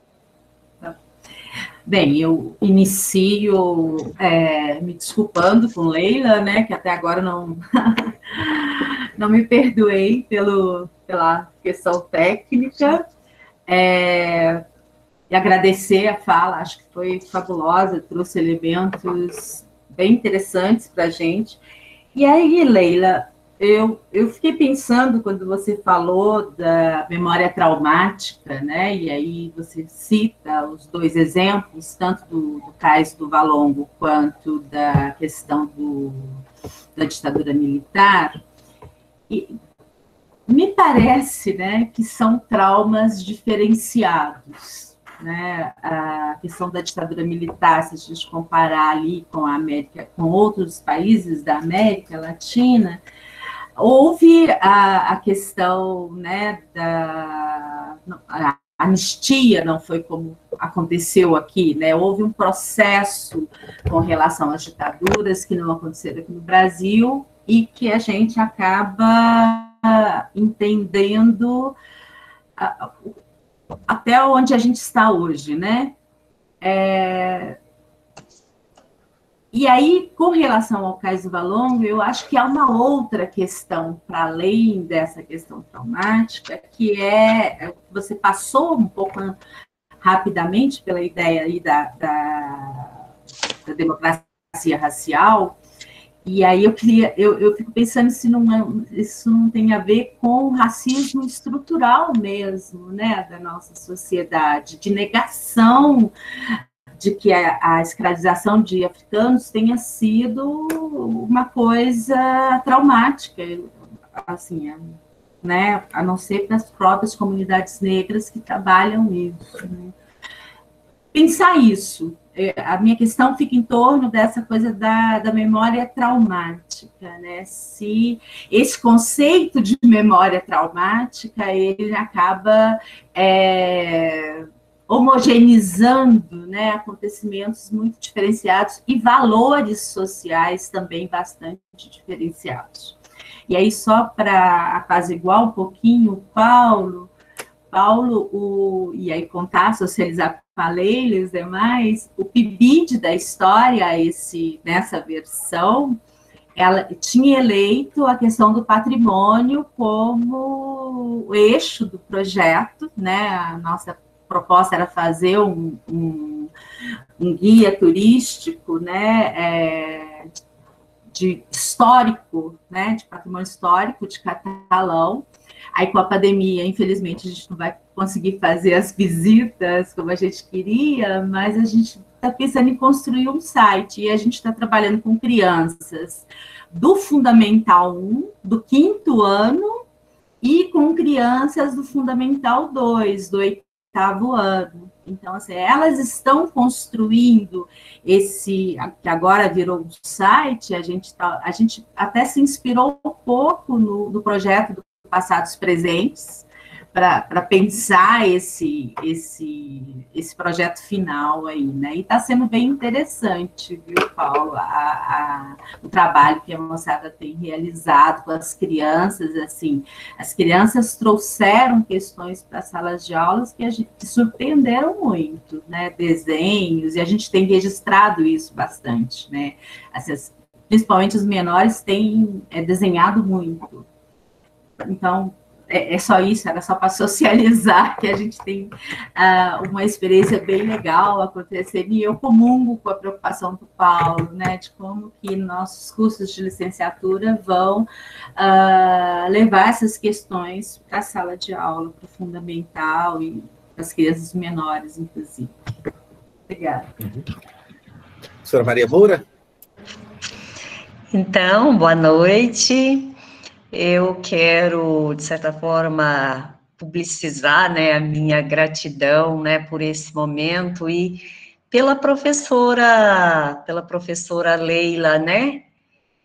Bem, eu inicio é, me desculpando com Leila, né, que até agora não, não me perdoei pelo, pela questão técnica, é, e agradecer a fala, acho que foi fabulosa, trouxe elementos bem interessantes para a gente. E aí, Leila, eu, eu fiquei pensando quando você falou da memória traumática, né? E aí você cita os dois exemplos, tanto do, do Cais do Valongo quanto da questão do, da ditadura militar. E me parece, né, que são traumas diferenciados, né? A questão da ditadura militar, se a gente comparar ali com a América, com outros países da América Latina, houve a, a questão, né, da a anistia, não foi como aconteceu aqui, né? Houve um processo com relação às ditaduras que não aconteceram aqui no Brasil e que a gente acaba entendendo a, até onde a gente está hoje, né? É... E aí, com relação ao Cais do Valongo, eu acho que há uma outra questão, para além dessa questão traumática, que é, você passou um pouco rapidamente pela ideia aí da, da, da democracia racial, e aí eu queria, eu, eu fico pensando se não é, isso não tem a ver com o racismo estrutural mesmo, né, da nossa sociedade, de negação de que a, a escravização de africanos tenha sido uma coisa traumática, assim, né, a não ser para as próprias comunidades negras que trabalham nisso, né. Pensar isso, a minha questão fica em torno dessa coisa da, da memória traumática, né, se esse conceito de memória traumática, ele acaba é, homogeneizando, né, acontecimentos muito diferenciados e valores sociais também bastante diferenciados. E aí, só para apaziguar um pouquinho o Paulo, Paulo, o, e aí contar, socializar com a Leila e os demais, o P I B I D da história, esse, nessa versão, ela tinha eleito a questão do patrimônio como o eixo do projeto, né, a nossa proposta era fazer um, um, um guia turístico, né, é, de histórico, né, de patrimônio histórico de Catalão. Aí, com a pandemia, infelizmente, a gente não vai conseguir fazer as visitas como a gente queria, mas a gente está pensando em construir um site, e a gente está trabalhando com crianças do Fundamental um, do quinto ano, e com crianças do Fundamental dois, do oitavo ano. Então, assim, elas estão construindo esse, que agora virou um site, a gente, tá, a gente até se inspirou um pouco no, no projeto do Passados Presentes, para pensar esse, esse, esse projeto final aí, né? E está sendo bem interessante, viu, Paulo, a, a, o trabalho que a moçada tem realizado com as crianças, assim, as crianças trouxeram questões para as salas de aulas que a gente que surpreenderam muito, né? Desenhos, e a gente tem registrado isso bastante, né? Essas, principalmente os menores têm é, desenhado muito. Então, é, é só isso, era só para socializar que a gente tem uh, uma experiência bem legal acontecendo, e eu comungo com a preocupação do Paulo, né, de como que nossos cursos de licenciatura vão uh, levar essas questões para a sala de aula, para o fundamental e para as crianças menores, inclusive. Obrigada. Uhum. Professora Maria Moura? Então, boa noite. Eu quero, de certa forma, publicizar, né, a minha gratidão, né, por esse momento e pela professora, pela professora Leila, né,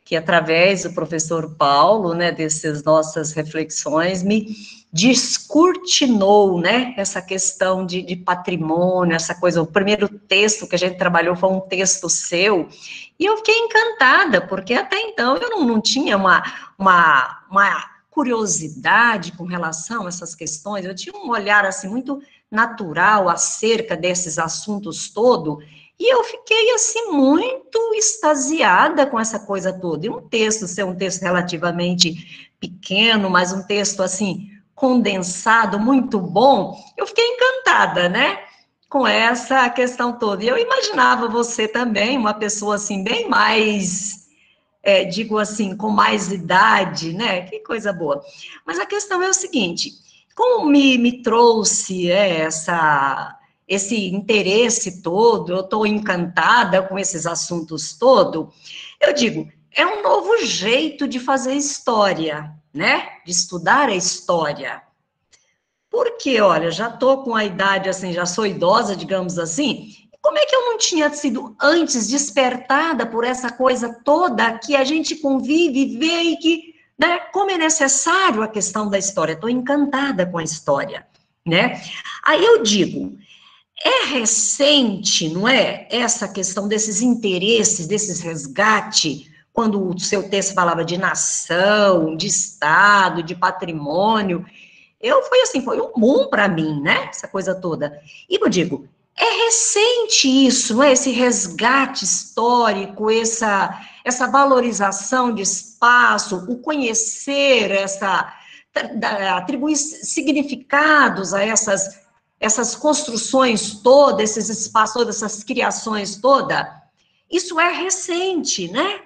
que através do professor Paulo, né, dessas nossas reflexões, me descortinou, né, essa questão de, de patrimônio, essa coisa. O primeiro texto que a gente trabalhou foi um texto seu, e eu fiquei encantada, porque até então eu não, não tinha uma, uma, uma curiosidade com relação a essas questões, eu tinha um olhar, assim, muito natural acerca desses assuntos todos, e eu fiquei, assim, muito extasiada com essa coisa toda. E um texto, ser um texto relativamente pequeno, mas um texto, assim, condensado, muito bom, eu fiquei encantada, né, com essa questão toda. E eu imaginava você também, uma pessoa, assim, bem mais, é, digo assim, com mais idade, né, que coisa boa. Mas a questão é o seguinte, como me, me trouxe é, essa, esse interesse todo, eu estou encantada com esses assuntos todos, eu digo, é um novo jeito de fazer história, né, de estudar a história. Porque, olha, já estou com a idade, assim, já sou idosa, digamos assim, como é que eu não tinha sido antes despertada por essa coisa toda que a gente convive, vê e que, né, como é necessário a questão da história, estou encantada com a história, né? Aí eu digo, é recente, não é, essa questão desses interesses, desses resgates, quando o seu texto falava de nação, de Estado, de patrimônio, eu, foi assim, foi um boom para mim, né, essa coisa toda. E eu digo, é recente isso, não é, esse resgate histórico, essa, essa valorização de espaço, o conhecer, essa, atribuir significados a essas, essas construções todas, esses espaços, todas essas criações todas, isso é recente, né?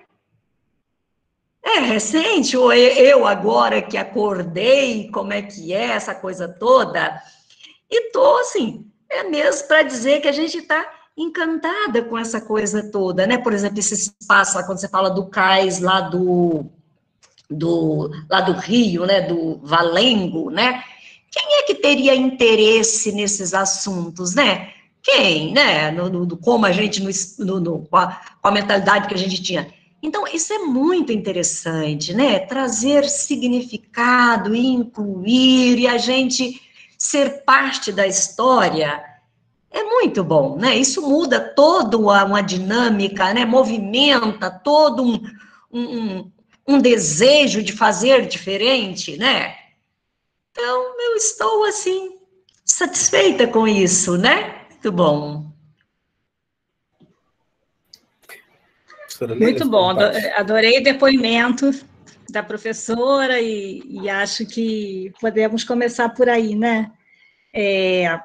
É recente, ou eu agora que acordei, como é que é essa coisa toda, e tô assim, é mesmo para dizer que a gente está encantada com essa coisa toda, né? Por exemplo, esse espaço, lá, quando você fala do cais lá do, do, lá do Rio, né, do Valengo, né? Quem é que teria interesse nesses assuntos, né? Quem, né? No, no, como a gente, no, no, com, a, com a mentalidade que a gente tinha. Então, isso é muito interessante, né? Trazer significado, incluir, e a gente ser parte da história é muito bom, né? Isso muda toda uma dinâmica, né? Movimenta todo um, um, um desejo de fazer diferente, né? Então, eu estou, assim, satisfeita com isso, né? Muito bom. Muito bom, adorei o depoimento da professora e, e acho que podemos começar por aí, né? É,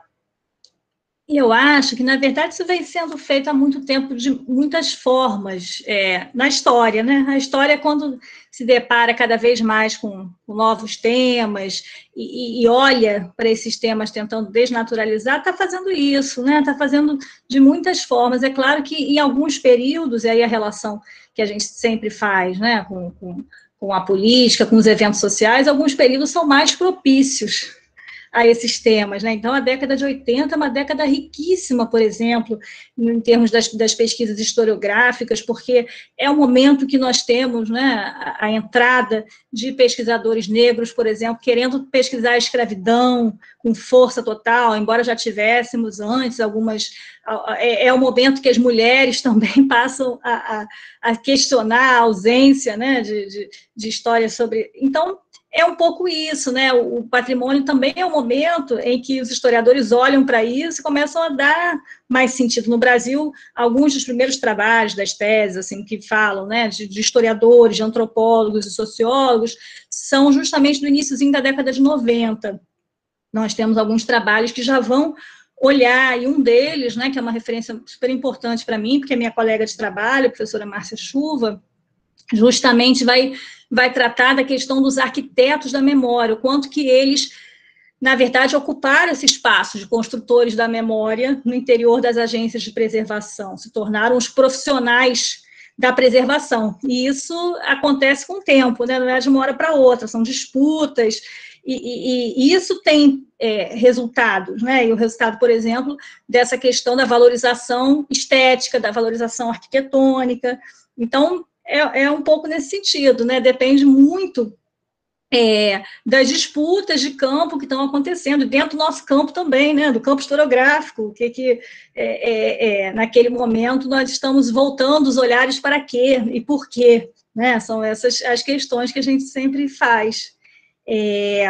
e eu acho que, na verdade, isso vem sendo feito há muito tempo, de muitas formas, é, na história, né? A história, quando se depara cada vez mais com, com novos temas e, e olha para esses temas tentando desnaturalizar, está fazendo isso, né? Está fazendo de muitas formas. É claro que, em alguns períodos, e aí a relação que a gente sempre faz, né, com, com, com a política, com os eventos sociais, alguns períodos são mais propícios a esses temas, né? Então, a década de oitenta é uma década riquíssima, por exemplo, em termos das, das pesquisas historiográficas, porque é o momento que nós temos, né, a, a entrada de pesquisadores negros, por exemplo, querendo pesquisar a escravidão com força total, embora já tivéssemos antes algumas... É, é o momento que as mulheres também passam a, a, a questionar a ausência, né, de, de, de histórias sobre... Então, é um pouco isso, né? O patrimônio também é um momento em que os historiadores olham para isso e começam a dar mais sentido. No Brasil, alguns dos primeiros trabalhos das teses, assim, que falam, né, de, de historiadores, de antropólogos e sociólogos, são justamente do iníciozinho da década de noventa. Nós temos alguns trabalhos que já vão olhar, e um deles, né, que é uma referência super importante para mim, porque é minha colega de trabalho, a professora Márcia Chuva, justamente vai, vai tratar da questão dos arquitetos da memória, o quanto que eles, na verdade, ocuparam esse espaço de construtores da memória no interior das agências de preservação, se tornaram os profissionais da preservação, e isso acontece com o tempo, né? Não é de uma hora para outra, são disputas, e, e, e isso tem é, resultados, né? E o resultado, por exemplo, dessa questão da valorização estética, da valorização arquitetônica. Então, é, é um pouco nesse sentido, né? Depende muito é, das disputas de campo que estão acontecendo, dentro do nosso campo também, né? Do campo historiográfico, o que, que é, é, é, naquele momento nós estamos voltando os olhares para quê e por quê, né? São essas as questões que a gente sempre faz. É,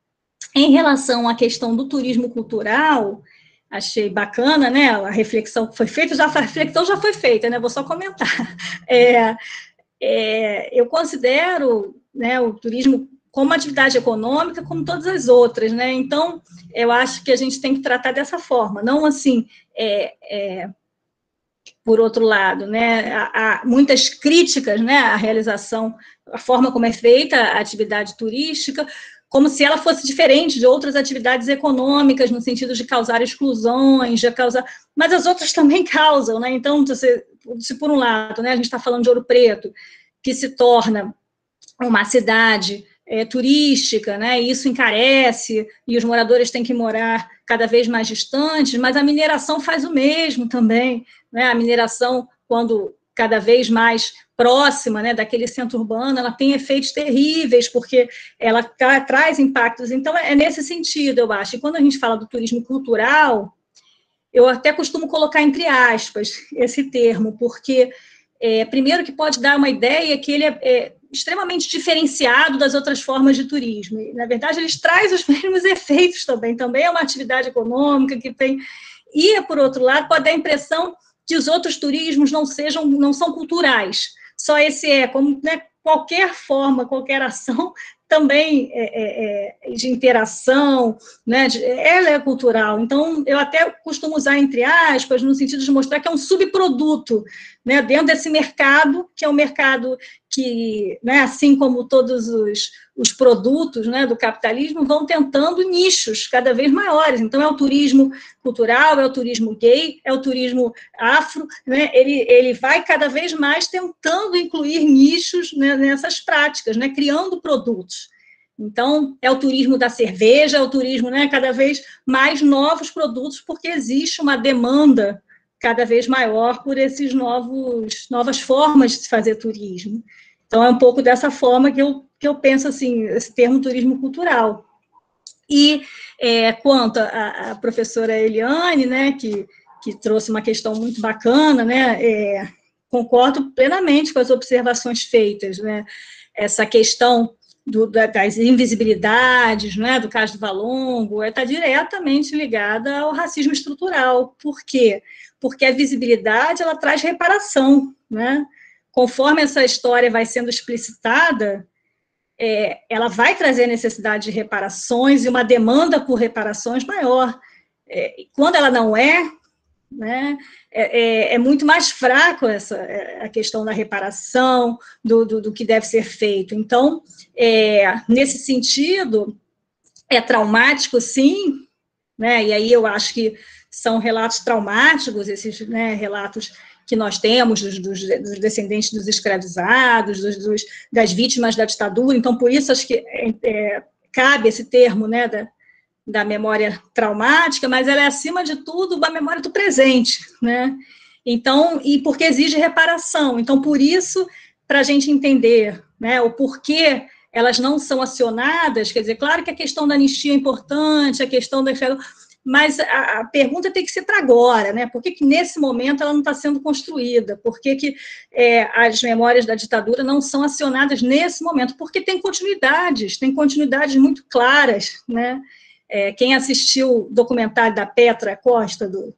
em relação à questão do turismo cultural, achei bacana, né, a reflexão que foi feita, já, a reflexão já foi feita, né, vou só comentar. É, é, eu considero, né, o turismo como atividade econômica, como todas as outras, né, então, eu acho que a gente tem que tratar dessa forma, não assim, é, é, por outro lado, né, há, há muitas críticas, né, à realização, a forma como é feita a atividade turística, como se ela fosse diferente de outras atividades econômicas, no sentido de causar exclusões, de causar... Mas as outras também causam, né? Então, se, se por um lado, né, a gente está falando de Ouro Preto, que se torna uma cidade é, turística, né, e isso encarece, e os moradores têm que morar cada vez mais distantes, mas a mineração faz o mesmo também, né? A mineração, quando cada vez mais próxima, né, daquele centro urbano, ela tem efeitos terríveis, porque ela tra traz impactos. Então, é nesse sentido, eu acho. E quando a gente fala do turismo cultural, eu até costumo colocar entre aspas esse termo, porque, é, primeiro, que pode dar uma ideia que ele é, é extremamente diferenciado das outras formas de turismo. E, na verdade, eles trazem os mesmos efeitos também. Também é uma atividade econômica que tem... E, por outro lado, pode dar a impressão que os outros turismos não sejam, não são culturais. Só esse é, como, né, qualquer forma, qualquer ação também é, é, de interação, né, de, ela é cultural. Então, eu até costumo usar entre aspas, no sentido de mostrar que é um subproduto, né, dentro desse mercado, que é um mercado que, né, assim como todos os, os produtos, né, do capitalismo, vão tentando nichos cada vez maiores. Então, é o turismo cultural, é o turismo gay, é o turismo afro, né, ele, ele vai cada vez mais tentando incluir nichos, né, nessas práticas, né, criando produtos. Então, é o turismo da cerveja, é o turismo, né, cada vez mais novos produtos, porque existe uma demanda cada vez maior por esses novos, novas formas de se fazer turismo. Então, é um pouco dessa forma que eu, que eu penso, assim, esse termo turismo cultural. E, é, quanto à professora Eliane, né, que, que trouxe uma questão muito bacana, né, é, concordo plenamente com as observações feitas, né, essa questão do, das invisibilidades, né, do caso do Valongo, está diretamente ligada ao racismo estrutural. Por quê? Porque a visibilidade, ela traz reparação, né? Conforme essa história vai sendo explicitada, é, ela vai trazer necessidade de reparações e uma demanda por reparações maior. É, quando ela não é, né, é, é, é muito mais fraco essa, a questão da reparação, do, do, do que deve ser feito. Então, é, nesse sentido, é traumático, sim, né, e aí eu acho que são relatos traumáticos, esses, né, relatos que nós temos dos, dos, dos descendentes dos escravizados, dos, dos, das vítimas da ditadura. Então, por isso, acho que é, é, cabe esse termo, né, da, da memória traumática, mas ela é, acima de tudo, uma memória do presente, né? Então, e porque exige reparação. Então, por isso, para a gente entender, né, o porquê elas não são acionadas, quer dizer, claro que a questão da anistia é importante, a questão da... Mas a, a pergunta tem que ser para agora, né? Por que, que nesse momento ela não está sendo construída? Por que, que é, as memórias da ditadura não são acionadas nesse momento? Porque tem continuidades, tem continuidades muito claras, né? É, quem assistiu o documentário da Petra Costa, do,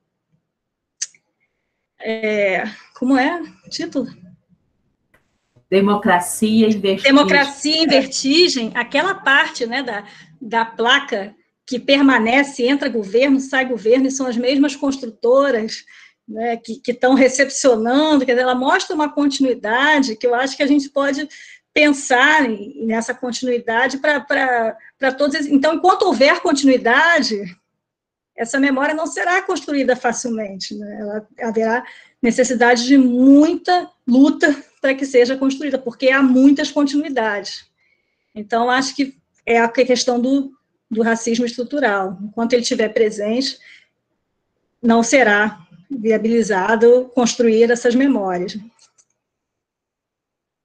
é, como é o título? Democracia em Vertigem. Democracia em Vertigem, aquela parte, né, da, da placa que permanece, entra governo, sai governo, e são as mesmas construtoras, né, que estão recepcionando, quer dizer, ela mostra uma continuidade que eu acho que a gente pode pensar nessa continuidade para todos. Então, enquanto houver continuidade, essa memória não será construída facilmente, né? Ela haverá necessidade de muita luta para que seja construída, porque há muitas continuidades. Então, acho que é a questão do, do racismo estrutural. Enquanto ele estiver presente, não será viabilizado construir essas memórias.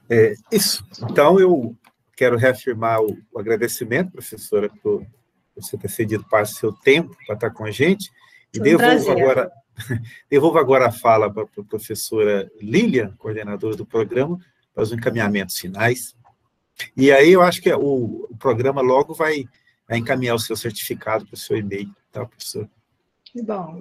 É, isso. Então, eu quero reafirmar o, o agradecimento, professora, por você ter cedido parte do seu tempo para estar com a gente. E Foi um devolvo prazer. agora, devolvo agora a fala para a professora Lilian, coordenadora do programa, para os encaminhamentos finais. E aí eu acho que o, o programa logo vai, vai encaminhar o seu certificado para o seu e-mail, tá, professora? Que bom.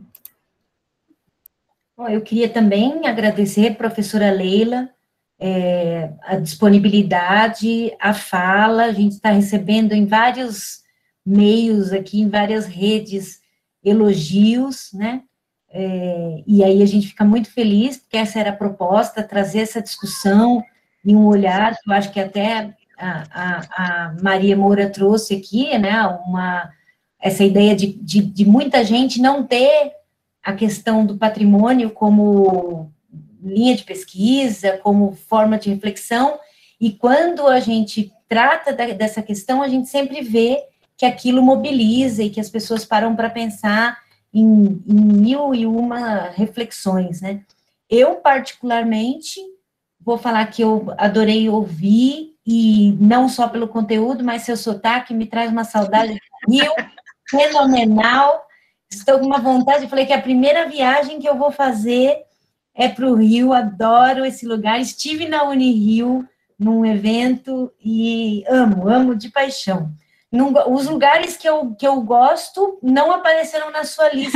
Bom, eu queria também agradecer a professora Leila, é, a disponibilidade, a fala, a gente está recebendo em vários meios aqui, em várias redes, elogios, né? É, e aí a gente fica muito feliz, porque essa era a proposta, trazer essa discussão e um olhar, que eu acho que até a, a, a Maria Moura trouxe aqui, né, uma, essa ideia de, de, de muita gente não ter a questão do patrimônio como linha de pesquisa, como forma de reflexão, e quando a gente trata da, dessa questão, a gente sempre vê que aquilo mobiliza e que as pessoas param para pensar em, em mil e uma reflexões, né? Eu, particularmente, vou falar que eu adorei ouvir, e não só pelo conteúdo, mas seu sotaque me traz uma saudade do Rio, fenomenal. Estou com uma vontade, falei que a primeira viagem que eu vou fazer é para o Rio, adoro esse lugar, estive na Unirio, num evento, e amo, amo de paixão. Não, os lugares que eu, que eu gosto não apareceram na sua lista.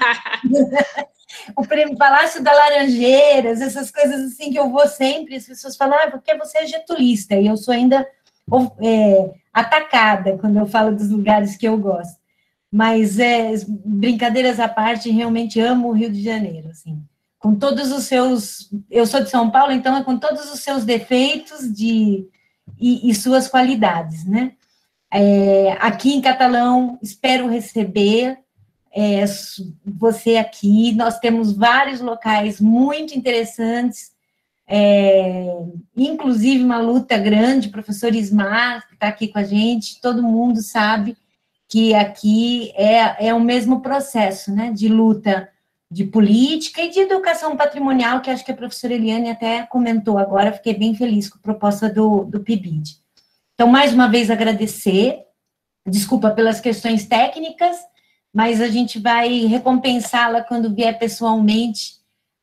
O Palácio das Laranjeiras, essas coisas assim que eu vou sempre, as pessoas falam, ah, porque você é getulista, e eu sou ainda é, atacada quando eu falo dos lugares que eu gosto. Mas, é, brincadeiras à parte, realmente amo o Rio de Janeiro, assim, com todos os seus... Eu sou de São Paulo, então é com todos os seus defeitos de, e, e suas qualidades, né? É, aqui em Catalão, espero receber é, você aqui. Nós temos vários locais muito interessantes, é, inclusive uma luta grande, o professor Ismar, que está aqui com a gente, todo mundo sabe que aqui é, é o mesmo processo, né, de luta de política e de educação patrimonial, que acho que a professora Eliane até comentou agora, fiquei bem feliz com a proposta do, do P I B I D. Então, mais uma vez, agradecer, desculpa pelas questões técnicas, mas a gente vai recompensá-la quando vier pessoalmente,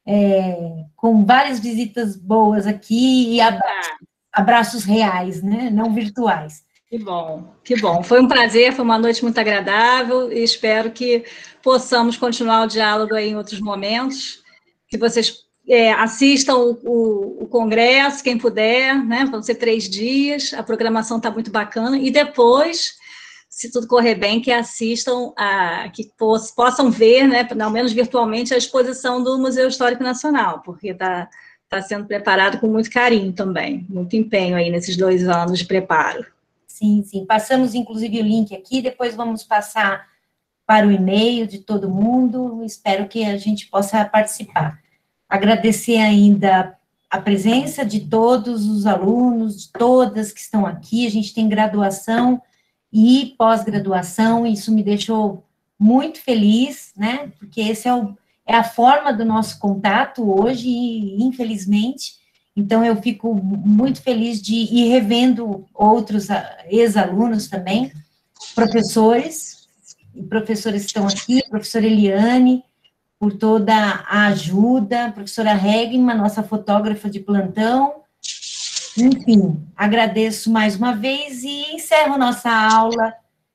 é, com várias visitas boas aqui e abraços, abraços reais, né, não virtuais. Que bom, que bom. Foi um prazer, foi uma noite muito agradável e espero que possamos continuar o diálogo aí em outros momentos, que vocês é, assistam o, o, o congresso, quem puder, né? Vão ser três dias, a programação está muito bacana, e depois, se tudo correr bem, que assistam, a, que poss, possam ver, né, ao menos virtualmente, a exposição do Museu Histórico Nacional, porque está tá sendo preparado com muito carinho também, muito empenho aí nesses dois anos de preparo. Sim, sim. Passamos, inclusive, o link aqui, depois vamos passar para o e-mail de todo mundo, espero que a gente possa participar. Agradecer ainda a presença de todos os alunos, de todas que estão aqui, a gente tem graduação e pós-graduação, isso me deixou muito feliz, né, porque esse é, o, é a forma do nosso contato hoje, e, infelizmente, então, eu fico muito feliz de ir revendo outros ex-alunos também, professores, e professores que estão aqui, professora Eliane, por toda a ajuda, professora Regma, nossa fotógrafa de plantão, enfim, agradeço mais uma vez e encerro nossa aula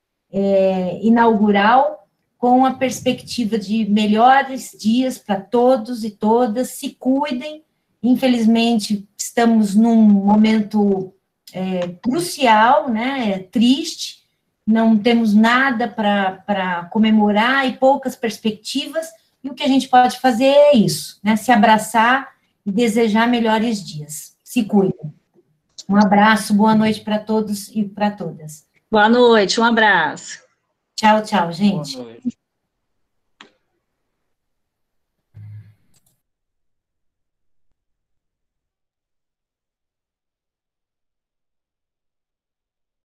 é, inaugural com a perspectiva de melhores dias para todos e todas, se cuidem. Infelizmente, estamos num momento é, crucial, né, é triste, não temos nada para comemorar e poucas perspectivas, e o que a gente pode fazer é isso, né, se abraçar e desejar melhores dias. Se cuidem. Um abraço, boa noite para todos e para todas. Boa noite, um abraço. Tchau, tchau, gente. Boa noite.